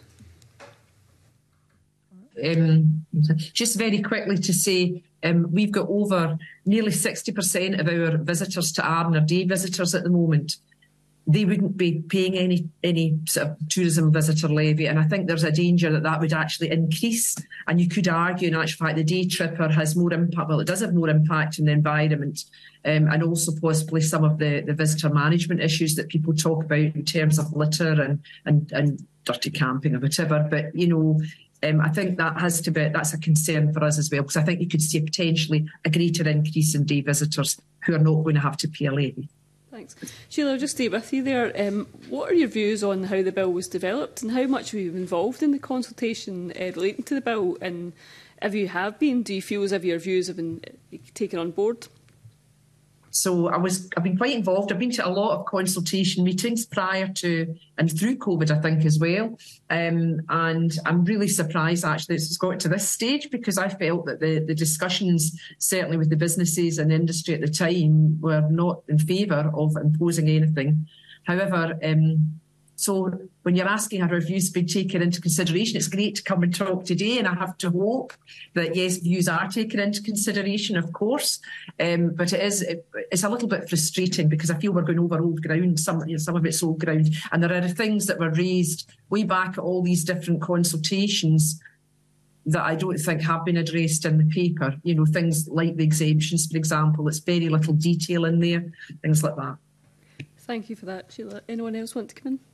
Just very quickly to say, we've got over nearly 60% of our visitors to Arden are day visitors at the moment. They wouldn't be paying any sort of tourism visitor levy, and I think there's a danger that would actually increase. And you could argue, in actual fact, the day tripper has more impact. Well, it does have more impact on the environment, and also possibly some of the visitor management issues that people talk about in terms of litter and dirty camping or whatever. But you know, I think that's a concern for us as well, because I think you could see potentially a greater increase in day visitors who are not going to have to pay a levy. Thanks. Sheila, I'll just stay with you there. What are your views on how the bill was developed, and how much were you involved in the consultation relating to the bill? And if you have been, do you feel as if your views have been taken on board? So I've been quite involved. I've been to a lot of consultation meetings prior to and through COVID, I think, as well. And I'm really surprised, actually, it's got to this stage, because I felt that the discussions, certainly with the businesses and industry at the time, were not in favour of imposing anything. However, so when you're asking have our views been taken into consideration, it's great to come and talk today, and I have to hope that, yes, views are taken into consideration, of course. But it's a little bit frustrating, because I feel we're going over old ground. Some of it's old ground, and there are things that were raised way back at all these different consultations that I don't think have been addressed in the paper. You know, things like the exemptions, for example. There's very little detail in there, things like that. Thank you for that, Sheila. Anyone else want to come in?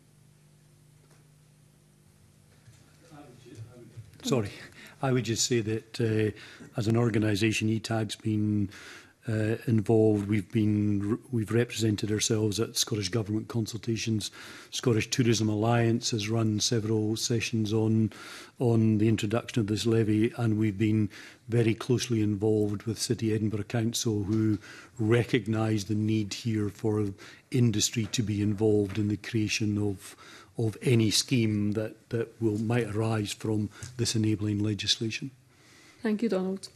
Sorry, I would just say that as an organisation, ETAG's been involved. We've represented ourselves at Scottish Government consultations. Scottish Tourism Alliance has run several sessions on the introduction of this levy, and we've been very closely involved with City Edinburgh Council, who recognise the need here for industry to be involved in the creation of any scheme that might arise from this enabling legislation. Thank you, Donald.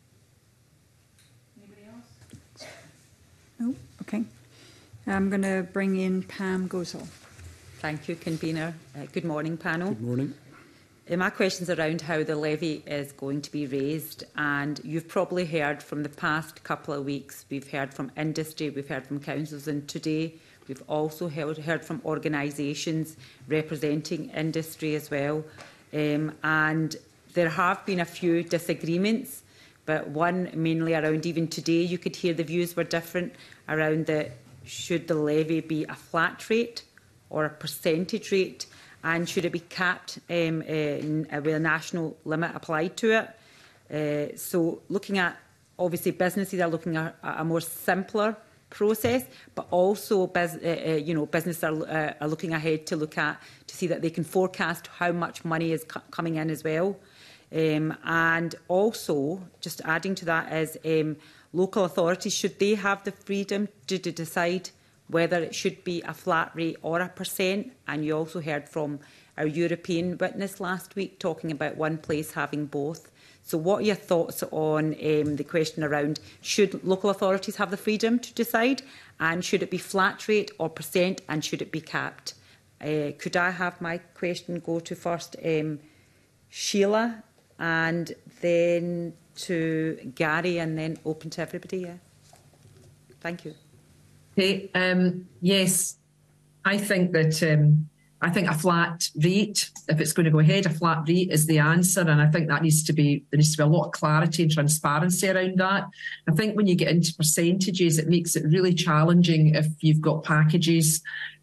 Oh, okay. I'm going to bring in Pam Gosal. Thank you, Convener. Good morning, panel. Good morning. My question's around how the levy is going to be raised, and you've probably heard from the past couple of weeks, we've heard from industry, we've heard from councils, and today we've also heard from organisations representing industry as well. And there have been a few disagreements, but one mainly around, even today you could hear the views were different around should the levy be a flat rate or a percentage rate, and should it be capped with a national limit applied to it. So looking at, obviously businesses are looking at a more simpler process, but also businesses are looking ahead to see that they can forecast how much money is coming in as well. And also, just adding to that is local authorities, should they have the freedom to decide whether it should be a flat rate or a percent? And you also heard from our European witness last week talking about one place having both. So what are your thoughts on the question around should local authorities have the freedom to decide, and should it be flat rate or percent, and should it be capped? Could I have my question go to first Sheila, and then to Gary, and then open to everybody? Yeah. Thank you. Okay. Yes, I think that I think a flat rate, if it's going to go ahead, a flat rate is the answer, and I think that there needs to be a lot of clarity and transparency around that. I think when you get into percentages, it makes it really challenging if you've got packages.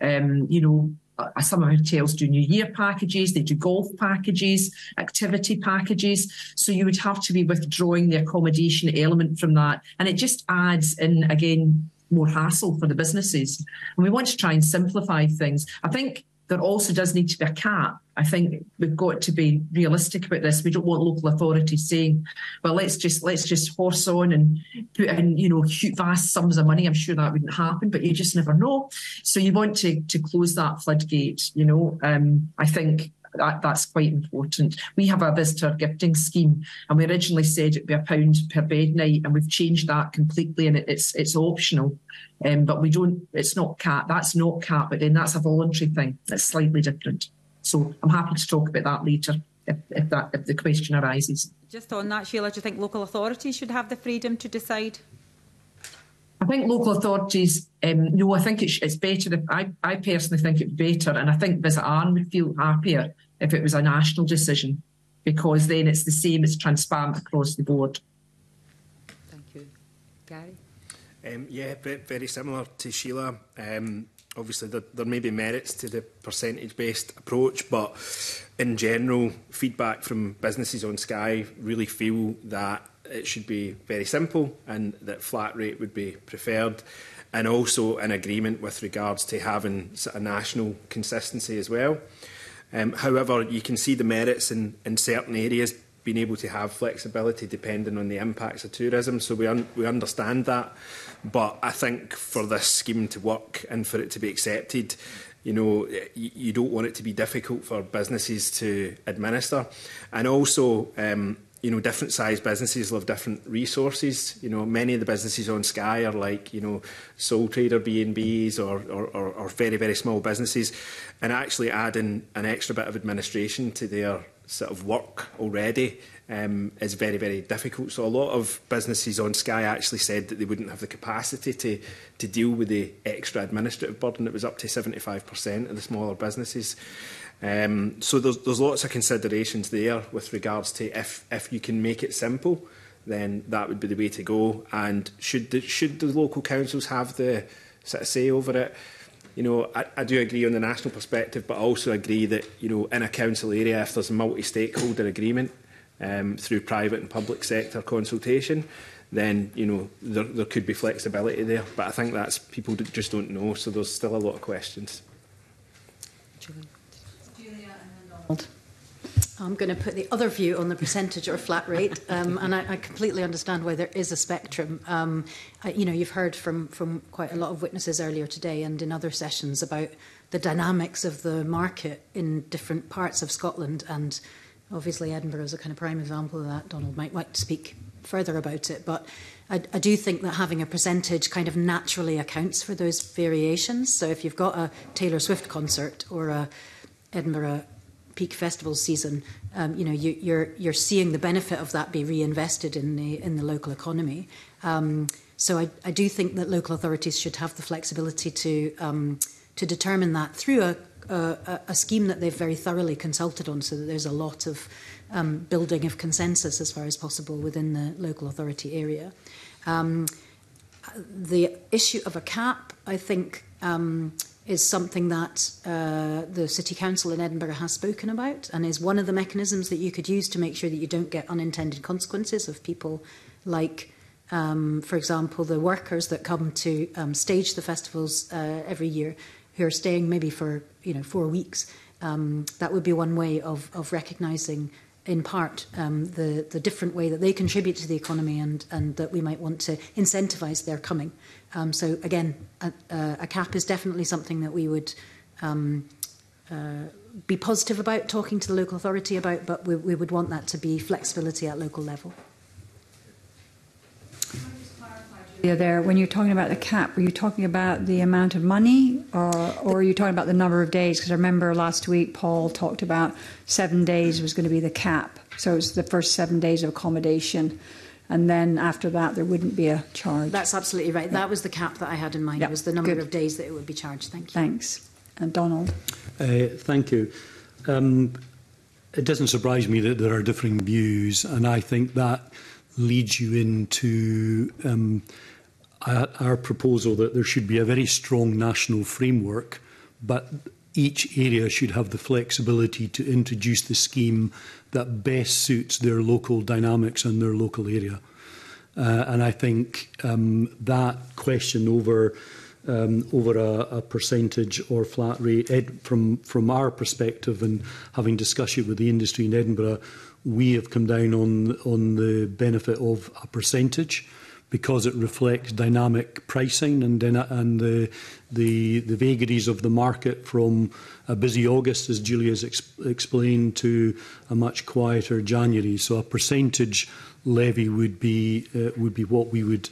Some hotels do New Year packages, they do golf packages, activity packages. So you would have to be withdrawing the accommodation element from that, and it just adds in again more hassle for the businesses. And we want to try and simplify things. I think there also does need to be a cap. I think we've got to be realistic about this. We don't want local authorities saying, well, let's just horse on and put in, vast sums of money. I'm sure that wouldn't happen, but you just never know. So you want to close that floodgate, I think that's quite important. We have a visitor gifting scheme, and we originally said it'd be £1 per bed night, and we've changed that completely, and it's optional. But we don't. It's not cap. That's not cap. But then that's a voluntary thing. That's slightly different. So I'm happy to talk about that later if the question arises. Just on that, Sheila, do you think local authorities should have the freedom to decide? I think local authorities, no, I think it's better. I personally think it's better, and I think Visit Arn would feel happier if it was a national decision, because then it's the same, it's transparent across the board. Thank you. Gary? Very similar to Sheila. Obviously, there may be merits to the percentage-based approach, but in general, feedback from businesses on Skye really feel that it should be very simple and that flat rate would be preferred, and also an agreement with regards to having a national consistency as well. However, you can see the merits in certain areas being able to have flexibility depending on the impacts of tourism, so we understand that. But I think for this scheme to work and for it to be accepted, you don't want it to be difficult for businesses to administer. And also, different sized businesses will have different resources. Many of the businesses on Skye are like, sole trader B&Bs or very, very small businesses. And actually adding an extra bit of administration to their sort of work already is very, very difficult. So a lot of businesses on Skye actually said that they wouldn't have the capacity to deal with the extra administrative burden. It was up to 75% of the smaller businesses. So there's lots of considerations there with regards to if you can make it simple, then that would be the way to go. And should the local councils have the sort of say over it? I do agree on the national perspective, but I also agree that, in a council area, if there's a multi-stakeholder agreement through private and public sector consultation, then there could be flexibility there. But I think that's people just don't know, so there's still a lot of questions. I'm going to put the other view on the percentage or flat rate, and I completely understand why there is a spectrum. You've heard from quite a lot of witnesses earlier today and in other sessions about the dynamics of the market in different parts of Scotland, and obviously Edinburgh is a kind of prime example of that. Donald might like to speak further about it, but I do think that having a percentage kind of naturally accounts for those variations. So if you've got a Taylor Swift concert or a Edinburgh peak festival season, you're seeing the benefit of that be reinvested in the local economy. So I do think that local authorities should have the flexibility to determine that through a scheme that they've very thoroughly consulted on, so that there's a lot of building of consensus as far as possible within the local authority area. The issue of a cap, I think, is something that the City Council in Edinburgh has spoken about, and is one of the mechanisms that you could use to make sure that you don't get unintended consequences of people like, for example, the workers that come to stage the festivals every year, who are staying maybe for 4 weeks. That would be one way of recognising, in part, the different way that they contribute to the economy, and that we might want to incentivise their coming. So again, a cap is definitely something that we would be positive about talking to the local authority about, but we would want that to be flexibility at local level. There, when you're talking about the cap, were you talking about the amount of money, or are you talking about the number of days? Because I remember last week Paul talked about 7 days was going to be the cap. So it's the first 7 days of accommodation, and then after that there wouldn't be a charge. That's absolutely right. That was the cap that I had in mind. Yep. It was the number of days that it would be charged. Thank you. Thanks. And Donald? Thank you. It doesn't surprise me that there are differing views, and I think that leads you into our proposal that there should be a very strong national framework, but each area should have the flexibility to introduce the scheme that best suits their local dynamics and their local area. And I think that question over a percentage or flat rate, from our perspective, and having discussed it with the industry in Edinburgh, we have come down on the benefit of a percentage, because it reflects dynamic pricing and the vagaries of the market, from a busy August, as Julia has explained, to a much quieter January. So a percentage levy would be what we would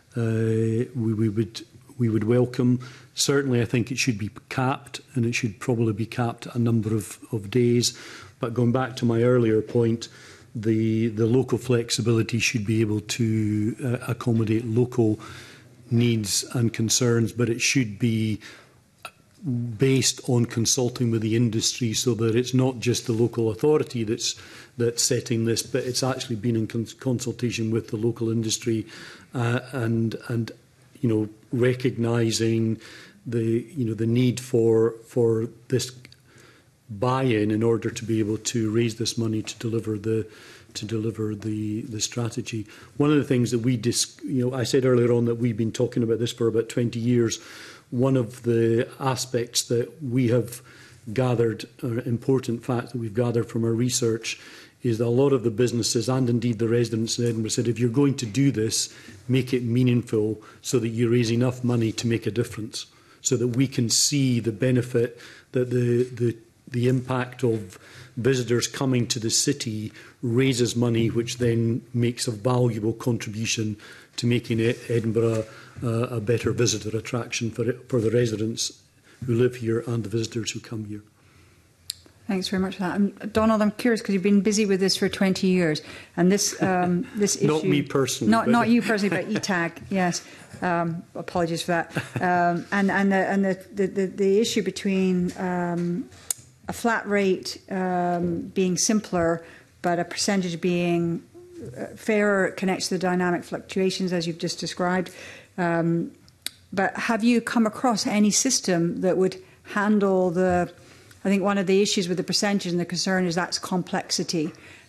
welcome. Certainly, I think it should be capped, and it should probably be capped a number of days. But going back to my earlier point, the local flexibility should be able to accommodate local needs and concerns, but it should be based on consulting with the industry, so that it's not just the local authority that's setting this, but it's actually been in consultation with the local industry, and recognising the need for this buy-in in order to be able to raise this money to deliver the strategy. One of the things that I said earlier on that we've been talking about this for about 20 years. One of the aspects that we have gathered, or important fact that we've gathered from our research, is that a lot of the businesses, and indeed the residents in Edinburgh, said if you're going to do this, make it meaningful, so that you raise enough money to make a difference, so that we can see the benefit that the impact of visitors coming to the city raises money, which then makes a valuable contribution to making Edinburgh a better visitor attraction for the residents who live here and the visitors who come here. Thanks very much for that. Donald, I'm curious, because you've been busy with this for 20 years, and this issue... Not me personally. Not you personally, but ETAG, yes. Apologies for that. And the issue between a flat rate being simpler, but a percentage being fairer, connects to the dynamic fluctuations, as you've just described. But have you come across any system that would handle I think one of the issues with the percentage and the concern is that's complexity.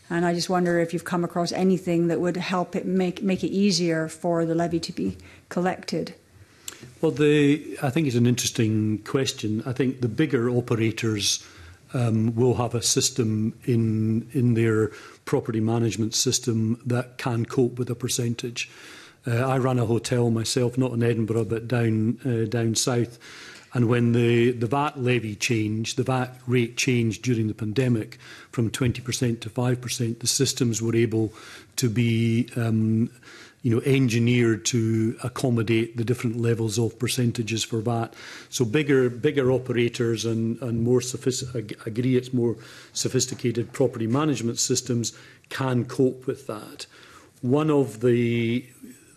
And I just wonder if you've come across anything that would help it make it easier for the levy to be collected. Well, I think it's an interesting question. I think the bigger operators will have a system in their property management system that can cope with a percentage. I run a hotel myself, not in Edinburgh, but down south. And when the VAT levy changed, the VAT rate changed during the pandemic from 20% to 5%, the systems were able to be engineered to accommodate the different levels of percentages for VAT. So bigger operators and more agree it's more sophisticated property management systems can cope with that. One of the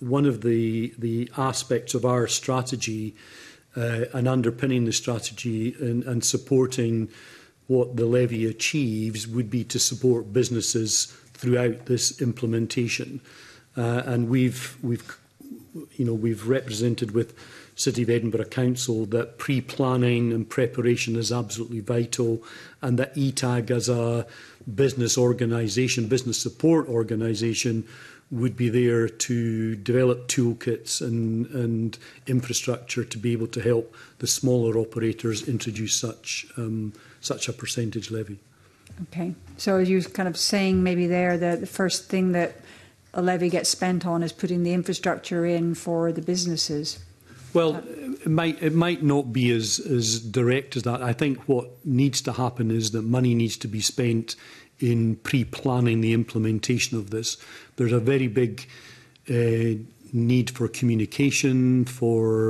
aspects of our strategy and underpinning the strategy and supporting what the levy achieves would be to support businesses throughout this implementation. And we've represented with City of Edinburgh Council that pre-planning and preparation is absolutely vital, and that ETAG as a business organisation, business support organisation, would be there to develop toolkits and infrastructure to be able to help the smaller operators introduce such a percentage levy. Okay, so as you were kind of saying maybe there that the first thing that a levy gets spent on is putting the infrastructure in for the businesses. Well, it might not be as direct as that. I think what needs to happen is that money needs to be spent in pre-planning the implementation of this. There's a very big need for communication, for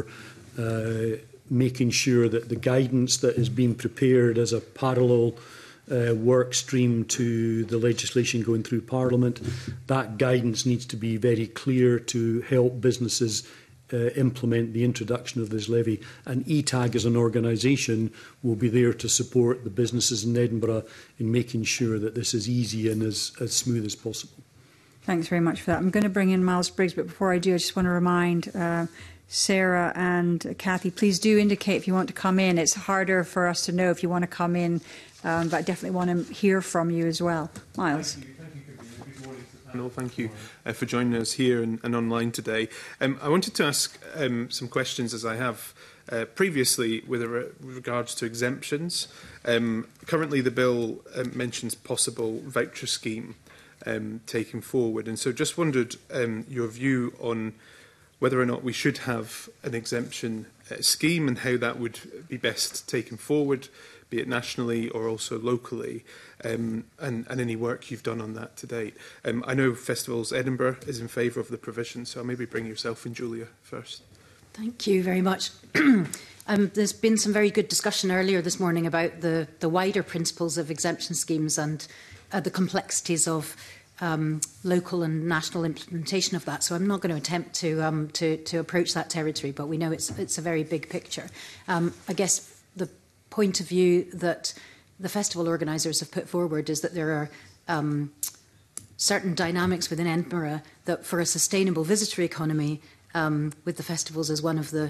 making sure that the guidance that is being prepared as a parallel work stream to the legislation going through Parliament, that guidance needs to be very clear to help businesses implement the introduction of this levy. And ETAG as an organisation will be there to support the businesses in Edinburgh in making sure that this is easy and as smooth as possible. Thanks very much for that. I'm going to bring in Miles Briggs, but before I do, I just want to remind Sarah and Cathy, please do indicate if you want to come in. It's harder for us to know if you want to come in, but I definitely want to hear from you as well. Miles. Thank you. Good morning to the panel. Thank you for joining us here and online today. I wanted to ask some questions, as I have previously, with regards to exemptions. Currently, the bill mentions possible voucher scheme taken forward, and so just wondered your view on whether or not we should have an exemption scheme and how that would be best taken forward, be it nationally or also locally, and any work you've done on that to date. I know Festivals Edinburgh is in favour of the provision, so I'll maybe bring yourself and Julia first. Thank you very much. There's been some very good discussion earlier this morning about the wider principles of exemption schemes and the complexities of local and national implementation of that. So I'm not going to attempt to approach that territory, but we know it's a very big picture. I guess the point of view that the festival organisers have put forward is that there are certain dynamics within Edinburgh that for a sustainable visitor economy, with the festivals as one of the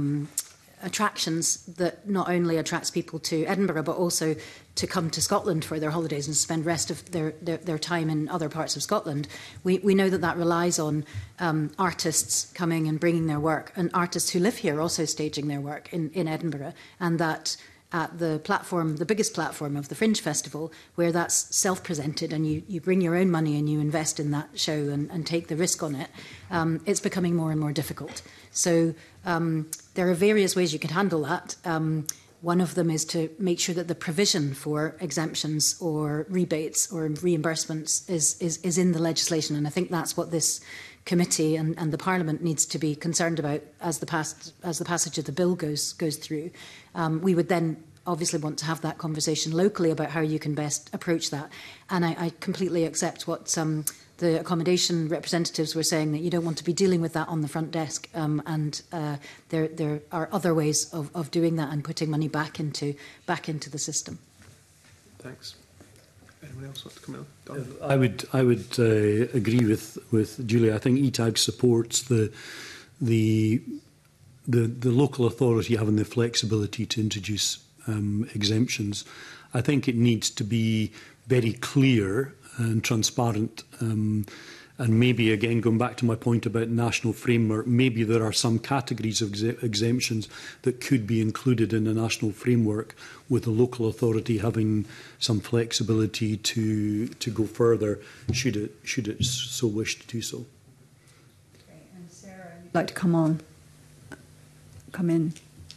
attractions that not only attracts people to Edinburgh but also to come to Scotland for their holidays and spend the rest of their time in other parts of Scotland. We know that relies on artists coming and bringing their work, and artists who live here also staging their work in Edinburgh, and that at the platform, the biggest platform of the Fringe Festival, where that's self-presented and you bring your own money and you invest in that show and take the risk on it, it's becoming more and more difficult. So there are various ways you can handle that. One of them is to make sure that the provision for exemptions or rebates or reimbursements is in the legislation, and I think that's what this committee and the Parliament needs to be concerned about as the passage of the bill goes through. We would then obviously want to have that conversation locally about how you can best approach that. And I completely accept what the accommodation representatives were saying, that you don't want to be dealing with that on the front desk, and there are other ways of doing that and putting money back into the system. Thanks. Anyone else want to come in? I would agree with Julia. I think ETAG supports the local authority having the flexibility to introduce exemptions. I think it needs to be very clear and transparent. And maybe, again, going back to my point about national framework, maybe there are some categories of exemptions that could be included in a national framework, with the local authority having some flexibility to go further, should it so wish to do so. Okay. And Sarah, you'd like to come in.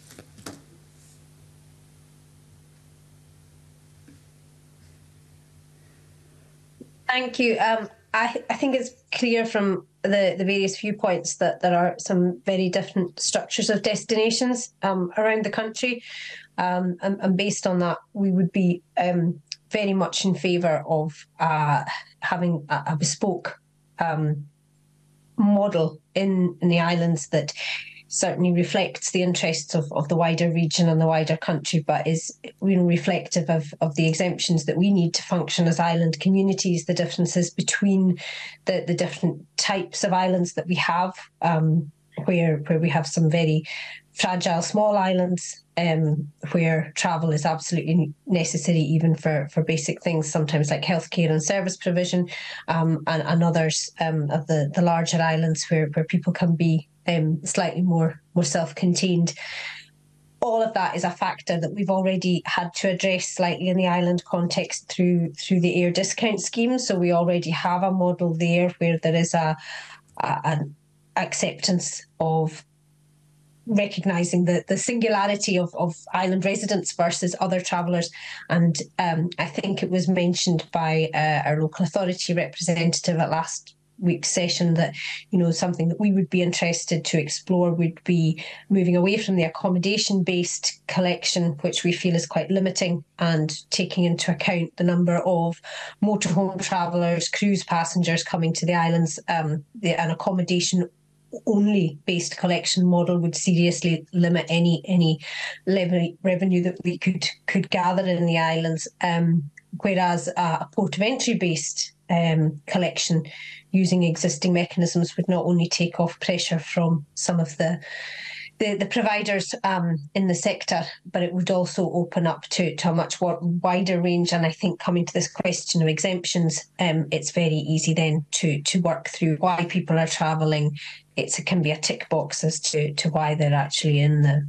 Thank you. I think it's clear from the various viewpoints that there are some very different structures of destinations around the country. And based on that, we would be very much in favour of having a bespoke model in the islands that certainly reflects the interests of the wider region and the wider country, but is reflective of the exemptions that we need to function as island communities, the differences between the different types of islands that we have, where we have some very fragile small islands, where travel is absolutely necessary even for basic things, sometimes like healthcare and service provision, and others of the larger islands where people can be slightly more self-contained. All of that is a factor that we've already had to address slightly in the island context through the air discount scheme. So we already have a model there where there is an acceptance of recognising the singularity of island residents versus other travellers. And I think it was mentioned by our local authority representative at last week's session that, something that we would be interested to explore would be moving away from the accommodation-based collection, which we feel is quite limiting, and taking into account the number of motorhome travellers, cruise passengers coming to the islands. An accommodation-only based collection model would seriously limit any revenue that we could gather in the islands, whereas a port of entry based collection using existing mechanisms would not only take off pressure from some of the providers in the sector, but it would also open up to a much wider range. And I think coming to this question of exemptions, it's very easy then to work through why people are travelling. It can be a tick box as to why they're actually in the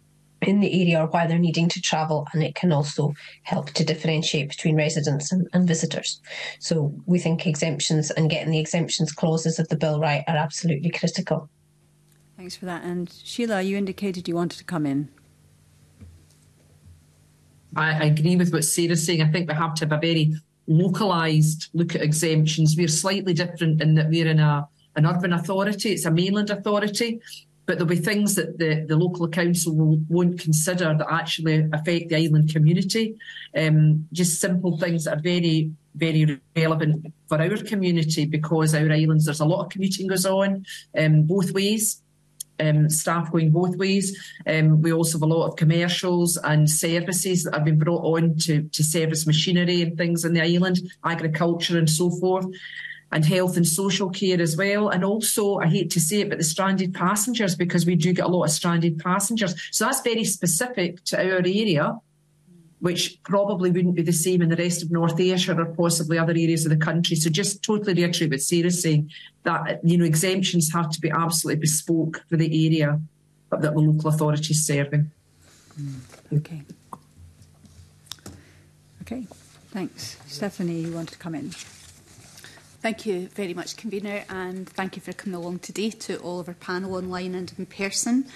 area or why they're needing to travel, and it can also help to differentiate between residents and visitors. So we think exemptions and getting the exemptions clauses of the bill right are absolutely critical. Thanks for that. And Sheila, you indicated you wanted to come in. I agree with what Sarah's saying. I think we have to have a very localised look at exemptions. We're slightly different in that we're in an urban authority. It's a mainland authority. But there'll be things that the local council won't consider that actually affect the island community. Just simple things that are very, very relevant for our community, because our islands, there's a lot of commuting goes on both ways. Staff going both ways. We also have a lot of commercials and services that have been brought on to service machinery and things in the island, agriculture and so forth, and health and social care as well. And also, I hate to say it, but the stranded passengers, because we do get a lot of stranded passengers. So that's very specific to our area, which probably wouldn't be the same in the rest of North Ayrshire or possibly other areas of the country. So just totally reiterate what Sarah's saying, that exemptions have to be absolutely bespoke for the area that the local authority is serving. Okay. Okay, thanks. Stephanie, you wanted to come in. Thank you very much, Convener, and thank you for coming along today, to all of our panel online and in person.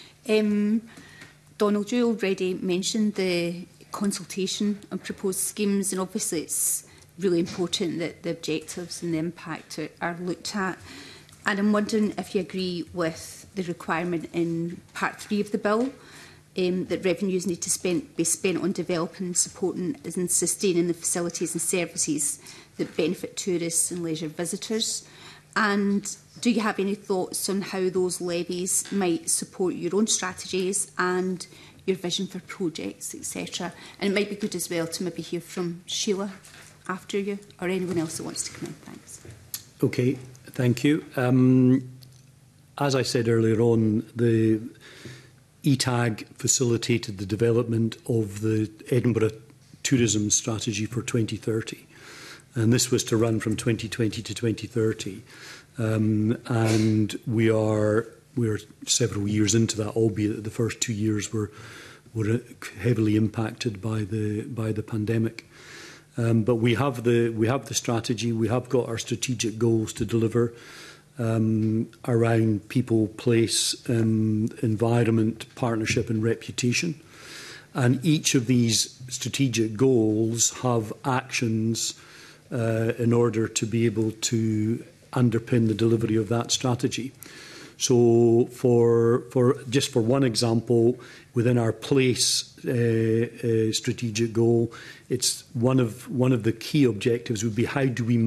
Donald, you already mentioned the consultation on proposed schemes, and obviously it's really important that the objectives and the impact are looked at. And I'm wondering if you agree with the requirement in Part 3 of the bill that revenues need to be spent on developing, supporting and sustaining the facilities and services that benefit tourists and leisure visitors. And do you have any thoughts on how those levies might support your own strategies and your vision for projects, etc.? And it might be good as well to maybe hear from Sheila after you, or anyone else that wants to come in. Thanks. Okay, thank you. As I said earlier on, the ETAG facilitated the development of the Edinburgh tourism strategy for 2030. And this was to run from 2020 to 2030. And we're several years into that, albeit that the first 2 years were heavily impacted by the pandemic. But we have the strategy. We have got our strategic goals to deliver around people, place, environment, partnership and reputation. And each of these strategic goals have actions in order to be able to underpin the delivery of that strategy. So for one example, within our place strategic goal, it's one of the key objectives would be how do we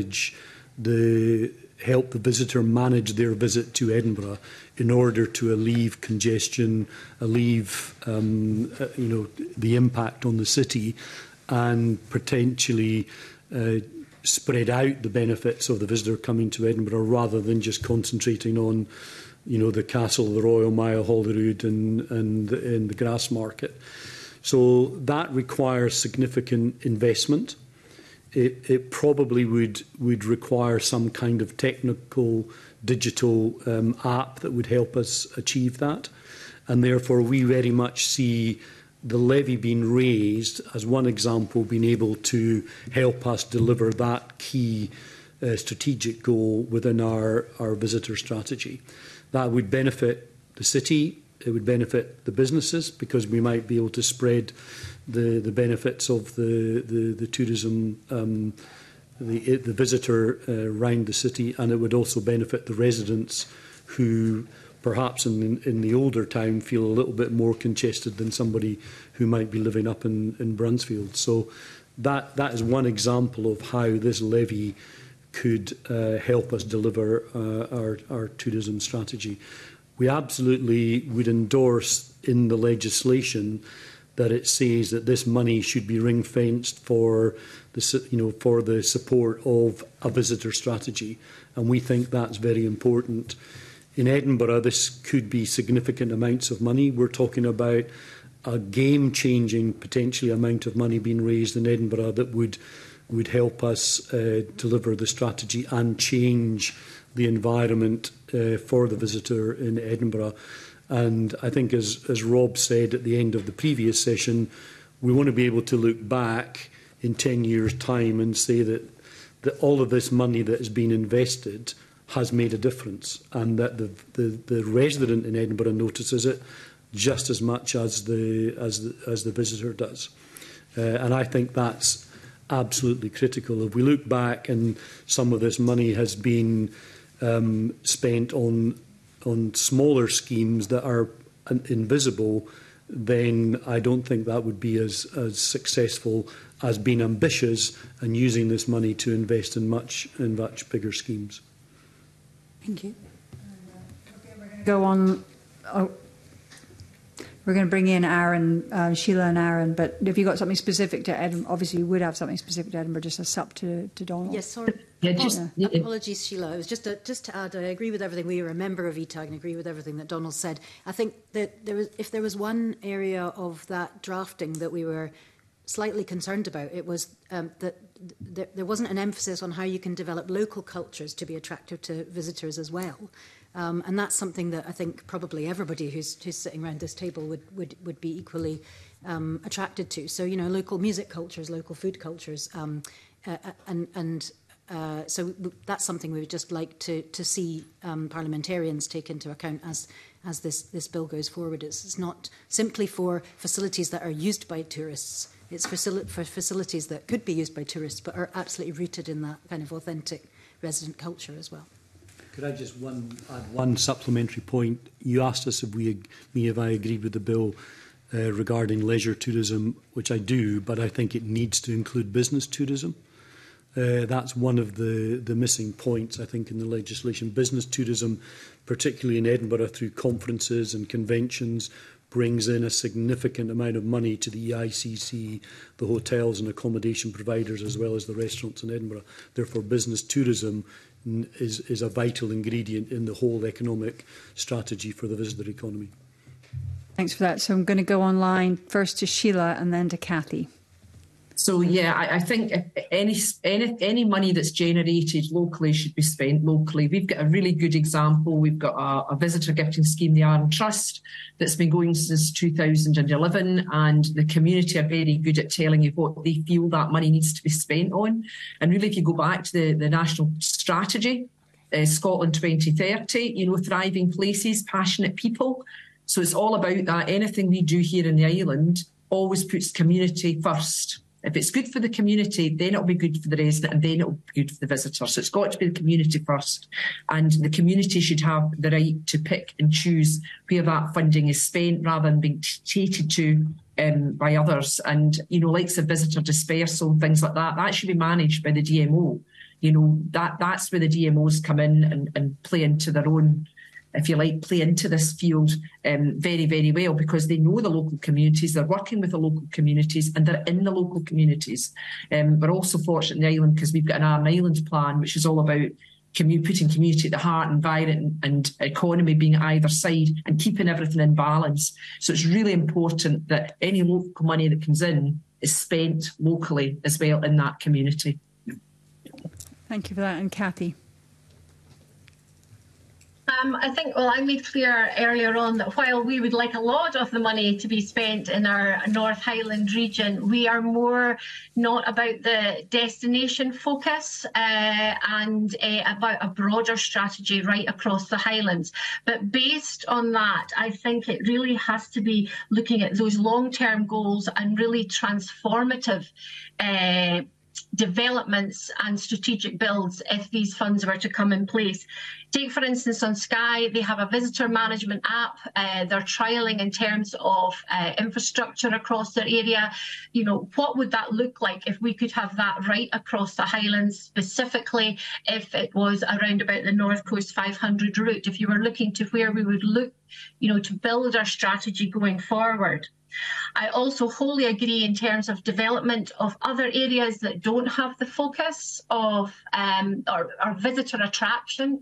help the visitor manage their visit to Edinburgh in order to alleviate congestion, alleviate the impact on the city, and potentially spread out the benefits of the visitor coming to Edinburgh rather than just concentrating on, the Castle, the Royal Mile, Holyrood and the Grassmarket. So that requires significant investment. It probably would require some kind of technical digital app that would help us achieve that. And therefore we very much see the levy being raised as one example, being able to help us deliver that key strategic goal within our visitor strategy. That would benefit the city, it would benefit the businesses because we might be able to spread the benefits of the tourism, the visitor around the city, and it would also benefit the residents who perhaps in the older town feel a little bit more congested than somebody who might be living up in Brunsfield. So that is one example of how this levy could help us deliver our tourism strategy. We absolutely would endorse in the legislation that it says that this money should be ring-fenced for the support of a visitor strategy, and we think that's very important. In Edinburgh, this could be significant amounts of money. We're talking about a game-changing, potentially, amount of money being raised in Edinburgh that would help us deliver the strategy and change the environment for the visitor in Edinburgh. And I think, as Rob said at the end of the previous session, we want to be able to look back in 10 years' time and say that all of this money that has been invested has made a difference, and that the resident in Edinburgh notices it just as much as the visitor does. And I think that's absolutely critical. If we look back and some of this money has been spent on smaller schemes that are invisible, then I don't think that would be as successful as being ambitious and using this money to invest in much bigger schemes. Thank you. Go on. Oh, we're going to bring in Aaron, Sheila and Aaron, but if you've got something specific to Edinburgh, obviously you would have something specific to Edinburgh, just a sup to Donald. Yes, sorry. Apologies, Sheila. It was just to add, I agree with everything. We are a member of ETAG and agree with everything that Donald said. I think that if there was one area of that drafting that we were slightly concerned about, it was that there wasn't an emphasis on how you can develop local cultures to be attractive to visitors as well. And that's something that I think probably everybody who's sitting around this table would be equally attracted to. So, local music cultures, local food cultures, so that's something we would just like to see parliamentarians take into account as this bill goes forward. It's not simply for facilities that are used by tourists. It's for facilities that could be used by tourists but are absolutely rooted in that kind of authentic resident culture as well. Could I just add one supplementary point? You asked us if I agreed with the bill regarding leisure tourism, which I do, but I think it needs to include business tourism. That's one of the missing points, I think, in the legislation. Business tourism, particularly in Edinburgh through conferences and conventions, brings in a significant amount of money to the EICC, the hotels and accommodation providers, as well as the restaurants in Edinburgh. Therefore, business tourism is a vital ingredient in the whole economic strategy for the visitor economy. Thanks for that. So I'm going to go online first to Sheila and then to Cathy. So yeah, I think any money that's generated locally should be spent locally. We've got a really good example. We've got a visitor gifting scheme, the Arran Trust, that's been going since 2011, and the community are very good at telling you what they feel that money needs to be spent on. And really, if you go back to the national strategy, Scotland 2030, thriving places, passionate people. So it's all about that. Anything we do here in the island always puts community first. If it's good for the community, then it'll be good for the resident, and then it'll be good for the visitor. So it's got to be the community first. And the community should have the right to pick and choose where that funding is spent, rather than being dictated to by others. And, likes of visitor dispersal and things like that, that should be managed by the DMO. That's where the DMOs come in and play into their own, if you like, play into this field very, very well, because they know the local communities, they're working with the local communities, and they're in the local communities. We're also fortunate in the island because we've got an Arran Island plan, which is all about putting community at the heart, environment and economy being at either side, and keeping everything in balance. So it's really important that any local money that comes in is spent locally as well in that community. Thank you for that. And Cathy. I think, I made clear earlier on that while we would like a lot of the money to be spent in our North Highland region, we are more not about the destination focus and about a broader strategy right across the Highlands. But based on that, I think it really has to be looking at those long-term goals and really transformative developments and strategic builds if these funds were to come in place. Take, for instance, on Skye, they have a visitor management app. They're trialling in terms of infrastructure across their area. What would that look like if we could have that right across the Highlands, specifically if it was around about the North Coast 500 route, if you were looking to where we would look, to build our strategy going forward. I also wholly agree in terms of development of other areas that don't have the focus of or visitor attraction.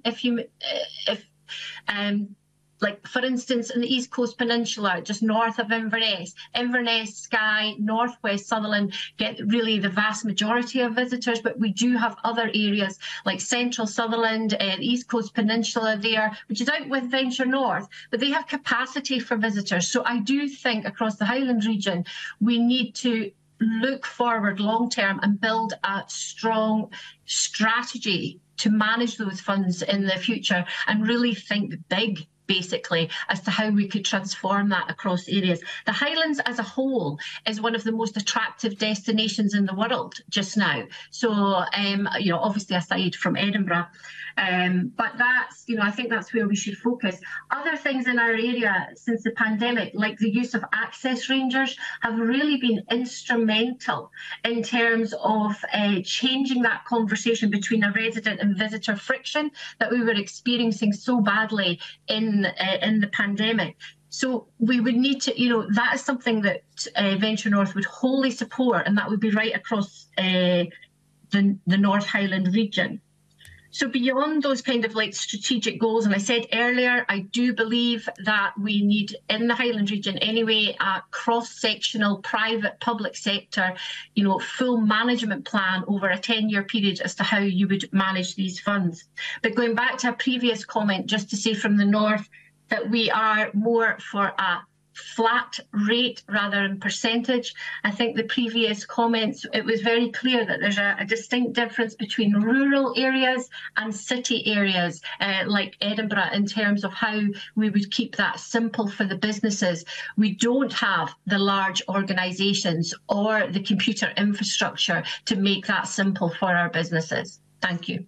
Like, for instance, in the East Coast Peninsula, just north of Inverness, Skye, North West Sutherland get really the vast majority of visitors, but we do have other areas like Central Sutherland and East Coast Peninsula there, which is out with Venture North, but they have capacity for visitors. So I do think across the Highland region, we need to look forward long term and build a strong strategy to manage those funds in the future and really think big, basically, as to how we could transform that across areas. The Highlands as a whole is one of the most attractive destinations in the world just now. So, obviously aside from Edinburgh, but that's, I think that's where we should focus. Other things in our area since the pandemic, like the use of access rangers, have really been instrumental in terms of changing that conversation between a resident and visitor friction that we were experiencing so badly in the pandemic. So we would need to, that is something that Venture North would wholly support, and that would be right across the North Highland region. So beyond those kind of like strategic goals, and I said earlier, I do believe that we need in the Highland region anyway, a cross-sectional private public sector, full management plan over a 10-year period as to how you would manage these funds. But going back to a previous comment, just to say from the North that we are more for a flat rate rather than percentage. I think the previous comments, it was very clear that there's a distinct difference between rural areas and city areas like Edinburgh in terms of how we would keep that simple for the businesses. We don't have the large organisations or the computer infrastructure to make that simple for our businesses. Thank you.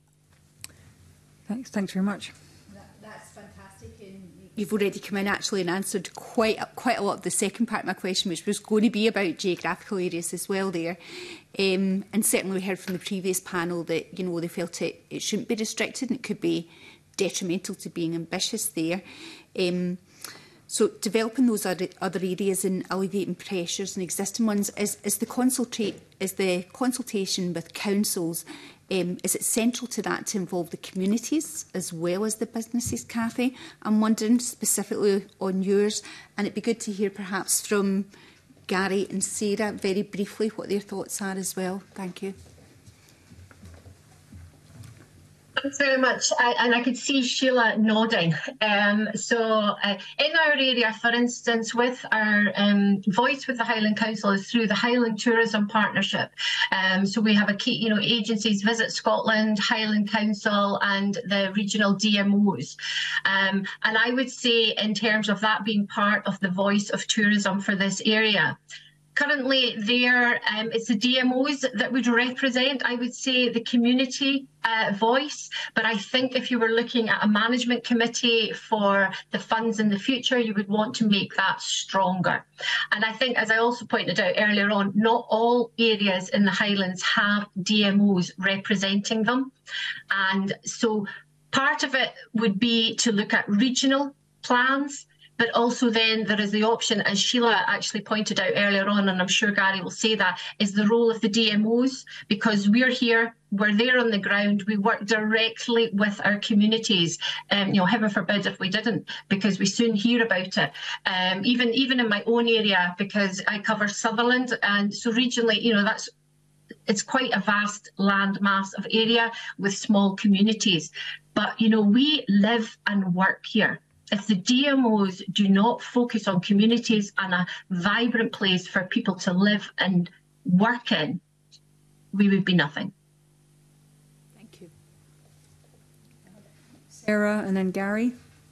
Thanks very much. That's fantastic. You've already come in actually and answered quite a lot of the second part of my question, which was going to be about geographical areas as well there. And certainly we heard from the previous panel that, they felt it shouldn't be restricted and it could be detrimental to being ambitious there. So developing those other areas and alleviating pressures and existing ones is the consultation with councils Is it central to that to involve the communities as well as the businesses, Cathy? I'm wondering specifically on yours, and it'd be good to hear perhaps from Gary and Sarah very briefly what their thoughts are as well. Thank you. Thanks very much. And I could see Sheila nodding. So in our area, for instance, with our voice with the Highland Council is through the Highland Tourism Partnership. So we have a key, agencies, Visit Scotland, Highland Council and the regional DMOs. And I would say in terms of that being part of the voice of tourism for this area, currently, it's the DMOs that would represent, I would say, the community voice. But I think if you were looking at a management committee for the funds in the future, you would want to make that stronger. And I think, as I also pointed out earlier on, not all areas in the Highlands have DMOs representing them. And so part of it would be to look at regional plans. But also then there is the option, as Sheila actually pointed out earlier on, and I'm sure Gary will say that, is the role of the DMOs, because we're here, we're there on the ground, we work directly with our communities. Heaven forbid if we didn't, because we soon hear about it. Even in my own area, because I cover Sutherland, and so regionally, it's quite a vast land mass of area with small communities. But, we live and work here. If the DMOs do not focus on communities and a vibrant place for people to live and work in, we would be nothing. Thank you. Sarah and then Gary.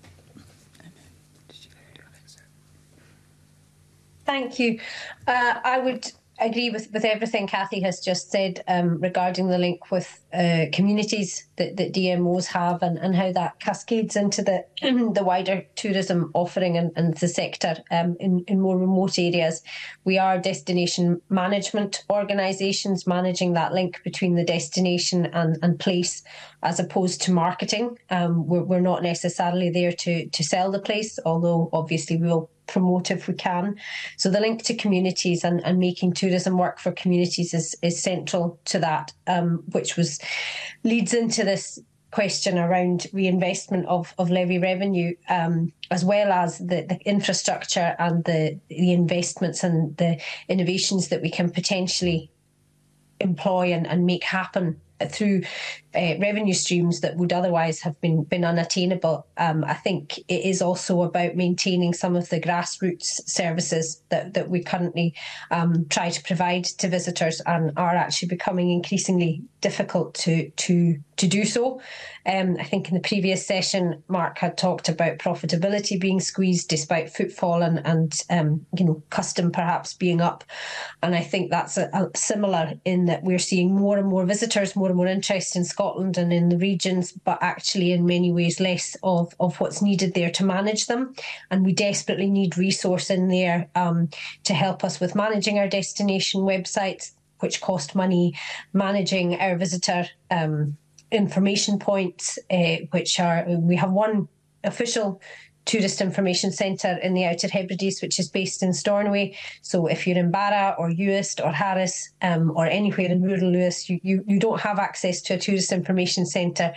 Thank you. I would agree with everything Cathy has just said regarding the link with communities that DMOs have and how that cascades into the wider tourism offering and the sector in more remote areas. We are destination management organisations managing that link between the destination and place as opposed to marketing. We're not necessarily there to sell the place, although obviously we will promote if we can. So the link to communities and making tourism work for communities is central to that, which leads into this question around reinvestment of levy revenue, as well as the infrastructure and the investments and the innovations that we can potentially employ and make happen through revenue streams that would otherwise have been unattainable. I think it is also about maintaining some of the grassroots services that we currently try to provide to visitors and are actually becoming increasingly difficult to do so. I think in the previous session, Mark had talked about profitability being squeezed despite footfall and custom perhaps being up. And I think that's a similar in that we're seeing more and more visitors, more and more interest in Scotland and in the regions, but actually in many ways less of what's needed there to manage them. And we desperately need resource in there to help us with managing our destination websites, which cost money, managing our visitor information points, we have one official tourist information centre in the Outer Hebrides, which is based in Stornoway. So if you're in Barra or Uist or Harris or anywhere in rural Lewis, you don't have access to a tourist information centre.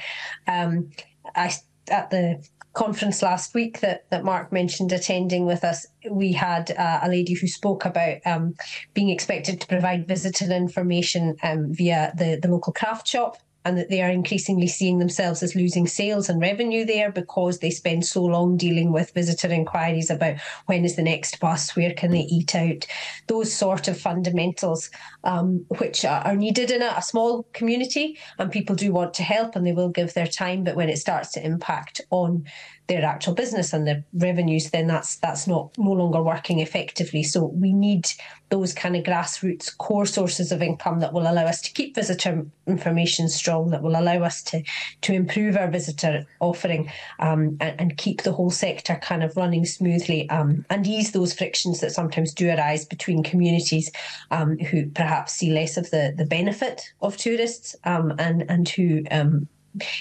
At the conference last week that Mark mentioned attending with us, we had a lady who spoke about being expected to provide visitor information via the local craft shop, and that they are increasingly seeing themselves as losing sales and revenue there because they spend so long dealing with visitor inquiries about when is the next bus, where can they eat out, those sort of fundamentals which are needed in a small community, and people do want to help and they will give their time, but when it starts to impact on their actual business and their revenues, then that's no longer working effectively. So we need those kind of grassroots core sources of income that will allow us to keep visitor information strong, that will allow us to improve our visitor offering and keep the whole sector kind of running smoothly and ease those frictions that sometimes do arise between communities who perhaps see less of the benefit of tourists and who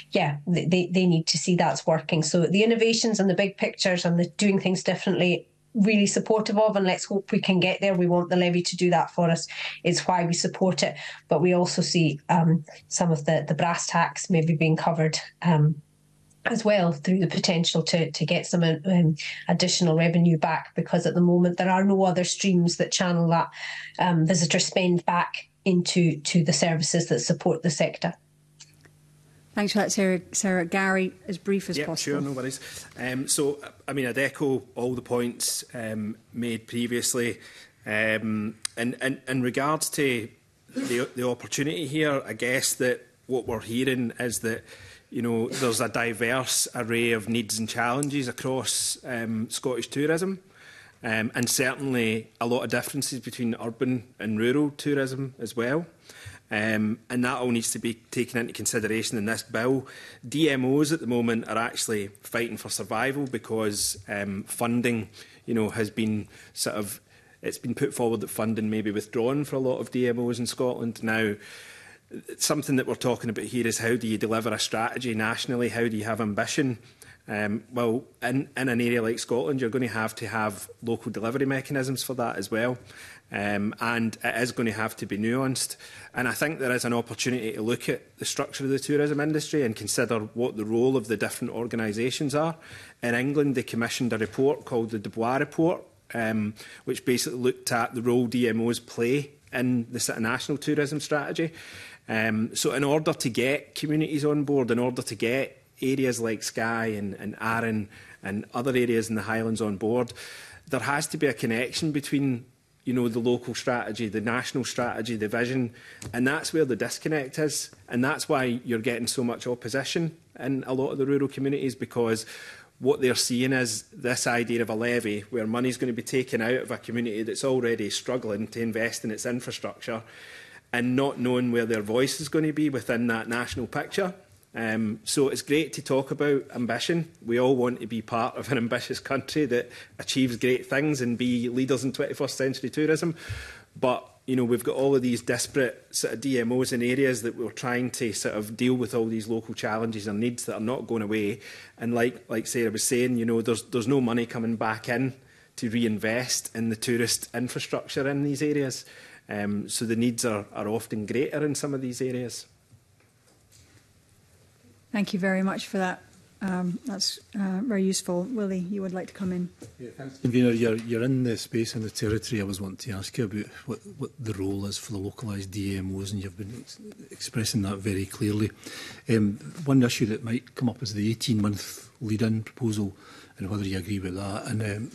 they need to see that's working. So the innovations and the big pictures and the doing things differently, really supportive of, and let's hope we can get there. We want the levy to do that for us. It's why we support it. But we also see some of the brass tacks maybe being covered as well, through the potential to get some additional revenue back, because at the moment there are no other streams that channel that visitor spend back into the services that support the sector. Thanks for that, Sarah. Gary, as brief as possible. Sure, no worries. So, I mean, I'd echo all the points made previously. And in regards to the opportunity here, I guess that what we're hearing is that, you know, there's a diverse array of needs and challenges across Scottish tourism, and certainly a lot of differences between urban and rural tourism as well. And that all needs to be taken into consideration in this bill. DMOs at the moment are actually fighting for survival because funding, you know, has been it's been put forward that funding may be withdrawn for a lot of DMOs in Scotland. Now, something that we're talking about here is, how do you deliver a strategy nationally? How do you have ambition? Well, in an area like Scotland, you're going to have local delivery mechanisms for that as well. And it is going to have to be nuanced. And I think there is an opportunity to look at the structure of the tourism industry and consider what the role of the different organisations are. In England, they commissioned a report called the Dubois Report, which basically looked at the role DMOs play in the national tourism strategy. So in order to get communities on board, in order to get areas like Skye and Arran and other areas in the Highlands on board, there has to be a connection between, you know, the local strategy, the national strategy, the vision, and that's where the disconnect is. And that's why you're getting so much opposition in a lot of the rural communities, because what they're seeing is this idea of a levy where money's going to be taken out of a community that's already struggling to invest in its infrastructure, and not knowing where their voice is going to be within that national picture. So it's great to talk about ambition. We all want to be part of an ambitious country that achieves great things and be leaders in 21st century tourism. But, you know, we've got all of these disparate sort of DMOs in areas that we're trying to sort of deal with all these local challenges and needs that are not going away. And like Sarah was saying, you know, there's no money coming back in to reinvest in the tourist infrastructure in these areas. So the needs are often greater in some of these areas. Thank you very much for that. That's very useful. Willie, you would like to come in? Yeah, thanks, Convener. You're in the space and the territory I was wanting to ask you about what the role is for the localised DMOs, and you've been expressing that very clearly. One issue that might come up is the 18-month lead-in proposal, and whether you agree with that. And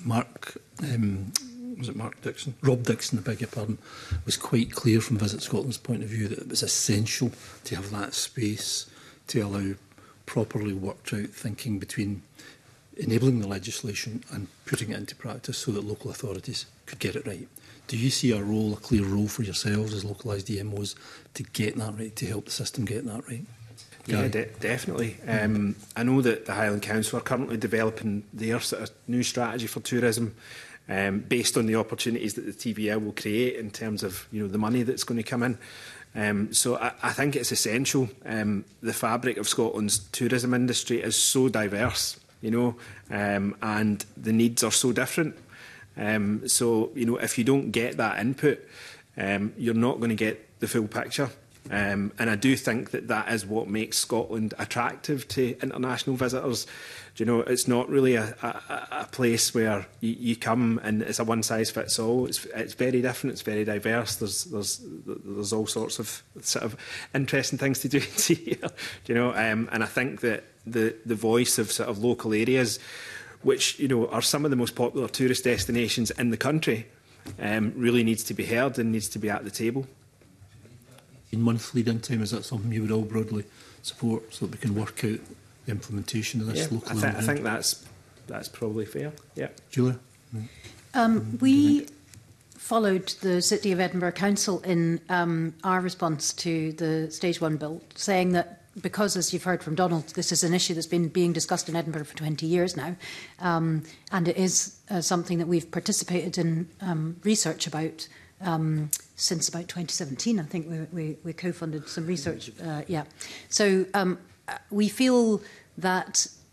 Rob Dixon, I beg your pardon, was quite clear from Visit Scotland's point of view that it was essential to have that space to allow properly worked out thinking between enabling the legislation and putting it into practice so that local authorities could get it right. Do you see a clear role for yourselves as localised DMOs to get that right, to help the system get that right? Yeah, definitely. I know that the Highland Council are currently developing their sort of new strategy for tourism, based on the opportunities that the TVL will create in terms of, you know, the money that's going to come in. So I think it's essential. The fabric of Scotland's tourism industry is so diverse, you know, and the needs are so different. So, you know, if you don't get that input, you're not going to get the full picture. And I do think that is what makes Scotland attractive to international visitors. You know, it's not really a place where you come and it's a one-size-fits-all. It's very different. It's very diverse. There's all sorts of sort of interesting things to do and see here. You know, and I think that the voice of sort of local areas, which, you know, are some of the most popular tourist destinations in the country, really needs to be heard and needs to be at the table. In month lead-in time, is that something you would all broadly support so that we can work out the implementation of this locally? I think that's probably fair. Yeah, Julia. We followed the City of Edinburgh Council in our response to the Stage 1 bill, saying that because, as you've heard from Donald, this is an issue that's been being discussed in Edinburgh for 20 years now, and it is something that we've participated in research about since about 2017. I think we co-funded some research. So we feel that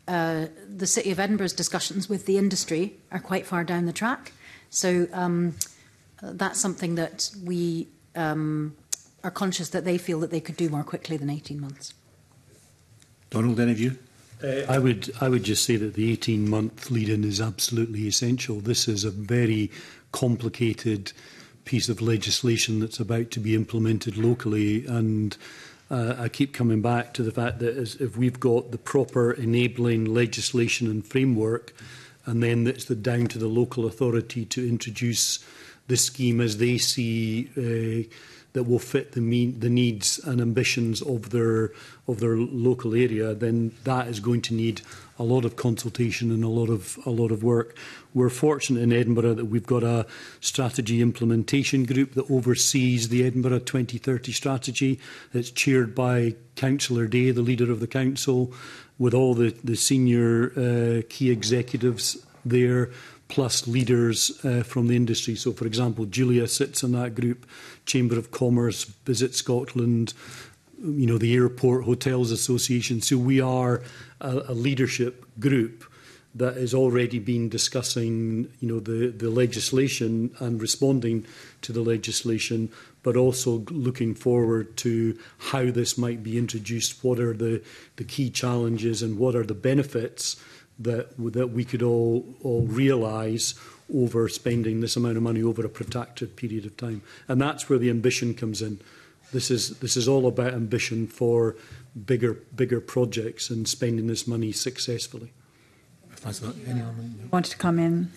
the City of Edinburgh's discussions with the industry are quite far down the track. So that's something that we are conscious that they feel that they could do more quickly than 18 months. Donald, any of you? I would just say that the 18-month lead-in is absolutely essential. This is a very complicated piece of legislation that's about to be implemented locally, and I keep coming back to the fact that if we've got the proper enabling legislation and framework, and then it's down to the local authority to introduce the scheme as they see that will fit the needs and ambitions of their local area, then that is going to need a lot of consultation and a lot of work. We're fortunate in Edinburgh that we've got a strategy implementation group that oversees the Edinburgh 2030 strategy. It's chaired by Councillor Day, the leader of the council, with all the senior key executives there, plus leaders from the industry. So, for example, Julia sits in that group, Chamber of Commerce, Visit Scotland, the Airport Hotels Association. So we are a leadership group that has already been discussing, the legislation and responding to the legislation, but also looking forward to how this might be introduced, what are the key challenges and what are the benefits that we could all realise over spending this amount of money over a protracted period of time. And that's where the ambition comes in. This is all about ambition for bigger projects and spending this money successfully. Wanted to come in.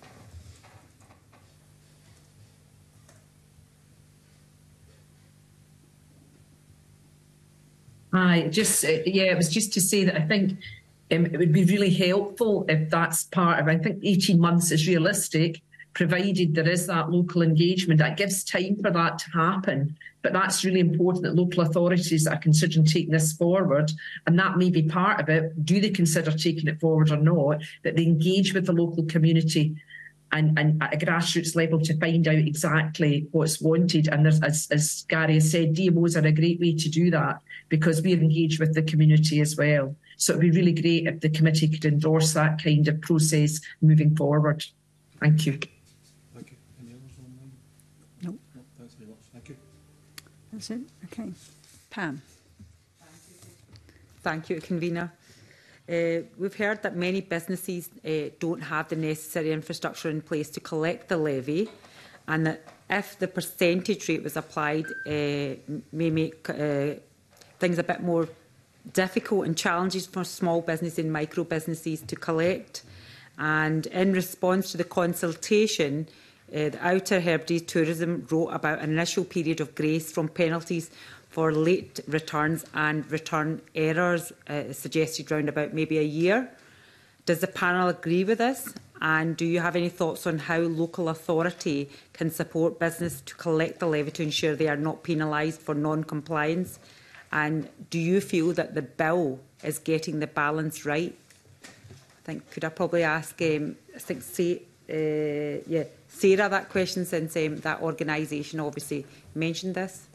It was just to say that I think it would be really helpful if that's part of, I think 18 months is realistic, provided there is that local engagement. That gives time for that to happen. But that's really important that local authorities are considering taking this forward, and that may be part of it. Do they consider taking it forward or not? That they engage with the local community and at a grassroots level to find out exactly what's wanted. And there's, as Gary has said, DMOs are a great way to do that because we're engaged with the community as well. So it'd be really great if the committee could endorse that kind of process moving forward. Thank you. Thank you. Any others online? No. No, thanks very much. Thank you. That's it. Okay. Pam. Thank you, Convener. We've heard that many businesses don't have the necessary infrastructure in place to collect the levy, and that if the percentage rate was applied, may make things a bit more difficult and challenges for small business and micro businesses to collect. And in response to the consultation, the Outer Hebrides Tourism wrote about an initial period of grace from penalties for late returns and return errors, suggested round about maybe a year. Does the panel agree with this? And do you have any thoughts on how local authority can support business to collect the levy to ensure they are not penalised for non-compliance? And do you feel that the bill is getting the balance right? Could I probably ask, Sarah that question, since that organisation obviously mentioned this?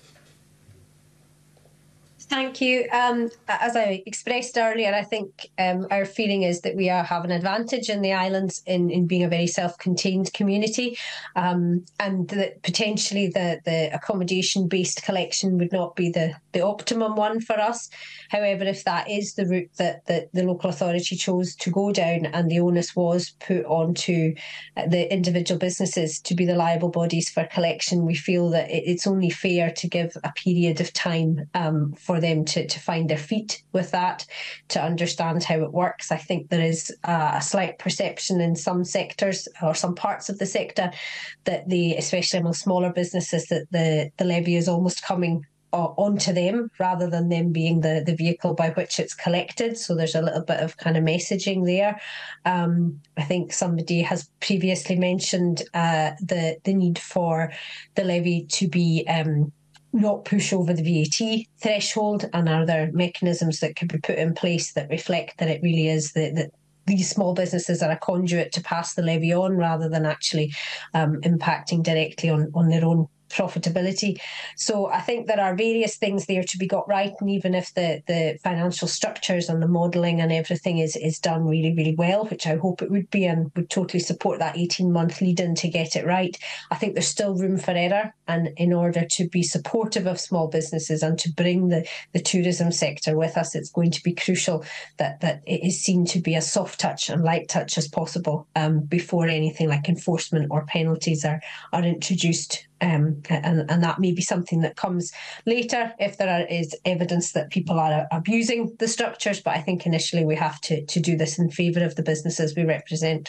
Thank you. As I expressed earlier, I think our feeling is that we have an advantage in the islands in being a very self-contained community, and that potentially the accommodation-based collection would not be the optimum one for us. However, if that is the route that the local authority chose to go down and the onus was put onto the individual businesses to be the liable bodies for collection, we feel that it's only fair to give a period of time for them to find their feet with that, to understand how it works. I think there is a slight perception in some sectors or some parts of the sector that especially among smaller businesses, that the levy is almost coming onto them rather than them being the vehicle by which it's collected. So there's a little bit of kind of messaging there. I think somebody has previously mentioned the need for the levy to be not push over the VAT threshold, and are there mechanisms that could be put in place that reflect that it really is that these small businesses are a conduit to pass the levy on rather than actually impacting directly on their own profitability. So I think there are various things there to be got right, and even if the financial structures and the modelling and everything is done really, really well, which I hope it would be, and would totally support that 18-month lead-in to get it right, I think there's still room for error, and in order to be supportive of small businesses and to bring the tourism sector with us, it's going to be crucial that it is seen to be as soft touch and light touch as possible before anything like enforcement or penalties are introduced. And that may be something that comes later if there is evidence that people are abusing the structures, but I think initially we have to do this in favour of the businesses we represent.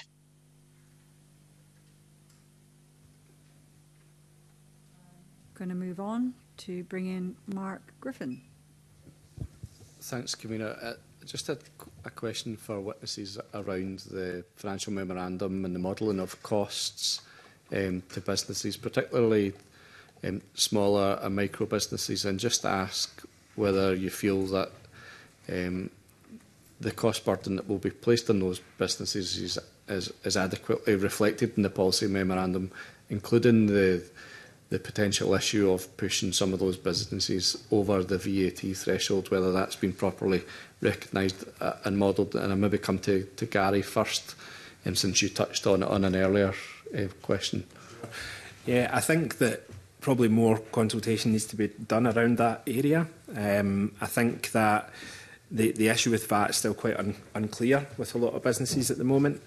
Going to move on to bring in Mark Griffin. Thanks, Convener. Just a question for witnesses around the financial memorandum and the modelling of costs to businesses, particularly smaller and micro businesses, and just ask whether you feel that the cost burden that will be placed on those businesses is adequately reflected in the policy memorandum, including the potential issue of pushing some of those businesses over the VAT threshold, whether that's been properly recognised and modelled. And I'll maybe come to Gary first, since you touched on it on an earlier question. Yeah, I think that probably more consultation needs to be done around that area. I think that the issue with VAT is still quite unclear with a lot of businesses at the moment.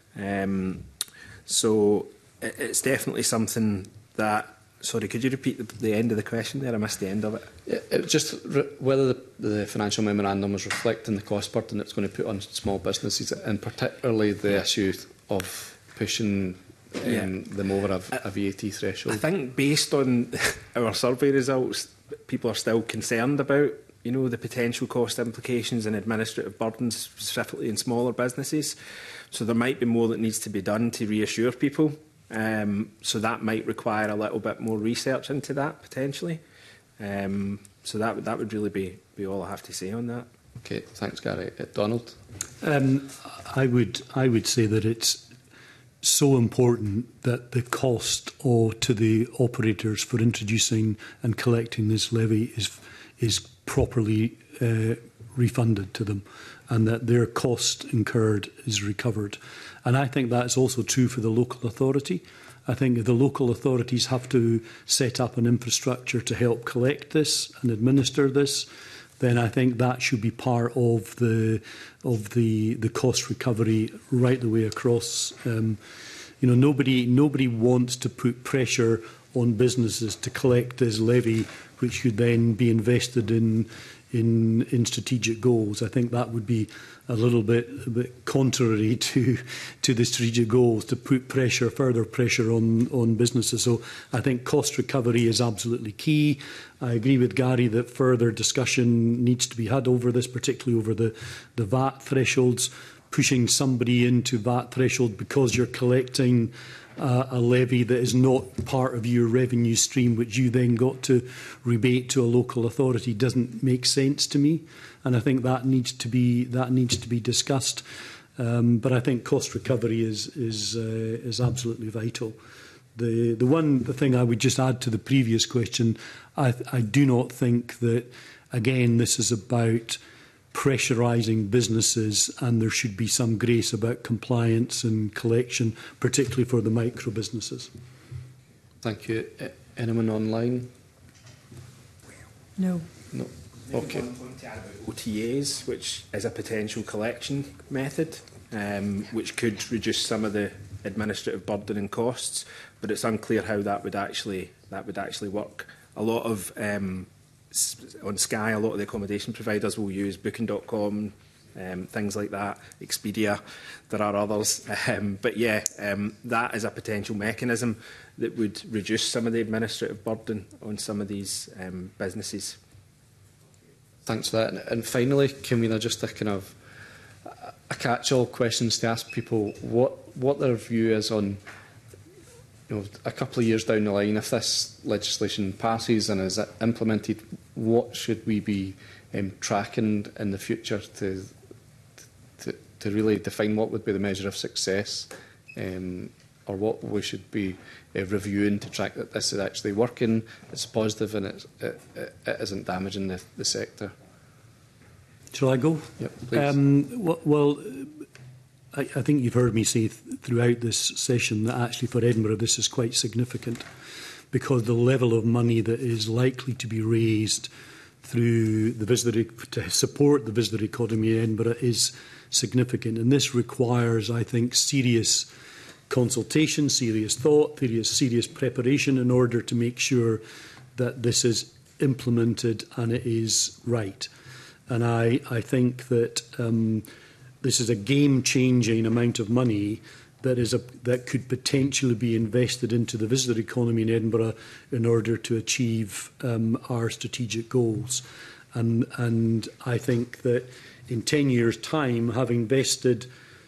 So it's definitely something that... Sorry, could you repeat the end of the question there? I missed the end of it. It was just whether the financial memorandum was reflecting the cost burden it's going to put on small businesses, and particularly the issue of pushing them over a VAT threshold. I think based on our survey results, people are still concerned about, you know, the potential cost implications and administrative burdens, specifically in smaller businesses. So there might be more that needs to be done to reassure people. So that might require a little bit more research into that potentially. So that would really be all I have to say on that. Okay, thanks, Gary. Donald. I would say that it's so important that the cost to the operators for introducing and collecting this levy is properly refunded to them, and that their cost incurred is recovered. And I think that's also true for the local authority. I think the local authorities have to set up an infrastructure to help collect this and administer this. Then I think that should be part of the cost recovery right the way across. Nobody wants to put pressure on businesses to collect this levy, which should then be invested in strategic goals. I think that would be a bit contrary to the strategic goals to put further pressure on businesses. So I think cost recovery is absolutely key. I agree with Gary that further discussion needs to be had over this, particularly over the VAT thresholds. Pushing somebody into VAT threshold because you're collecting a levy that is not part of your revenue stream, which you then got to rebate to a local authority, doesn't make sense to me. And I think that needs to be discussed. But I think cost recovery is absolutely vital. The thing I would just add to the previous question, I do not think that, again, this is about pressurising businesses, and there should be some grace about compliance and collection, particularly for the micro businesses. Thank you. Anyone online? No. No. Okay. OTAs, which is a potential collection method, which could reduce some of the administrative burden and costs, but it's unclear how that would actually work. A lot of on Sky, a lot of the accommodation providers will use Booking.com, things like that, Expedia. There are others, but yeah, that is a potential mechanism that would reduce some of the administrative burden on some of these businesses. Thanks for that. And finally, Convener, just a kind of a catch-all questions to ask people what their view is on, a couple of years down the line, if this legislation passes and is implemented, what should we be tracking in the future to really define what would be the measure of success or what we should be reviewing to track that this is actually working, it's positive and it isn't damaging the sector. Shall I go? Yep, please. Well, I think you've heard me say throughout this session that actually for Edinburgh this is quite significant, because the level of money that is likely to be raised through the visitor to support the visitor economy in Edinburgh is significant, and this requires, I think, serious consultation, serious thought, serious preparation in order to make sure that this is implemented and it is right. And I think that this is a game-changing amount of money that could potentially be invested into the visitor economy in Edinburgh in order to achieve our strategic goals. And I think that in 10 years' time, having invested,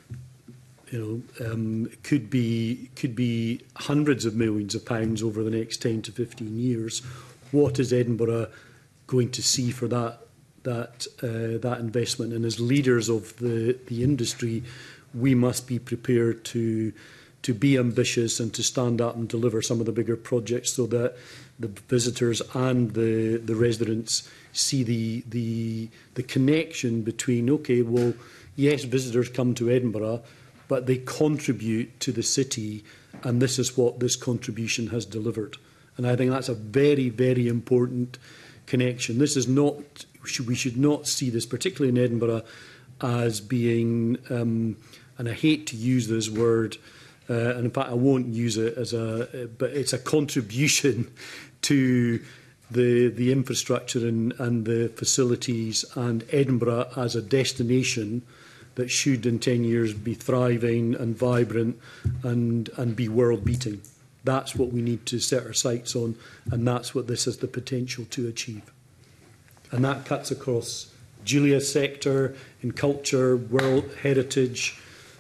could be hundreds of millions of pounds over the next 10 to 15 years. What is Edinburgh going to see for that investment? And as leaders of the industry, we must be prepared to be ambitious and to stand up and deliver some of the bigger projects so that the visitors and the residents see the connection between, okay, well, yes, visitors come to Edinburgh, but they contribute to the city, and this is what this contribution has delivered. And I think that's a very, very important connection. This is not, we should not see this, particularly in Edinburgh, as being, and I hate to use this word, and in fact I won't use it as but it's a contribution to the infrastructure and the facilities, and Edinburgh as a destination that should in 10 years be thriving and vibrant and be world beating. That's what we need to set our sights on, and that's what this has the potential to achieve. And that cuts across Julia's sector, in culture, world heritage,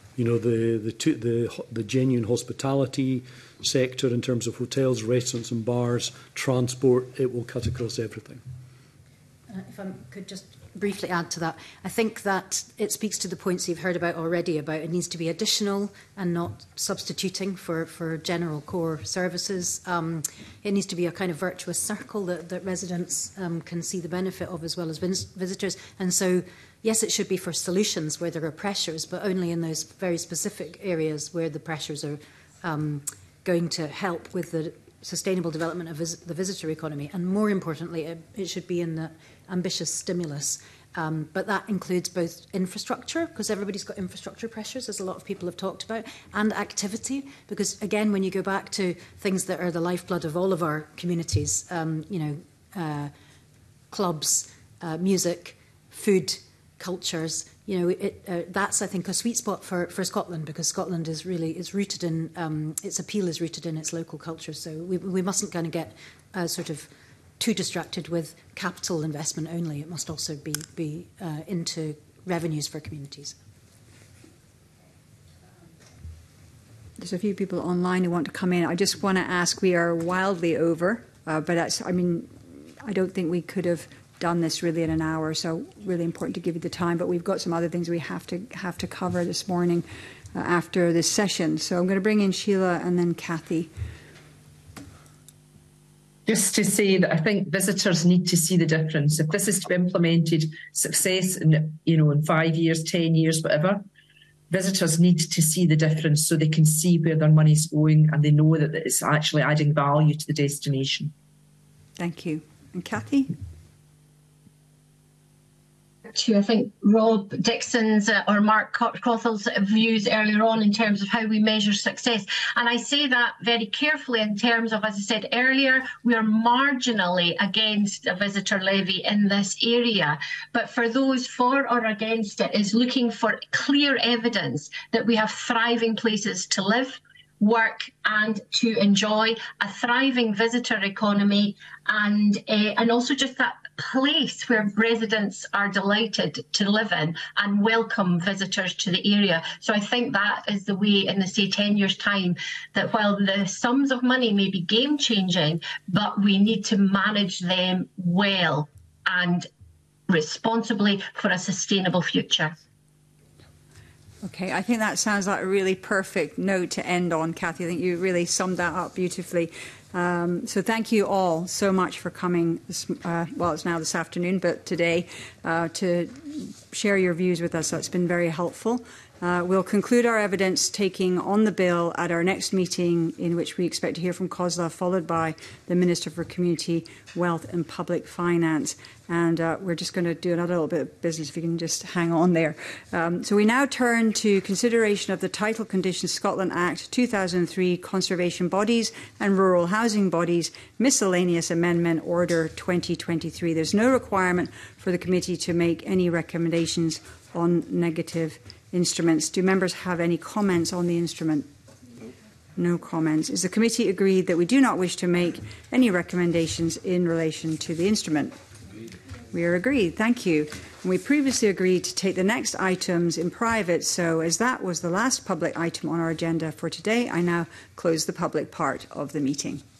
the genuine hospitality sector in terms of hotels, restaurants and bars, transport. It will cut across everything. If I could just briefly add to that, I think that it speaks to the points you've heard about already about it needs to be additional and not substituting for general core services. It needs to be a kind of virtuous circle that residents can see the benefit of as well as visitors. And so, yes, it should be for solutions where there are pressures, but only in those very specific areas where the pressures are going to help with the sustainable development of the visitor economy. And more importantly, it should be in the ambitious stimulus. But that includes both infrastructure, because everybody's got infrastructure pressures, as a lot of people have talked about, and activity, because, again, when you go back to things that are the lifeblood of all of our communities, clubs, music, food, cultures, that's, I think, a sweet spot for Scotland, because Scotland is rooted in, its appeal is rooted in its local culture. So we mustn't kind of get sort of too distracted with capital investment only. It must also be into revenues for communities. There's a few people online who want to come in. I just want to ask, we are wildly over, but that's, I don't think we could have done this really in an hour, so really important to give you the time, but we've got some other things we have to cover this morning after this session. So I'm going to bring in Sheila and then Cathy. Just to say that I think visitors need to see the difference. If this is to be implemented success in 5 years, 10 years, whatever, visitors need to see the difference so they can see where their money's going and they know that it's actually adding value to the destination. Thank you. And Cathy? To, I think, Rob Dixon's or Mark Cawthall's views earlier on in terms of how we measure success. And I say that very carefully in terms of, as I said earlier, we are marginally against a visitor levy in this area. But for those for or against it is looking for clear evidence that we have thriving places to live, work and to enjoy, a thriving visitor economy, and also just that place where residents are delighted to live in and welcome visitors to the area. So I think that is the way in the, say, 10 years' time, that while the sums of money may be game-changing, but we need to manage them well and responsibly for a sustainable future. Okay, I think that sounds like a really perfect note to end on, Cathy. I think you really summed that up beautifully. So thank you all so much for coming, well, it's now this afternoon, but today, to share your views with us. That's been very helpful. We'll conclude our evidence taking on the bill at our next meeting, in which we expect to hear from COSLA, followed by the Minister for Community, Wealth and Public Finance. And we're just going to do another little bit of business, if you can just hang on there. So we now turn to consideration of the Title Conditions Scotland Act 2003 Conservation Bodies and Rural Housing Bodies Miscellaneous Amendment Order 2023. There's no requirement for the committee to make any recommendations on negative instruments. Do members have any comments on the instrument? No comments. Is the committee agreed that we do not wish to make any recommendations in relation to the instrument? We are agreed. Thank you. And we previously agreed to take the next items in private, so as that was the last public item on our agenda for today, I now close the public part of the meeting.